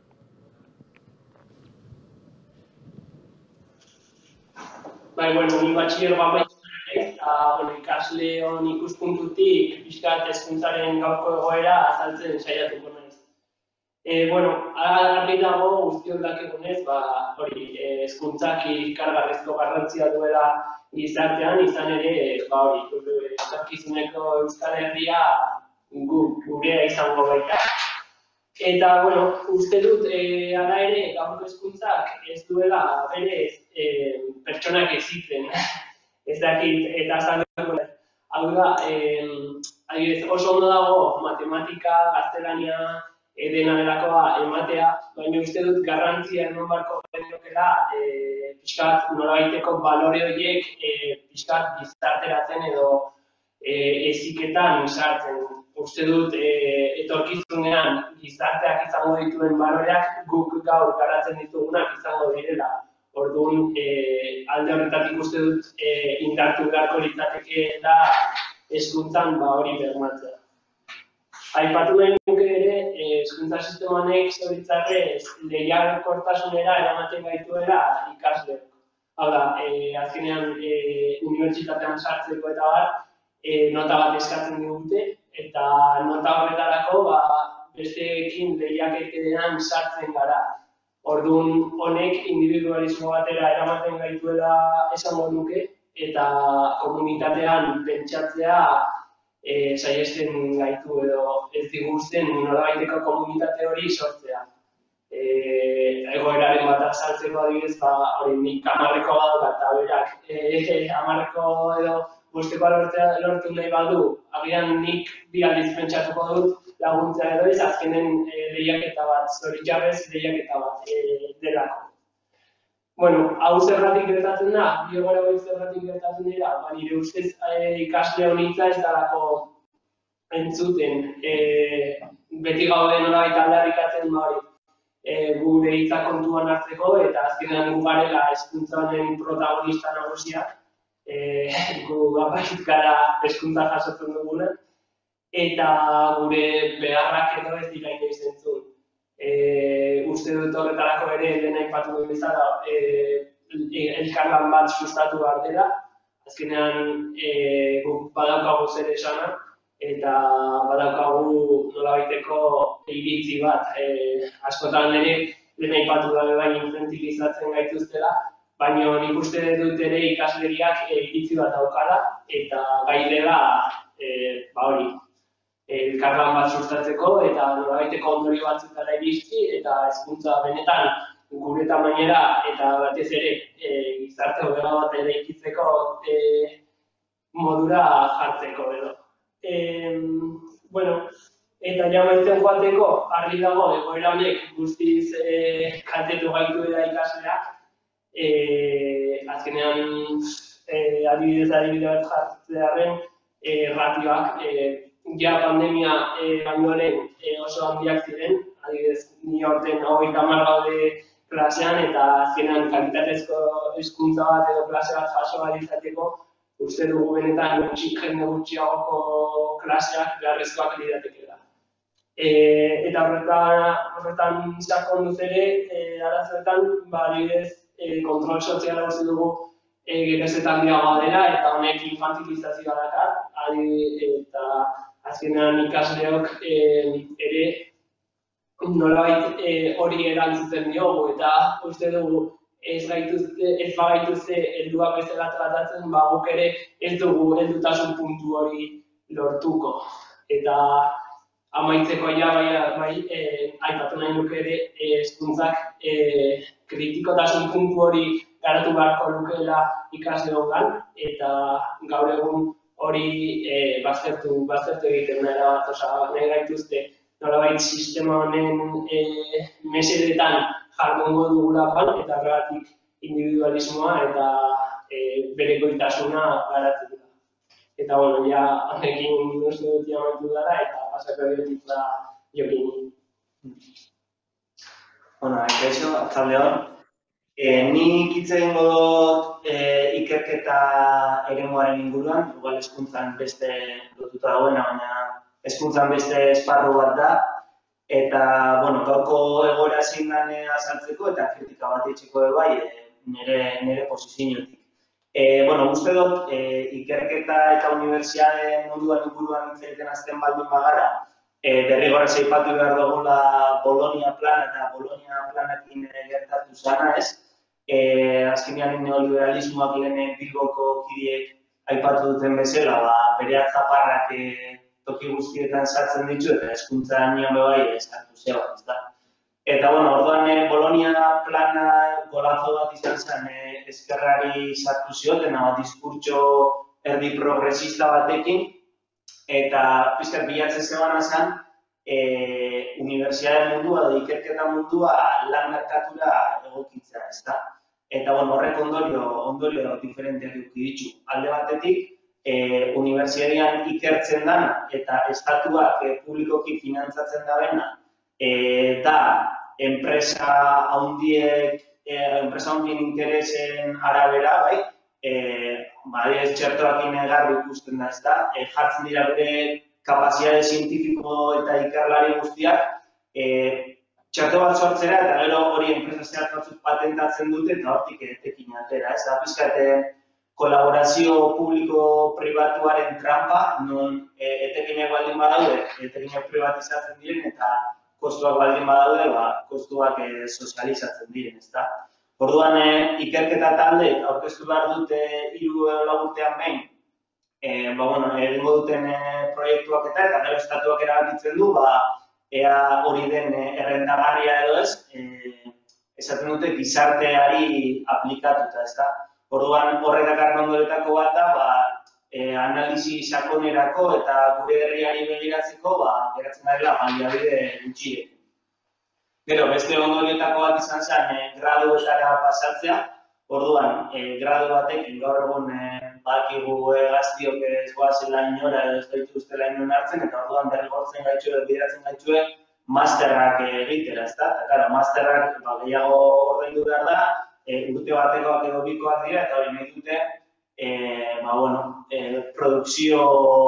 Bai, bueno, ni batxilergoa amaitzen ere, eta bueno, ikasle hon ikuspuntutik pixkat hezkuntzaren gaurko egoera azaltzen saiatuko naiz. E, bueno, argi dago guztion dakigunez, ba, hori, hezkuntzak ikargarrizko garrantzia duela gizartean, izan ere, ba, hori, etorkizuneko Euskal Herria gurea izango baita. Eta, bueno, uste dut, e, ala ere, gaurko hezkuntzak ez duela berez e, pertsonak ezitzen, ez dakit, eta azalduko. Hau da, e, oso ondo dago matematika, gaztelania, dena delakoa ematea, baina uste dut garrantzia eman barko genukela e, pixkat norabaiteko balore horiek e, pixkat gizarteratzen edo e, eziketan sartzen. Uste dut e, etorkizunean gizarteak izango dituen baloreak guk gaur garatzen ditugunak izango direla. Orduan, e, alde horretatik uste dut e, indartu beharko litzateke da hezkuntzan ba hori bermatzea. Aipatu nahi nuke ere, hezkuntza sistema honek zoritxarrez lehiakortasunera eramaten gaituela ikasleak. Hau da, e, azkenean e, unibertsitatean sartzeko eta bar, e, nota bat eskatzen digute, eta nota horretarako ba, besteekin lehiaketean sartzen gara. Orduan honek individualismo batera eramaten gaituela esango nuke, eta komunitatean pentsatzea E, saiesten gaitu edo ez diguzten nolabaiteko komunitate hori sortzea. E, egoeraren bat azaltzeko adibidez, ba, hori nik hamarreko bat eta berak e, hamarreko edo bostekoa lortu nahi badu, agian nik bi aldiz pentsatuko dut laguntza edo ez, azkenen lehiaketa bat, zoritxarrez lehiaketa bat delako. Bueno, hau zergatik gertatzen da, bi egoera hori zergatik gertatzen dira, ba, nire ustez ikasle honitza ez dalako entzuten, beti gaude nolabait aldarrikatzen ba hori, gure hitza kontuan hartzeko eta azkenean gu garela hezkuntza honen protagonista nagusiak, gu apaiz gara hezkuntza jasotzen duguna, eta gure beharrak edo ez dira inoiz entzun. Uste dut horretarako ere lehen aipatu duen bezala elkarlan bat sustatu behar dela, azkenean guk badaukagu zer esana, eta badaukagu nolabaiteko iritzi bat. Askotan ere lehen aipatu dabe baina infantilizatzen gaituztela, baina nik uste dut ere ikasleriak iritzi bat daukala, eta gai dela hori, elkarlan bat sustatzeko eta nolabaiteko ondorio batzutara iristzi eta hezkuntza benetan gure tamainera eta batez ere gizarte hobea bat eraikitzeko modura jartzeko edo. Bueno, eta ja amaitzen joateko, argi dago egoera honek guztiz kaltetu gaitu dela ikasleak, azkenean adibidez adibide bat jartzearen ratioak ja pandemia baino lehen oso handiak ziren, adibidez ni aurten hogeita hamar gaude klasean eta azkenean kalitatezko hezkuntza bat edo klase bat jaso ahal izateko uste dugu benetan jende gutxiagoko klaseak beharrezkoak liratekeela. Eta horretan sakonduz ere, arazoetan, adibidez, kontrol soziala uste dugu gerozetan handiagoa dela eta honek infantilizazioa dakar, eta azkenean ikasleok ere nolabait hori erantzuten diogu eta uste dugu ez bagaituzte helduak bezala tratatzen, guk ere ez dugu heldutasun puntu hori lortuko. Eta amaitzeko ja bai aipatu nahi nuke ere hezkuntzak kritikotasun puntu hori garatu beharko lukeela ikasleongan eta gaur egun hori baztertu egiten nahi bat, nahi gaituzte nolabait sistema honen mesedetan jardungo dugulakoan eta horregatik individualismoa eta berekoitasuna garatzen da. Eta, bueno, ja, honekin uste dut amaitu dara eta pasako diotik da Jokin. Bueno, ekaixo, atzalde hon. Nik hitz egingo dut ikerketa eremuaren inguruan, igual hezkuntzan beste lotuta dagoena, baina hezkuntzan beste esparru bat da, eta, bueno, gaurko egoera zein den azaltzeko eta kritika bat itxiko bai nire posiziotik. Bueno, uste dut, ikerketa eta unibertsiade munduan inguruan hitz egiten azten baldin bagara, derrigorrez aipatu behar dugula Bolonia plan eta Bolonia planakin gertatu zana, ez? Azkenean neoliberalismoak lehen Bilboko kideek aipatu duten bezala, bere atzaparrak toki guztietan sartzen ditu eta hezkuntza nion bai eskatu zeo, ez da. Eta, bueno, orduan Bolonia plana golazo bat izan zen ezkerrari sartu zioten, diskurtso erdi progresista batekin, eta pizkat bilatzen zebana zen, unibertsiade mundua edo ikerketa mundua lan merkatura egokitzea, ez da. Eta, bueno, horrek ondorio diferenteak eduki ditu. Alde batetik, unibertsiadean ikertzen dana eta estatuak publikoki finantzatzen dabena da enpresa handiek, enpresa handien interesen arabera, bai, badez txertoakin egarri ikusten da, ez da, jartzen dira bere kapazitate zientifiko eta ikerlari guztiak txerto bat sortzera eta gero hori enpresa zehat batzuk patentatzen dute eta hortik etekin atera, ez da, pizkat kolaborazio publiko-pribatuaren trampa, non etekinak baldin badaude, etekinak privatizatzen diren eta kostuak baldin badaude, kostuak sozializatzen diren, ez da. Orduan, ikerketa taldeek aurkeztu behar dute hiru lau urtean behin, egingo duten proiektuak eta eta gero estatuak erabakitzen du, ea hori den errentagarria edo ez, esaten dute gizarteari aplikatuta, ez da. Orduan, horretak ondoretako bat da, analisi sakonerako eta gure herriari begiratzeko, geratzen dela baliabide gutxiek. Gero, beste ondorietako bat izan zen graduetara pasatzea. Orduan, gradu batek, gaur egun badakigu gaztiok ez goazela inora, ez gaituztela inon hartzen, eta orduan derrigortzen gaitxue, bideratzen gaitxue, masterrak egitera, ezta? Eta, karo, masterrak gehiago ordaindu behar da, urte batekoak edo bikoak dira, eta hori nahi dute, ba, bueno, produkzio,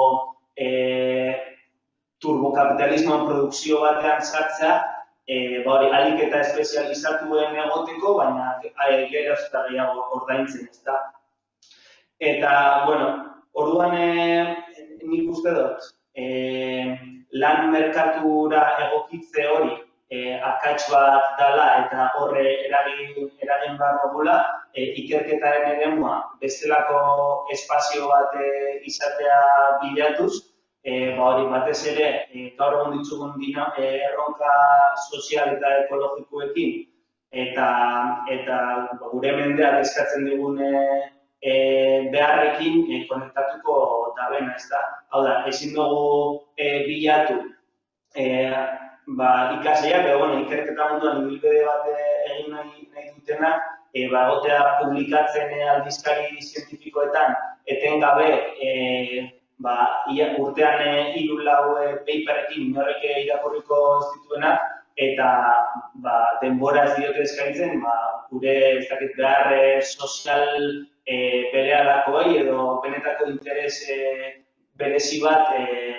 turbokapitalismoan produkzio batean sartzea, ba hori, alik eta espezializatuen egoteko, baina gero eta gehiago ordaintzen, ezta. Eta, bueno, orduan nik uste dut, lan merkatura egokitze hori akats bat dela eta horre eragin behar dugula, ikerketaren eremua bestelako espazio bat izatea bilatuz, hori batez ere, gaur egun ditugun erronka sozial eta ekologikoekin eta gure mendeak eskatzen digun beharrekin konektatuko da bena, ez da? Hau da, ezin dugu bilatu ikasleak, ikerketa munduan ibilbide bat egin nahi dutenak, egotea publikatzen aldizkari zientifikoetan etengabe urtean hiru lau paperekin inorrek irakurriko ez dituenak, eta denbora ez diote eskaintzen gure behar sozial berealakoei edo benetako interes berezi bat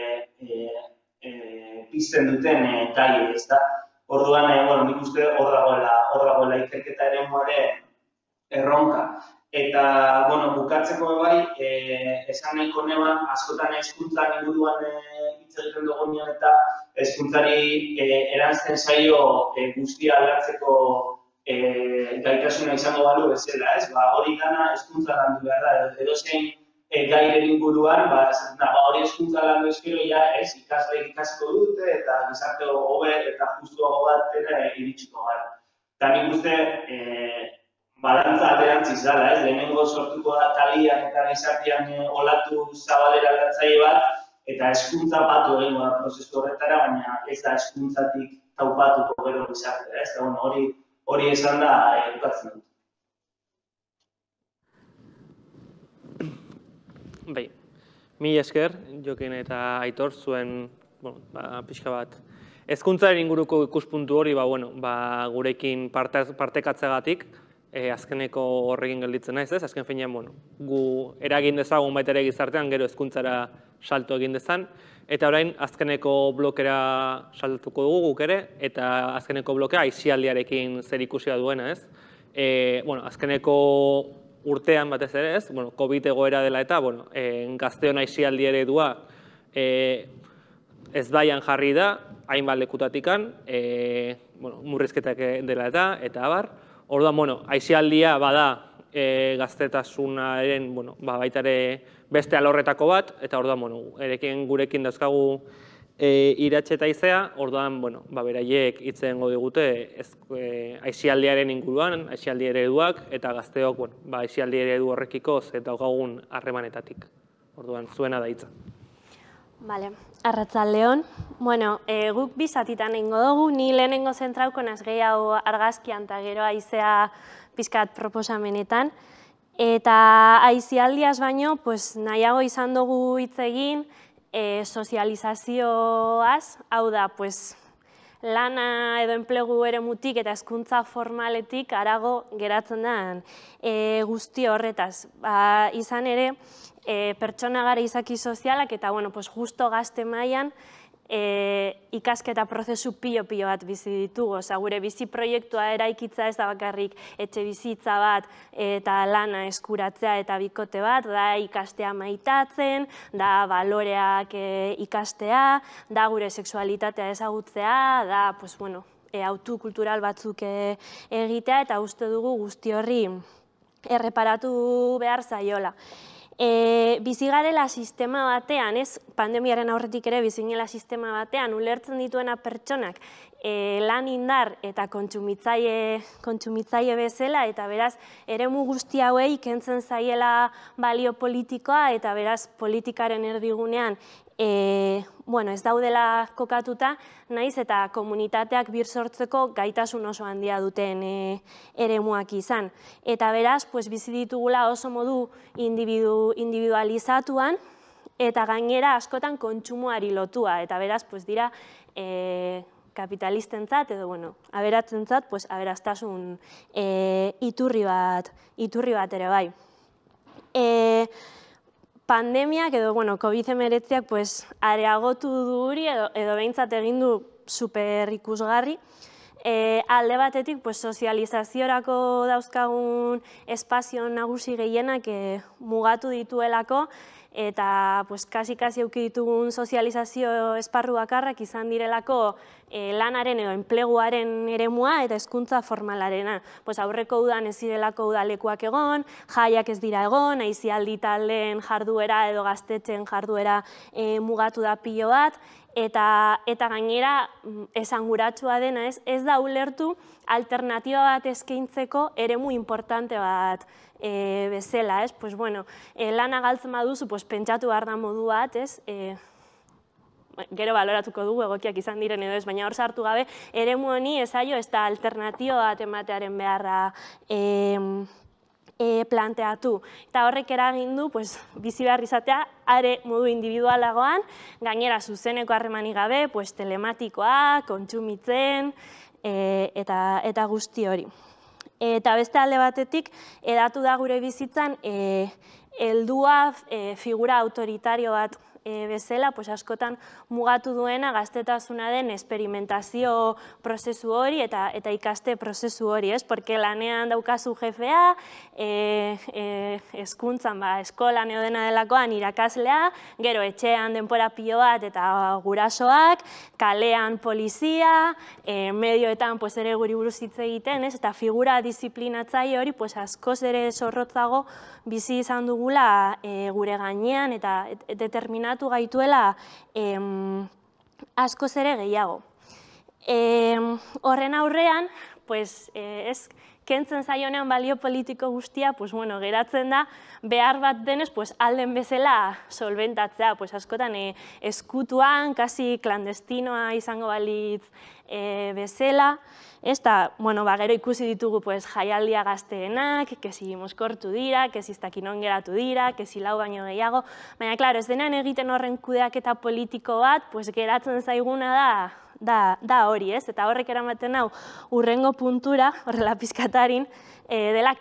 pizten duten gai, ez da? Orduan, nik uste hor dagoela ikerketa eremuaren erronka. Eta, bueno, bukatzeko bai, esan nahiko neban, askotan hezkuntzan inguruan hitz egiten dugunean eta hezkuntzari erantzten zaio guztia aldatzeko gaitasuna izango balu bezala, ez? Hori gana hezkuntza landu behar da, edozein gairen inguruan, hori hezkuntza landu ezkero, ikasleek ikasiko dute eta gizarte hobe eta justuago bat iritsiko gara. Eta nik uste, balantza alderantziz dela, ez? Lehenengo sortuko da talian eta gizartean olatu zabalera aldatzaile bat, eta hezkuntza batu egingo da prozesu horretara, baina ez da hezkuntzatik taupatuko gero gizartea, ez? Hori esan da edukatzen dut. Bai, mi esker, Jokin eta Aitor, zuen pixka bat. Hezkuntzaren inguruko ikuspuntu hori, gurekin partekatzeagatik, azkeneko horrekin gelditzen naiz, ez? Azken finean, gu eragin dezagun baita ere gizartean, gero hezkuntzara salto egin dezan, eta orain azkeneko blokera saltuko dugu guk ere, eta azkeneko blokea aisialdiarekin zer ikusia duena, ez? Azkeneko urtean batez ere, ez? COVID egoera dela eta, gazteon aisialdi eredua ez baian jarri da, hainbat lekutatikan, murrizketak dela eta, eta abar. Orduan, aisialdia bada gaztetasunaren baita ere beste alorretako bat, eta orduan, gurekin dauzkagu iratxe eta izea, orduan, beraiek hitzen godigute aisialdiaren inguruan, aisialdi ereduak, eta gazteok aisialdi eredu horrekiko ez daukagun harremanetatik. Orduan, zuena da hitza. Bale, arratsaldeon. Bueno, guk bi zatitan egingo dugu, ni lehenengo zentrauko naz gehiago argazkian eta gero aizea pixkat proposamenetan. Eta aisialdiaz baino, nahiago izan dugu hitz egin sozializazioaz, hau da, lana edo enplegu eremutik eta hezkuntza formaletik harago geratzen den guzti horretaz. Izan ere, pertsona gara izaki sozialak eta justo gazte mailan ikasketa prozesu pilo-pilo bat bizi ditugu. Gure bizi proiektua eraikitza ez da bakarrik etxe bizitza bat eta lana eskuratzea eta bikote bat, da ikastea maitatzen, da baloreak ikastea, da gure sexualitatea ezagutzea, da autu kultural batzuk egitea eta uste dugu guzti horri erreparatu behar zaiola. Bizi garela sistema batean, ez pandemiaren aurretik ere bizi garela sistema batean, ulertzen dituena pertsonak lan indar eta kontsumitzaile bezala, eta beraz, eremu guzti hauei kentzen zaiela balio politikoa, eta beraz, politikaren erdigunean ez daudela kokatuta, naiz eta komunitateak bir sortzeko gaitasun oso handia duten eremuak izan. Eta beraz, bizi ditugula oso modu individualizatuan, eta gainera askotan kontsumoari lotua, eta beraz, dira kapitalistentzat edo, bueno, aberatzentzat, aberastasun iturri bat ere bai. Pandemiak edo, bueno, COVID hemeretziak areagotu du hori edo behintzat egin du super ikusgarri. Alde batetik, sozializaziorako dauzkagun espazio nagusi gehienak mugatu dituelako, eta kasi-kasi euki ditugun sozializazio esparru bakarrak izan direlako lanaren edo enpleguaren eremua eta hezkuntza formalarena. Aurreko udan ez direlako udalekuak egon, jaiak ez dira egon, aisialdi taldeen jarduera edo gaztetzen jarduera mugatu da pilo bat, eta gainera esanguratsua dena ez da ulertu alternatiba bat eskaintzeko eremu importante bat bezala, ez? Lana galtzen baduzu, pentsatu behar da modu bat, ez? Gero baloratuko dugu egokiak izan diren edo ez, baina hor sartu gabe, eremu honi ezaio ez da alternatiba bat ematearen beharra planteatu. Eta horrek eragin du, bizi behar izatea, are modu individualagoan, gainera zuzeneko harremanik gabe, telematikoa, kontsumitzen, eta guzti hori. Eta beste alde batetik, edatu da gure bizitzan, heldua figura autoritario bat bezala, askotan mugatu duena gaztetasuna den esperimentazio prozesu hori eta ikaste prozesu hori, ez? Porque lanean daukazu jefea, hezkuntzan, eskolan edo dena delakoan irakaslea, gero etxean denpora pilo bat eta gurasoak, kalean polizia, medioetan ere guri buruz hitz egiten, ez? Eta figura disiplinatzaile hori askoz ere zorrotzago bizi izan dugula gure gainean eta determinatu gaituela askoz ere gehiago. Horren aurrean, ez kentzen zaionean balio politiko guztia, geratzen da, behar bat denez, alden bezala solventatzea, askotan eskutuan, kasi klandestinoa izango balitz bezala, eta gero ikusi ditugu jaialdia gazteenak, kezi mozkortu dira, kezi iztakinon geratu dira, kezi lau baino gehiago, baina, klaro, ez denan egiten horren kudeaketa politiko bat, geratzen zaiguna da da hori, ez? Eta horrek eramaten hau urrengo puntura, horrela pizkatarin, dela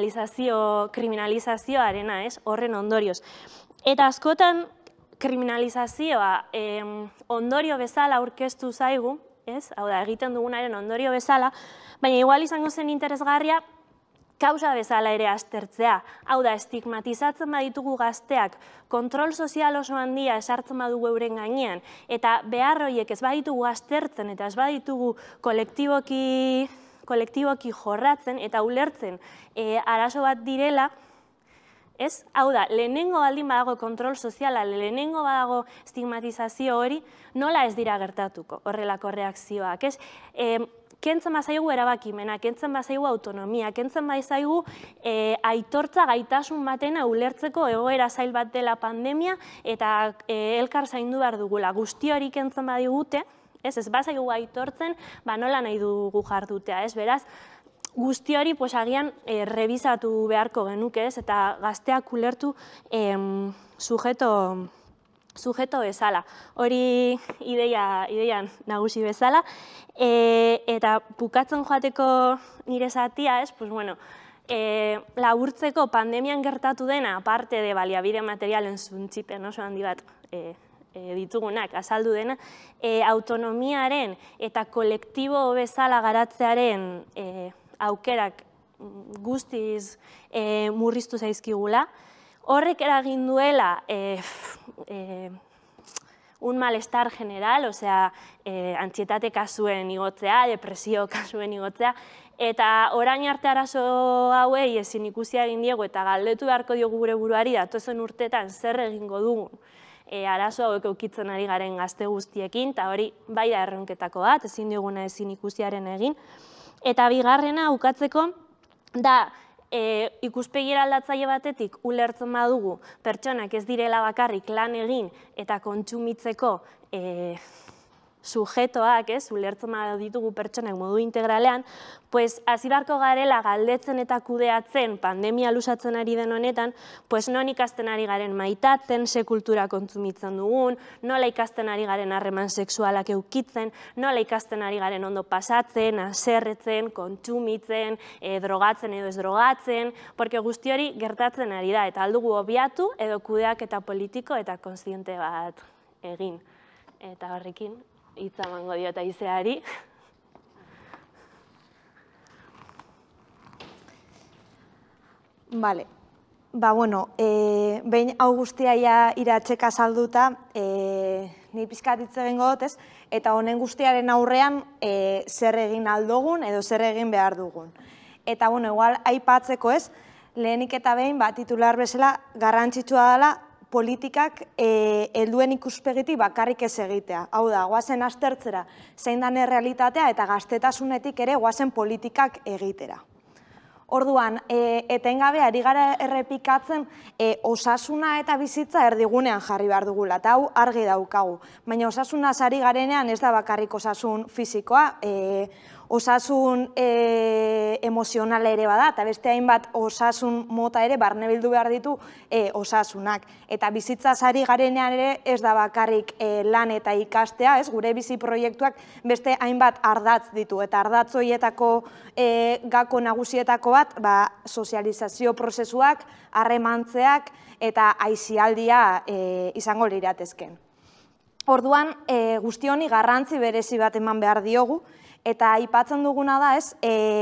kriminalizazioarena, ez? Horren ondorioz. Eta askotan kriminalizazioa ondorio bezala aurkeztu zaigu, ez? Hau da, egiten dugunaren ondorio bezala, baina igual izango zen interesgarria kausa bezala ere aztertzea. Hau da, estigmatizatzen baditugu gazteak, kontrol sozial oso handia esartzen badugu euren gainean, eta behar horiek ez baditugu aztertzen eta ez baditugu kolektiboki jorratzen eta ulertzen arazo bat direla, ez? Hau da, lehenengo baldin badago kontrol soziala, lehenengo badago estigmatizazio hori, nola ez dira gertatuko horrelako reakzioak, ez? Kentzen bazaigu erabakimena, kentzen bazaigu autonomia, kentzen bazaigu aitortza gaitasun batena ulertzeko egoera zail bat dela pandemia eta elkar zaindu behar dugula. Guzti hori kentzen badigute, ez bazaigu aitortzen, nola nahi dugu jardutea, ez? Beraz, guzti hori agian rebizatu beharko genuke, ez? Eta gazteak ulertu sujeto sujeto bezala. Hori ideia nagusi bezala. Eta bukatzen joateko nire zatia, ez? Laburtzeko pandemian gertatu dena, aparte de baliabide materialen zuntzipen oso handi bat ditugunak, azaldu dena, autonomiaren eta kolektibo bezala garatzearen aukerak guztiz murriztu zaizkigula. Horrek eragin duela un malestar general, osea, antsietate kasuen igotzea, depresio kasuen igotzea, eta orain arte arazo hauei ezin ikusia egin diegu eta galdetu beharko diogu gure buruari datozen urteetan zer egingo dugun arazo hauek eukitzen ari garen gazte guztiekin, eta hori bai da erronketako bat, ezin diguna ezin ikusiaren egin. Eta bigarrena, ukatzeko, da ikuspegira aldatzaile batetik ulertzen badugu pertsonak ez direla bakarrik lan egin eta kontsumitzeko sujetoak, ulertzen ditugu pertsonak modu integralean, pues hasi beharko garela galdetzen eta kudeatzen pandemia luzatzen ari den honetan, pues non ikasten ari garen maitatzen, ze kultura kontsumitzen dugun, nola ikasten ari garen harreman sexualak eukitzen, nola ikasten ari garen ondo pasatzen, haserretzen, kontsumitzen, drogatzen edo ez drogatzen, porque guzti hori gertatzen ari da, eta aldugu obiatu edo kudeak eta politiko eta kontziente bat egin. Eta horrekin, hitza emango diota izeari. Bale, ba, bueno, behin hau guztia iratxeka salduta, ni pizkat hitz egingo dut, ez? Eta honen guztiaren aurrean zer egin aldogun edo zer egin behar dugun. Eta, bueno, igual, aipatzeko, ez? Lehenik eta behin, ba, titular bezala, garrantzitsua dela, politikak helduen ikuspegitik bakarrik ez egitea. Hau da, goazen aztertzera zein den errealitatea eta gaztetasunetik ere goazen politikak egitera. Orduan, etengabe ari gara errepikatzen osasuna eta bizitza erdigunean jarri behar dugula, eta hau argi daukagu. Baina osasunaz ari garenean ez da bakarrik osasun fisikoa, osasun emozionala ere bada, eta beste hainbat osasun mota ere barne bildu behar ditu osasunak. Eta bizitzaz ari garenean ere ez da bakarrik lan eta ikastea, gure bizi proiektuak beste hainbat ardatz ditu, eta ardatz horietako gako nagusietako bat, sozializazio prozesuak, harremantzeak eta aisialdia izango liratezken. Orduan, guzti honi garrantzi berezi bat eman behar diogu, eta aipatzen duguna da ez,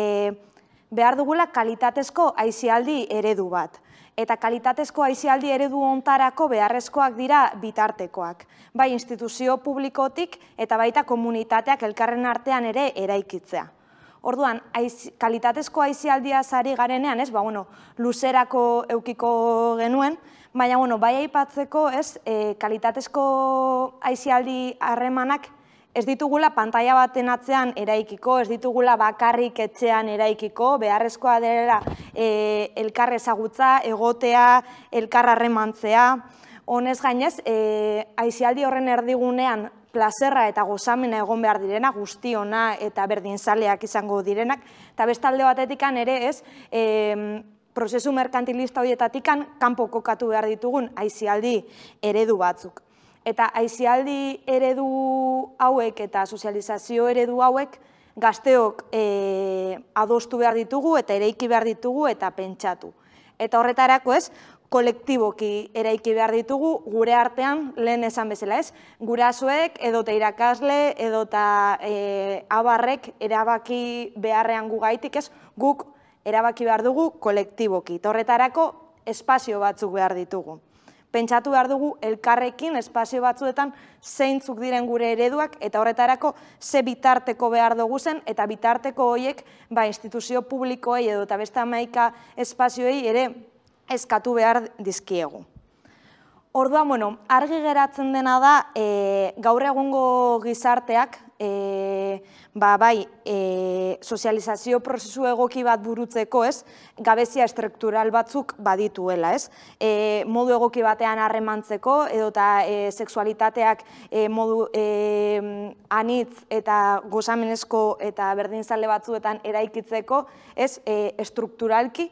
behar dugula kalitatezko aisialdi eredu bat. Eta kalitatezko aisialdi eredu hontarako beharrezkoak dira bitartekoak. Bai instituzio publikotik eta baita komunitateak elkarren artean ere eraikitzea. Orduan, kalitatezko aisialdia zari garenean, ez, ba, bueno, luzerako eukiko genuen, baina, bueno, bai aipatzeko, ez, kalitatezko aisialdi harremanak ez ditugula pantaila baten atzean eraikiko, ez ditugula bakarrik etxean eraikiko, beharrezkoa dela elkar ezagutza, egotea, elkar harremantzea. Honez gainez, aisialdi horren erdigunean plazerra eta gozamena egon behar direna, guztiona eta berdinzaleak izango direnak, eta bestalde batetikan ere ez, prozesu merkantilista horietatikan kanpo kokatu behar ditugun aisialdi eredu batzuk. Eta aisialdi eredu hauek eta sozializazio eredu hauek gazteok adostu behar ditugu eta eraiki behar ditugu eta pentsatu. Eta horretarako ez, kolektiboki eraiki behar ditugu gure artean lehen esan bezala ez, gurasoek edota irakasle edota abarrek erabaki beharrean gu gaitik ez, guk erabaki behar dugu kolektiboki. Eta horretarako espazio batzuk behar ditugu. Pentsatu behar dugu elkarrekin espazio batzuetan zeintzuk diren gure ereduak eta horretarako ze bitarteko behar dugu zen eta bitarteko horiek instituzio publikoei edo eta beste hamaika espazioei ere eskatu behar dizkiegu. Orduan, bueno, argi geratzen dena da gaur egungo gizarteak bai sozializazio prozesu egoki bat burutzeko ez, gabezia estruktural batzuk badituela ez. Modu egoki batean harremantzeko edo eta sexualitateak modu anitz eta gozamenezko eta berdinzale batzuetan eraikitzeko ez, estrukturalki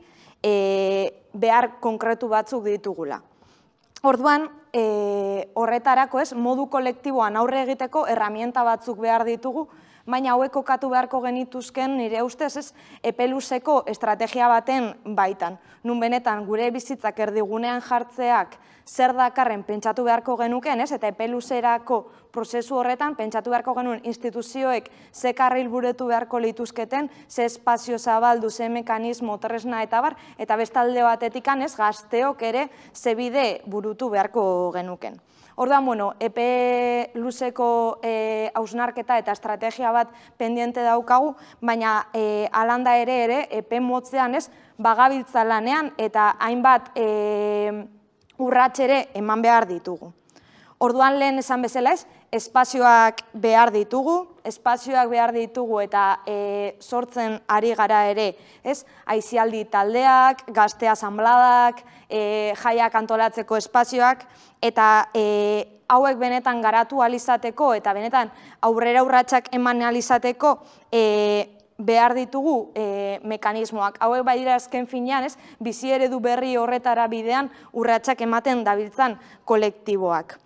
behar konkretu batzuk ditugula. Orduan, horretarako ez, modu kolektiboan aurre egiteko erramienta batzuk behar ditugu, baina hauek kokatu beharko genituzken nire ustez ez, epeluzeko estrategia baten baitan. Nun benetan gure bizitzak erdigunean jartzeak zer dakarren pentsatu beharko genuken, ez, eta epeluzerako prozesu horretan pentsatu beharko genuen instituzioek ze karril buretu beharko lituzketen, ze espazio zabaldu, ze mekanismo, tresna eta bar, eta bestalde batetikan ez, gazteok ere ze bide burutu beharko genuken. Orduan, bueno, epe luzeko hausnarketa eta estrategia bat pendiente daukagu, baina alanda ere ere, epe motzean ez, bagabiltza lanean eta hainbat urrats ere eman behar ditugu. Orduan lehen esan bezala ez, espazioak behar ditugu, espazioak behar ditugu eta sortzen ari gara ere, ez? Aisialdi taldeak, gazte asanbladak, jaiak antolatzeko espazioak, eta hauek benetan garatu alizateko eta benetan aurrera urratsak eman alizateko behar ditugu mekanismoak. Hauek bai dira azken finean, ez? Bizi eredu berri horretara bidean urratsak ematen dabiltzan kolektiboak.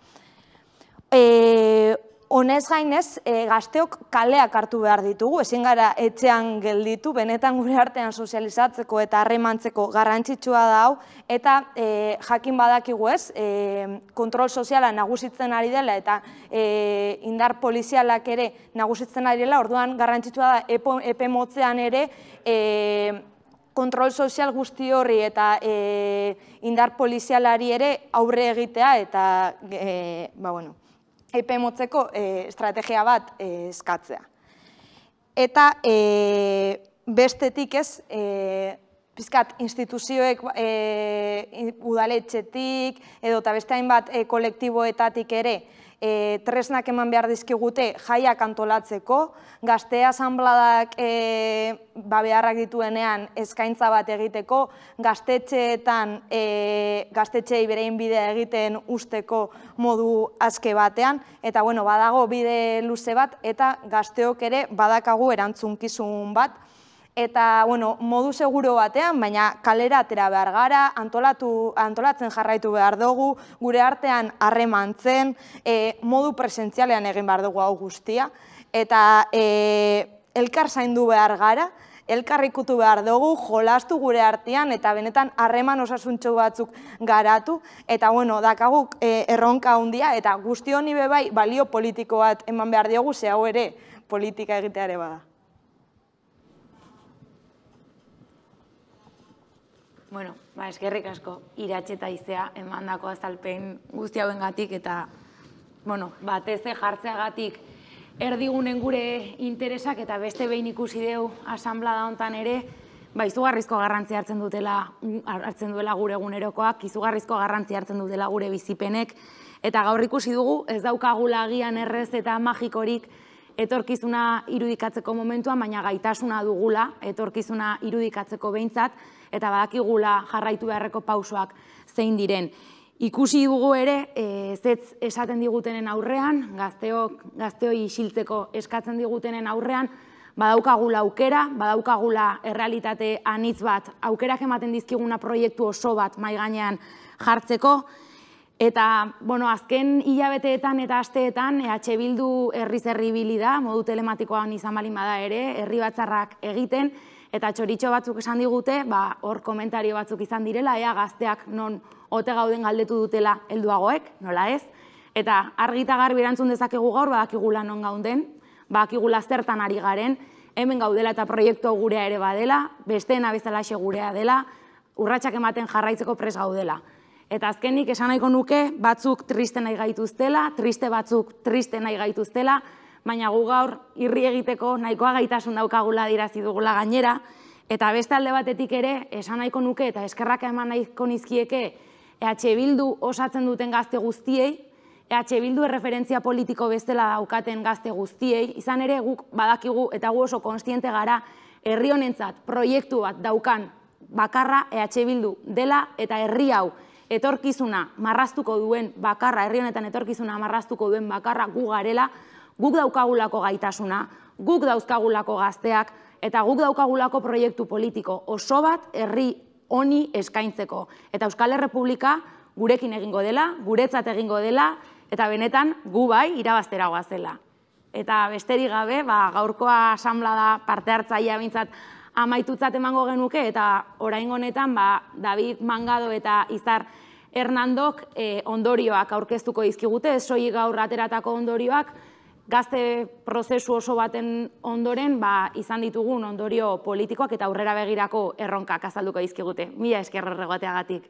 Honez gainez, gazteok kaleak hartu behar ditugu, ezin gara etxean gelditu, benetan gure artean sozializatzeko eta harremantzeko garrantzitsua da hau, eta jakin badakigu ez, kontrol soziala nagusitzen ari dela eta indar polizialak ere nagusitzen ari dela, orduan garrantzitsua da epe motzean ere kontrol sozial guzti horri eta indar polizialari ere aurre egitea eta, ba bueno, epe motzeko estrategia bat eskatzea. Eta bestetik ez, pizkat instituzioek udaletxetik edo eta beste hainbat kolektiboetatik ere tresnak eman behar dizkigute jaiak antolatzeko, gazte asanbladak beharrak dituenean eskaintza bat egiteko, gaztetxeetan gaztetxeei berein bidea egiten usteko modu aske batean, eta bueno, badago bide luze bat, eta gazteok ere badakagu erantzunkizun bat, eta bueno, modu seguro batean, baina kalera atera behar gara, antolatzen jarraitu behar dugu, gure artean harremantzen, modu presentzialean egin behar dugu hau guztia, eta elkar zaindu behar gara, elkar ikutu behar dugu, jolastu gure artean, eta benetan harreman osasuntxo batzuk garatu, eta bueno, dakaguk erronka handia, eta guzti honi bebai balio politiko bat eman behar diogu, ze hau ere politika egiteare bada. Bueno, ba, eskerrik asko Iratxe eta Izea emandako azalpen guzti hauengatik eta, bueno, batez jartzeagatik erdigunen gure interesak eta beste behin ikusi deu asanblada hontan ere, ba, izugarrizko garrantzi hartzen dutela, hartzen duela gure egunerokoak, izugarrizko garrantzi hartzen dutela gure bizipenek, eta gaur ikusi dugu ez daukagula agian errez eta magikorik etorkizuna irudikatzeko momentuan, baina gaitasuna dugula etorkizuna irudikatzeko behintzat, eta badakigula jarraitu beharreko pausoak zein diren. Ikusi dugu ere, zetz esaten digutenen aurrean, gazteoi isiltzeko eskatzen digutenen aurrean, badaukagula aukera, badaukagula errealitate anitz bat, aukerak ematen dizkiguna proiektu oso bat mai gainean jartzeko, eta, bueno, azken hilabeteetan eta asteetan, E H Bildu herriz herri ibili da, modu telematikoan izan balin bada ere, herri batzarrak egiten, eta txoritxo batzuk esan digute, hor komentario batzuk izan direla, ea gazteak non ote gauden galdetu dutela helduagoek, nola ez? Eta argi eta garbi erantzun dezakegu gaur, badakigula non gauden, badakigula zertan ari garen, hemen gaudela eta proiektu gurea ere badela, besteena bezalaxe gurea dela, urratsak ematen jarraitzeko pres gaudela. Eta azkenik esan nahiko nuke, batzuk triste nahi gaituztela, triste batzuk triste nahi gaituztela, baina gu gaur irri egiteko nahikoa gaitasun daukagula dirazi dugula gainera, eta beste alde batetik ere, esan nahiko nuke eta eskerrak eman nahiko nizkieke E H Bildu osatzen duten gazte guztiei, E H Bildu erreferentzia politiko bezala daukaten gazte guztiei, izan ere guk badakigu eta gu oso konstiente gara herri honentzat proiektu bat daukan bakarra E H Bildu dela eta herri hau etorkizuna marraztuko duen bakarra, herri honetan etorkizuna marraztuko duen bakarra gu garela, guk daukagulako gaitasuna, guk dauzkagulako gazteak, eta guk daukagulako proiektu politiko oso bat herri honi eskaintzeko. Eta Euskal Errepublika gurekin egingo dela, guretzat egingo dela, eta benetan gu bai irabaztera goazela. Eta besterik gabe, gaurkoa asanblada parte hartzailea bintzat amaitutzat emango genuke, eta oraingo honetan David Mangado eta Izar Hernandok ondorioak aurkeztuko dizkigute, ez soilik gaur ateratako ondorioak, gazte prozesu oso baten ondoren izan ditugun ondorio politikoak eta aurrera begirako erronkak azalduko dizkigute. Mila esker horregateagatik.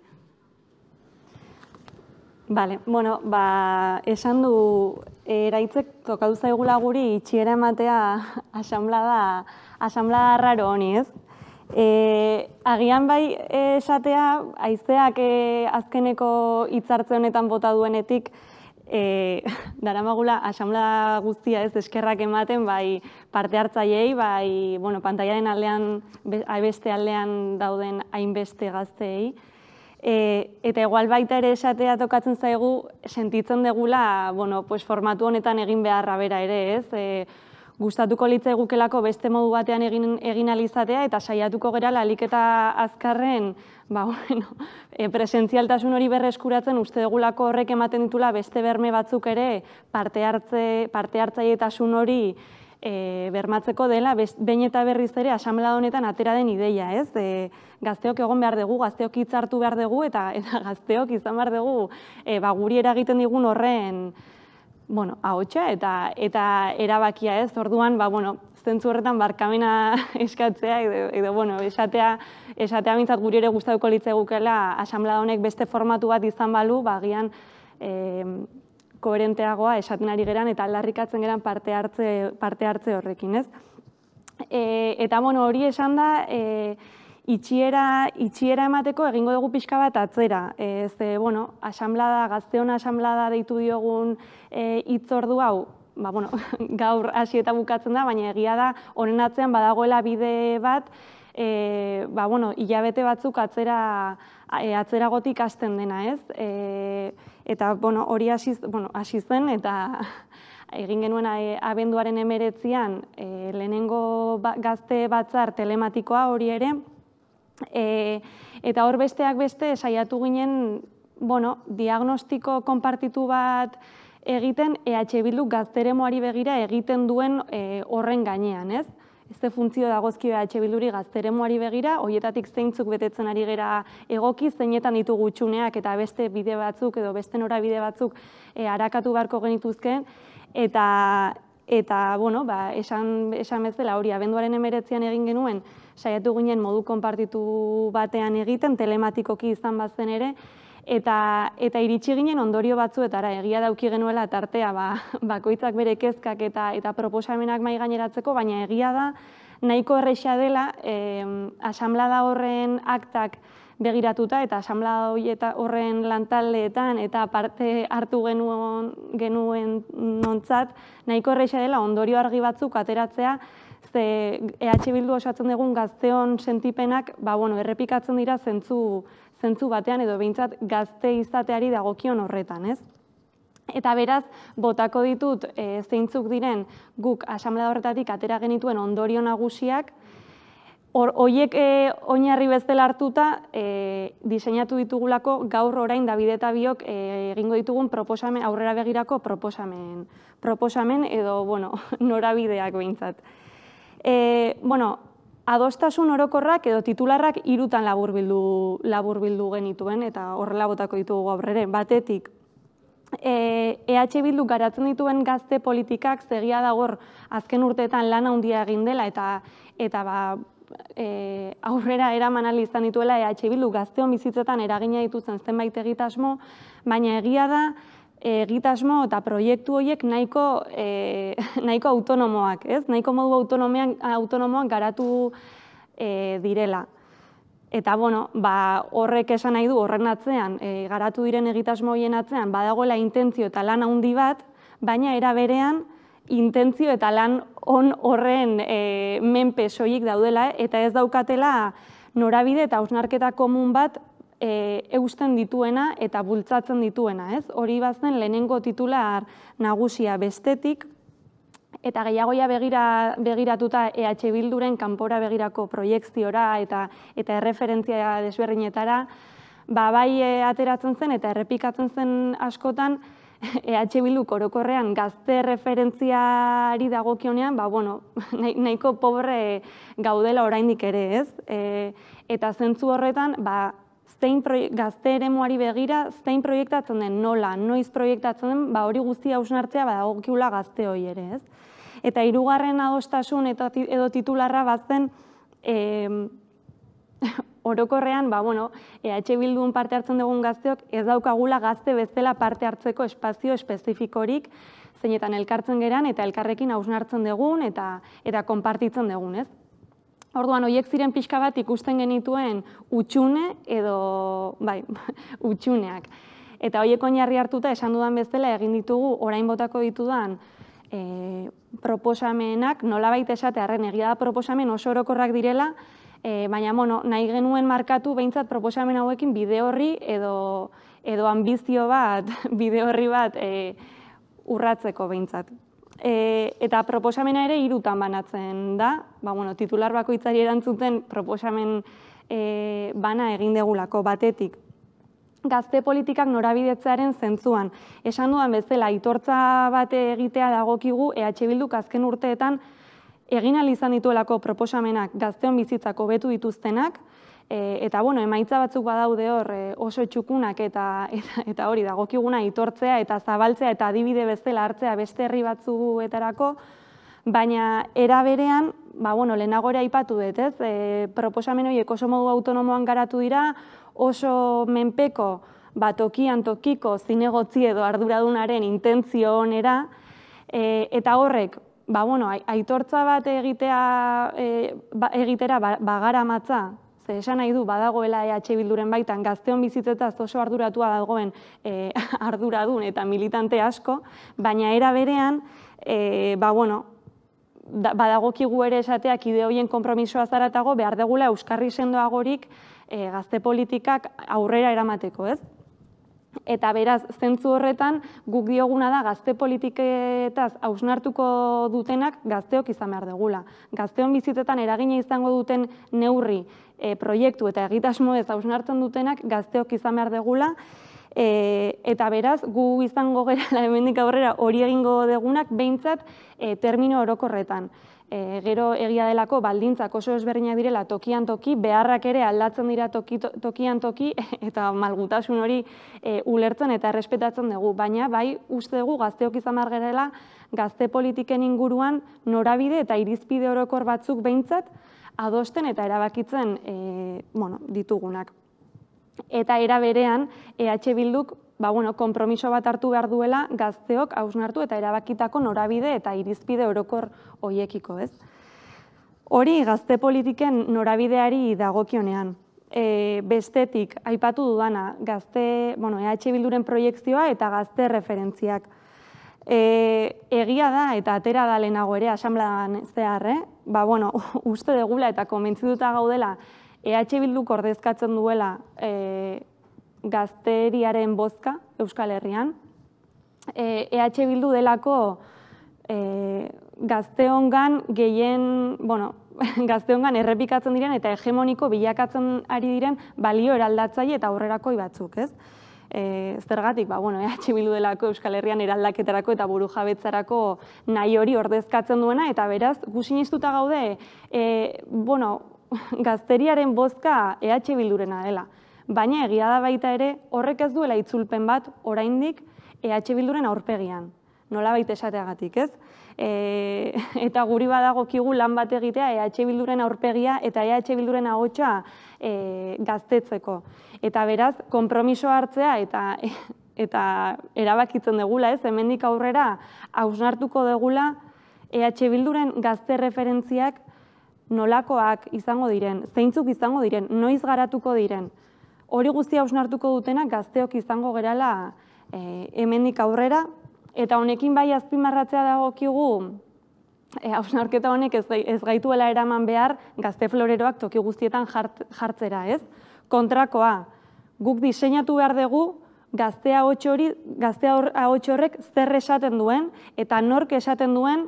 Bale, bueno, ba, esan du eraitzek tokatu zaigula guri itxiera ematea asanblada, asanblada raro honi, ez? Agian bai esatea, haizeak azkeneko hitzartze honetan bota duenetik, daramagula asamblea guztia ez eskerrak ematen bai parte hartzaileei, bai pantailaren aldean, beste aldean dauden hainbeste gazteei. Eta igual baita ere esatea tokatzen zaigu, sentitzen degula formatu honetan egin beharra bera ere, ez? Gustatuko litzaigukelako beste modu batean egin alizatea eta saiatuko gerala ahalik eta azkarren presentzialtasun hori berreskuratzen uste dugulako horrek ematen ditula beste berme batzuk ere parte hartzaietasun hori bermatzeko dela, behin eta berriz ere asamblea honetan atera den ideia, ez? Gazteok egon behar dugu, gazteok hitz hartu behar dugu eta gazteok izan behar dugu guri eragiten digun horren ahotsa eta erabakia, ez? Orduan, zentzu horretan barkamena eskatzea edo esatea mintzat guri ere gustatuko litzaigukela asamblea honek beste formatu bat izan balu, agian koherenteagoa esaten ari geran eta aldarrikatzen geran parte hartze horrekin, ez? Eta hori esan da, itxiera emateko egingo dugu pixka bat atzera. Ze, bueno, asamblada, gazteon asamblada deitu diogun hitzordu hau, gaur hasi eta bukatzen da, baina egia da honen atzean badagoela bide bat, hilabete batzuk atzeragotik hasten dena, ez? Eta hori hasi zen eta egin genuen abenduaren hemeretzian lehenengo gazte batzar telematikoa hori ere, eta hor besteak beste saiatu ginen diagnostiko konpartitu bat egiten E H Bilduk gazteremoari begira egiten duen horren gainean, ez? Ze funtzio dagozkio E H Bilduri gazteremoari begira, horietatik zeintzuk betetzen ari gera egoki, zeinetan ditugu hutsuneak eta beste bide batzuk edo beste norabide batzuk arakatu beharko genituzken, eta esan bezala hori abenduaren hemeretzian egin genuen, saiatu ginen modu konpartitu batean egiten, telematikoki izan bazen ere, eta iritsi ginen ondorio batzuetara, egia dauki genuela tartea bakoitzak bere kezkak eta proposamenak mai gaineratzeko, baina egia da nahiko erresa dela asamblada horren aktak begiratuta eta asamblada horren lantaldeetan eta parte hartu genuen nontzat, nahiko erresa dela ondorio argi batzuk ateratzea, ze E H Bildu osatzen dugun gazteon sentipenak errepikatzen dira zentzu zentzu batean edo behintzat gazte izateari dagokion horretan, ez? Eta beraz, botako ditut zeintzuk diren guk asamblea horretatik atera genituen ondorio nagusiak, horiek oinarri bezala hartuta diseinatu ditugulako gaur orain David eta biok egingo ditugun proposamen, aurrera begirako proposamen, proposamen edo norabideak behintzat. Bueno, adostasun orokorrak edo titularrak hirutan laburbildu genituen eta horrela botako ditugu gaur ere. Batetik, E H Bilduk garatzen dituen gazte politikak zegia dagor azken urteetan lan handia egin dela eta aurrera eraman ahal izan dituela E H Bildu gazteon bizitzetan eragina dituzten zenbait egitasmo, baina egia da egitasmo eta proiektu horiek nahiko autonomoak, ez? Nahiko modu autonomoak garatu direla. Eta, bueno, horrek esan nahi du, horren atzean, garatu diren egitasmo horien atzean, badagoela intentzio eta lan handi bat, baina era berean, intentzio eta lan on horren menpe soilik daudela, eta ez daukatela norabide eta hausnarketa komun bat eusten dituena eta bultzatzen dituena, ez? Hori bazen lehenengo titular nagusia bestetik, eta gehiagoia begiratuta E H Bilduren kanpora begirako proiekziora eta erreferentzia desberdinetara, bai ateratzen zen eta errepikatzen zen askotan E H Bilduk orokorrean gazte referentziari dagokionean, nahiko pobre gaudela oraindik ere, ez? Eta zentzu horretan, gazte eremuari begira, zein proiektatzen den, nola, noiz proiektatzen den, hori guztia hausnartzea badagokiula gazte hori ere, ez? Eta hirugarren adostasun edo titularra bazen orokorrean, E H Bildun parte hartzen dugun gazteok ez daukagula gazte bezala parte hartzeko espazio espezifikorik zeinetan elkartzen geran eta elkarrekin hausnartzen dugun eta konpartitzen dugun, ez? Orduan, horiek ziren pixka bat ikusten genituen utxune edo, bai, utxuneak. Eta horiek oinarri hartuta, esan dudan bezala, egin ditugu, orain botako ditudan proposamenak, nolabait esatearren egia da proposamen oso orokorrak direla, baina nahi genuen markatu behintzat proposamen hauekin bide horri edo ambizio bat, bide horri bat urratzeko behintzat. Eta proposamena ere hirutan banatzen da, titular bakoitzari erantzuten proposamen bana egin degulako batetik. Gazte politikak norabidetzearen zentzuan. Esan dudan bezala, aitortza bate egitea dagokigu E H Bilduk azken urteetan egin ahal izan dituelako proposamenak gazteon bizitzak hobetu dituztenak, eta emaitza batzuk badaude hor oso txukunak eta hori dagokiguna aitortzea eta zabaltzea eta adibide bezala hartzea beste herri batzuetarako, baina era berean, lehenago ere aipatu dut, proposamen horiek oso modu autonomoan garatu dira, oso menpeko tokian tokiko zinegotzi edo arduradunaren intentzio onera, eta horrek, aitortza bat egitera bagara matza, ze esan nahi du badagoela E H Bilduren baitan gazteon bizitzetaz oso arduratua dagoen arduradun eta militante asko, baina era berean, badagokigu ere esateak ide horien konpromisoa zaratago behar degula euskarri sendoagorik gazte politikak aurrera eramateko, ez? Eta beraz, zentzu horretan, guk dioguna da gazte politiketaz hausnartuko dutenak gazteok izan behar degula. Gazteon bizitetan eragina izango duten neurri, proiektu eta egitasmo ez hausnartzen dutenak gazteok izan behar degula, eta beraz, gu izango gerala hemendik aurrera hori egingo degunak behintzat termino orokorretan. Gero egia delako baldintzak oso ezberdinak direla tokian toki, beharrak ere aldatzen dira tokian toki eta malgutasun hori ulertzen eta errespetatzen dugu. Baina bai uste dugu gazteok izan behar gerela gazte politiken inguruan norabide eta irizpide orokor batzuk behintzat adosten eta erabakitzen ditugunak. Eta era berean E H Bilduk konpromiso bat hartu behar duela gazteok hausnartu eta erabakitako norabide eta irizpide orokor hoiekiko, ez? Hori gazte politiken norabideari dagokionean. Bestetik, aipatu dudana, gazte, E H Bilduren proiekzioa eta gazte referentziak. Egia da eta atera da lehenago ere asanbladan zehar, uste degula eta konbentzituta gaudela E H Bilduk ordezkatzen duela gazteriaren bozka Euskal Herrian. E H Bildu delako gazteongan gehien, bueno, gazteongan errepikatzen diren eta hegemoniko bilakatzen ari diren balio eraldatzaile eta aurrerakoi batzuk, ez? Zergatik, E H Bildu delako Euskal Herrian eraldaketarako eta burujabetzarako nahi hori ordezkatzen duena, eta beraz, gu sinistuta gaude, bueno, gazteriaren bozka E H Bildurena dela. Baina egia da baita ere horrek ez duela itzulpen bat oraindik E H Bilduren aurpegian. Nola baita esateagatik, ez? Eta guri badagokigu lan bat egitea E H Bilduren aurpegia eta E H Bilduren ahotsa gaztetzeko. Eta beraz, konpromiso hartzea eta erabakitzen degula, ez? Hemendik aurrera hausnartuko degula E H Bilduren gazte referentziak nolakoak izango diren, zeintzuk izango diren, noiz garatuko diren. Hori guztia hausnartuko dutenak gazteok izango gerala hemendik aurrera, eta honekin bai azpimarratzea dagokigu hausnarketa honek ez gaituela eraman behar gazte floreroak toki guztietan jartzera, ez? Kontrakoa, guk diseinatu behar dugu gazte ahots horrek zer esaten duen eta nork esaten duen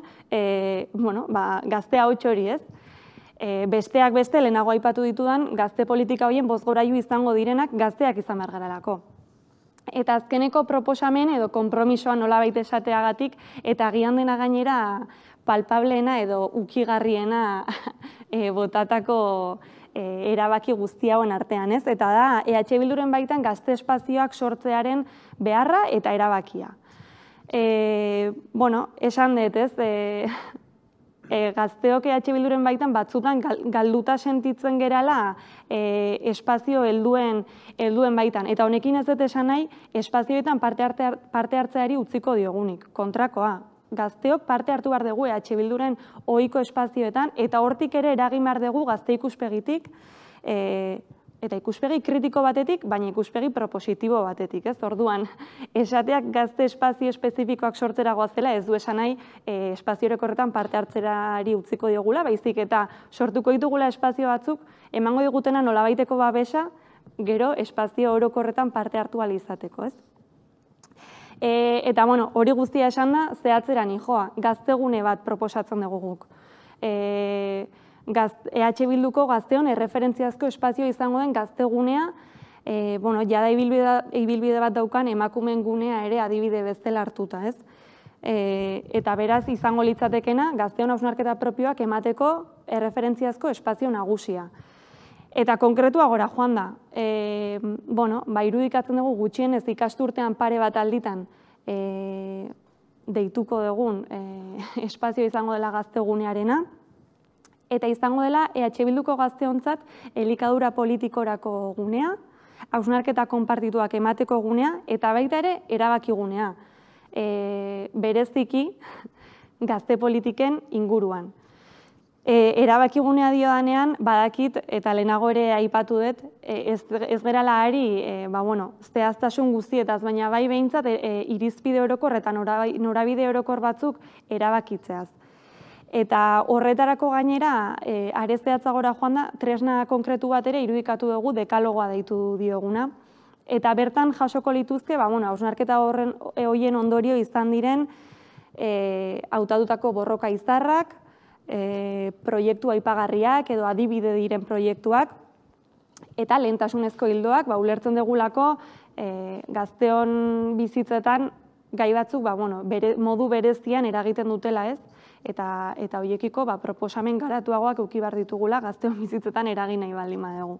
gazte ahots hori, ez? Besteak beste, lehenago aipatu ditudan, gazte politika horien bozgorailu izango direnak gazteak izan behar garelako. Eta azkeneko proposamen edo konpromisoa nolabait esateagatik, eta agian dena gainera palpableena edo ukigarriena botatako erabaki guzti hauen artean, ez? Eta da, E H Bilduren baitan gazte espazioak sortzearen beharra eta erabakia. Bueno, esan dut, ez? Gazteok E H Bilduren baitan batzutan galduta sentitzen gerala espazio helduen baitan. Eta honekin ez dut esan nahi, espazioetan parte hartzeari utziko diogunik, kontrakoa. Gazteok parte hartu behar dugu E H Bilduren ohiko espazioetan, eta hortik ere eragin behar dugu gazte ikuspegitik eta ikuspegi kritiko batetik, baina ikuspegi propositibo batetik, ez? Orduan, esateak gazte espazio espezifikoak sortzera goazela, ez du esan nahi espazio orokorretan parte hartzerari utziko diogula, baizik eta sortuko ditugula espazio batzuk, emango digutena nolabaiteko babesa, gero espazio orokorretan parte hartu ahal izateko, ez? Eta, bueno, hori guztia esan da, zehatzera nijoa, gaztegune bat proposatzen dugu guk. E H Bilduko gazteon erreferentziazko espazio izango den gaztegunea, jada ibilbide bat daukan emakumeen gunea ere adibide bezala hartuta, ez? Eta beraz izango litzatekena gazteon hausnarketa propioak emateko erreferentziazko espazio nagusia. Eta konkretua gora joan da, irudikatzen dugu gutxienez ikasturtean pare bat alditan deituko dugun espazio izango dela gaztegunearena, eta izango dela E H Bilduko gazteontzat elikadura politikorako gunea, hausnarketa konpartituak emateko gunea, eta baita ere erabakigunea, bereziki gazte politiken inguruan. Erabakigunea dio danean, badakit, eta lehenago ere aipatu dut, ez gerala ari, zehaztasun guztietaz, baina bai behintzat irizpide orokor eta norabide orokor batzuk erabakitzeaz. Eta horretarako gainera, are zehatzagora joan da, tresna konkretu bat ere irudikatu dugu dekalogoa deitu dioguna. Eta bertan jasoko lituzke, hausnarketa horien ondorio izan diren hautatutako borroka izarrak, proiektu aipagarriak edo adibide diren proiektuak, eta lehentasunezko hildoak, ulertzen dugulako gazteon bizitzetan gai batzuk modu berezian eragiten dutela, ez? Eta horiekiko proposamen garatuagoak eduki behar ditugula gazteon bizitzetan eragin nahi baldin badugu.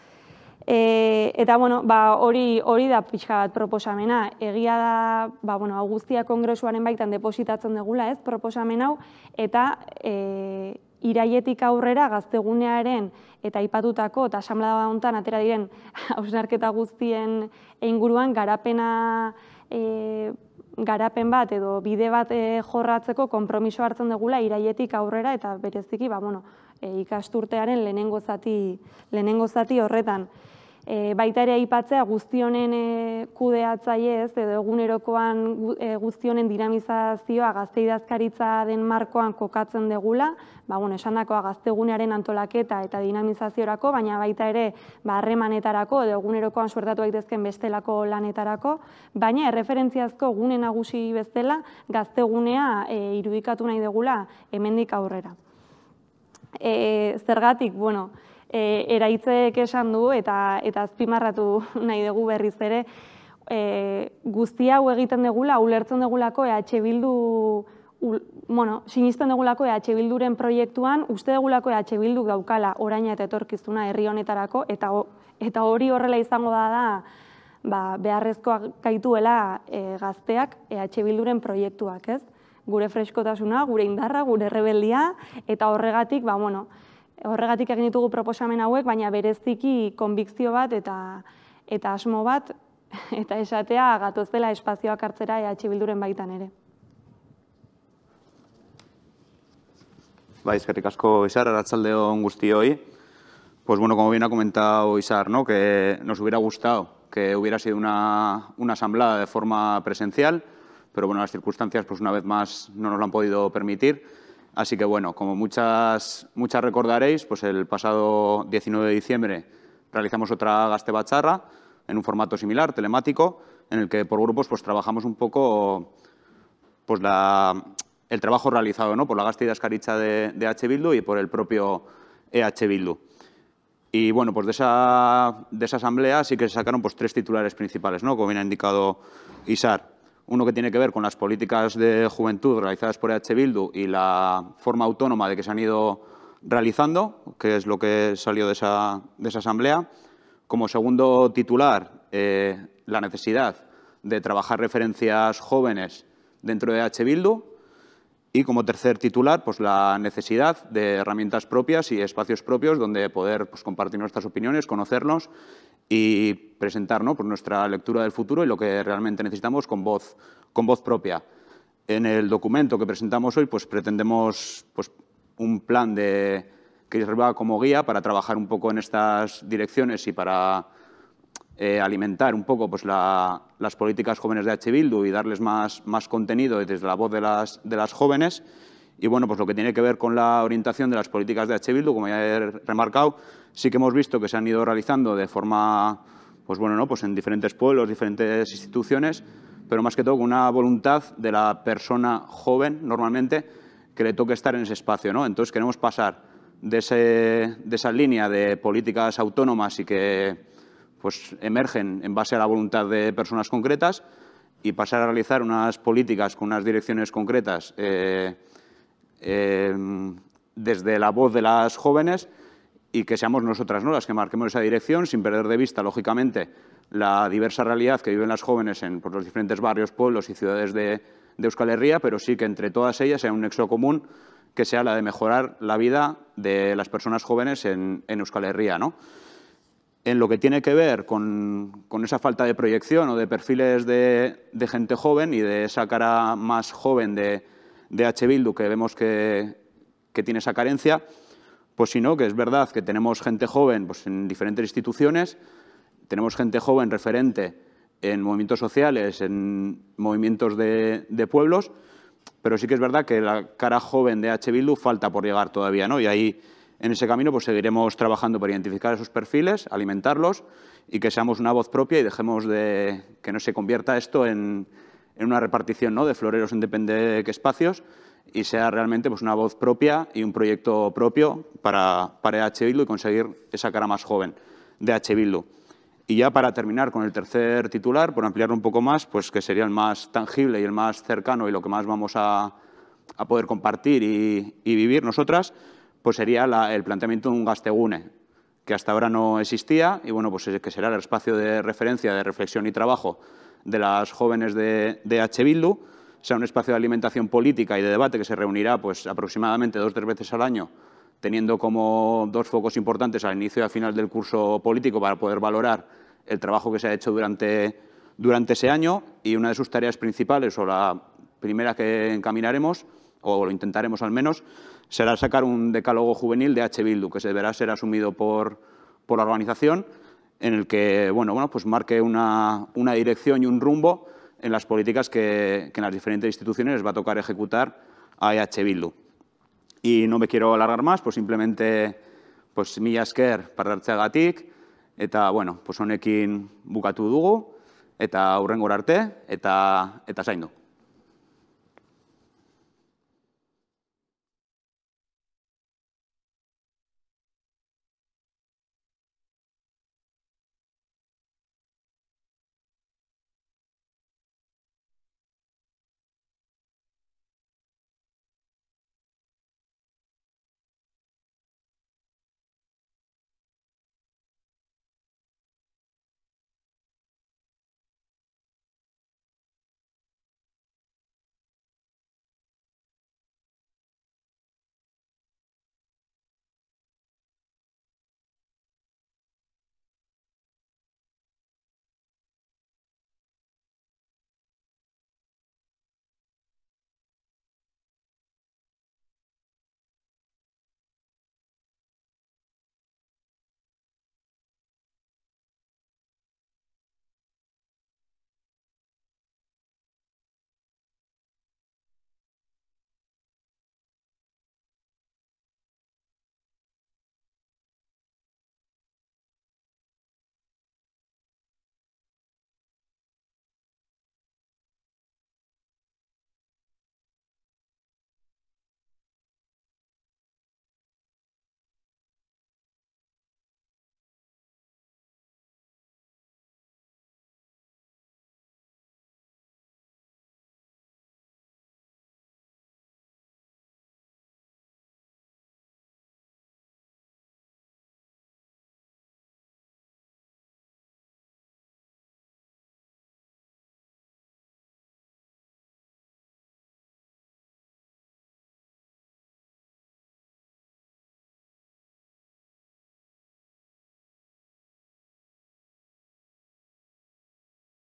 Eta hori da pixka bat proposamena. Egia da, hau guztia kongresuaren baitan depositatzen dugula, ez, proposamen hau, eta iraietik aurrera gaztegunearen eta aipatutako eta asanblada honetan atera diren hausnarketa guztien inguruan garapena garapen bat edo bide bat jorratzeko konpromiso hartzen dugula iraietik aurrera eta bereziki ikasturtearen lehenengo zati horretan. Baita ere aipatzea guzti honen kudeatzaile ez edo egunerokoan guzti honen dinamizazioa gazte idazkaritza den markoan kokatzen dugula, esandakoa gaztegunearen antolaketa eta dinamizaziorako, baina baita ere harremanetarako edo egunerokoan suertatu daitezkeen bestelako lanetarako, baina erreferentziazko gune nagusi bezala gaztegunea irudikatu nahi dugula hemendik aurrera. Zergatik, bueno, eraitzek esan du eta azpimarratu nahi dugu berriz ere, guzti hau egiten dugula, ulertzen dugulako E H Bildu, bueno, sinisten dugulako E H Bilduren proiektuan, uste dugulako E H Bilduk daukala oraina eta etorkizuna herri honetarako, eta hori horrela izango da da, beharrezkoa gaituela gazteak E H Bilduren proiektuak, ez? Gure freskotasuna, gure indarra, gure rebeldia, eta horregatik, ba, bueno, horregatik egin ditugu proposamen hauek, baina bereziki konbikzio bat eta asmo bat, eta esatea gatozela espazioak hartzera E H Bilduren baitan ere. Bai, eskerrik asko, Isar, arratsaldeon guztioi. Pues bueno, como bien ha comentado Isar, ¿no? Que nos hubiera gustado que hubiera sido una, una asamblea de forma presencial, pero bueno, las circunstancias, pues una vez más, no nos lo han podido permitir. Así que, bueno, como muchas, muchas recordaréis, pues el pasado diecinueve de diciembre realizamos otra Gaztebatzarra en un formato similar, telemático, en el que por grupos pues trabajamos un poco pues la, el trabajo realizado, ¿no? Por la Gazte Idazkaritza de, de H. Bildu y por el propio E H. Bildu. Y bueno, pues de esa, de esa asamblea sí que se sacaron pues tres titulares principales, ¿no? Como bien ha indicado Isar. Uno que tiene que ver con las políticas de juventud realizadas por E H. Bildu y la forma autónoma de que se han ido realizando, que es lo que salió de esa, de esa asamblea. Como segundo titular, eh, la necesidad de trabajar referencias jóvenes dentro de E H. Bildu. Y como tercer titular, pues la necesidad de herramientas propias y espacios propios donde poder pues, compartir nuestras opiniones, conocernos y presentar, ¿no? Pues nuestra lectura del futuro y lo que realmente necesitamos con voz, con voz propia. En el documento que presentamos hoy pues, pretendemos pues, un plan de que sirva como guía para trabajar un poco en estas direcciones y para eh, alimentar un poco pues, la, las políticas jóvenes de H. Bildu y darles más, más contenido desde la voz de las, de las jóvenes. Y bueno, pues lo que tiene que ver con la orientación de las políticas de H. Bildu, como ya he remarcado, sí que hemos visto que se han ido realizando de forma, pues bueno, ¿no? Pues en diferentes pueblos, diferentes instituciones, pero más que todo con una voluntad de la persona joven, normalmente, que le toque estar en ese espacio, ¿no? Entonces queremos pasar de, ese, de esa línea de políticas autónomas y que pues, emergen en base a la voluntad de personas concretas y pasar a realizar unas políticas con unas direcciones concretas eh, eh, desde la voz de las jóvenes y que seamos nosotras, ¿no?, las que marquemos esa dirección sin perder de vista, lógicamente, la diversa realidad que viven las jóvenes en pues, los diferentes barrios, pueblos y ciudades de, de Euskal Herria, pero sí que entre todas ellas haya un nexo común que sea la de mejorar la vida de las personas jóvenes en, en Euskal Herria, ¿no? En lo que tiene que ver con, con esa falta de proyección o de perfiles de, de gente joven y de esa cara más joven de, de H. Bildu que vemos que, que tiene esa carencia, pues sí, ¿no? Que es verdad que tenemos gente joven pues, en diferentes instituciones, tenemos gente joven referente en movimientos sociales, en movimientos de, de pueblos, pero sí que es verdad que la cara joven de H. Bildu falta por llegar todavía, ¿no? Y ahí, en ese camino, pues seguiremos trabajando para identificar esos perfiles, alimentarlos y que seamos una voz propia y dejemos de que no se convierta esto en, en una repartición, ¿no?, de floreros en depende de qué espacios y sea realmente pues, una voz propia y un proyecto propio para, para H. Bildu y conseguir esa cara más joven de H. Bildu. Y ya para terminar con el tercer titular, por ampliarlo un poco más, pues que sería el más tangible y el más cercano y lo que más vamos a, a poder compartir y, y vivir nosotras, pues sería la, el planteamiento de un Gaztegune, que hasta ahora no existía y bueno, pues que será el espacio de referencia, de reflexión y trabajo de las jóvenes de, de H. Bildu, sea un espacio de alimentación política y de debate que se reunirá pues, aproximadamente dos o tres veces al año, teniendo como dos focos importantes al inicio y al final del curso político para poder valorar el trabajo que se ha hecho durante, durante ese año y una de sus tareas principales, o la primera que encaminaremos, o lo intentaremos al menos, será sacar un decálogo juvenil de H. Bildu, que se deberá ser asumido por, por la organización, en el que bueno, bueno, pues marque una, una dirección y un rumbo en las políticas que, que en las diferentes instituciones les va a tocar ejecutar a H. Bildu. Y no me quiero alargar más, pues simplemente pues, mila esker parte hartzeagatik, eta bueno, pues honekin bukatu dugu, eta hurrengora arte, eta, eta zaindu.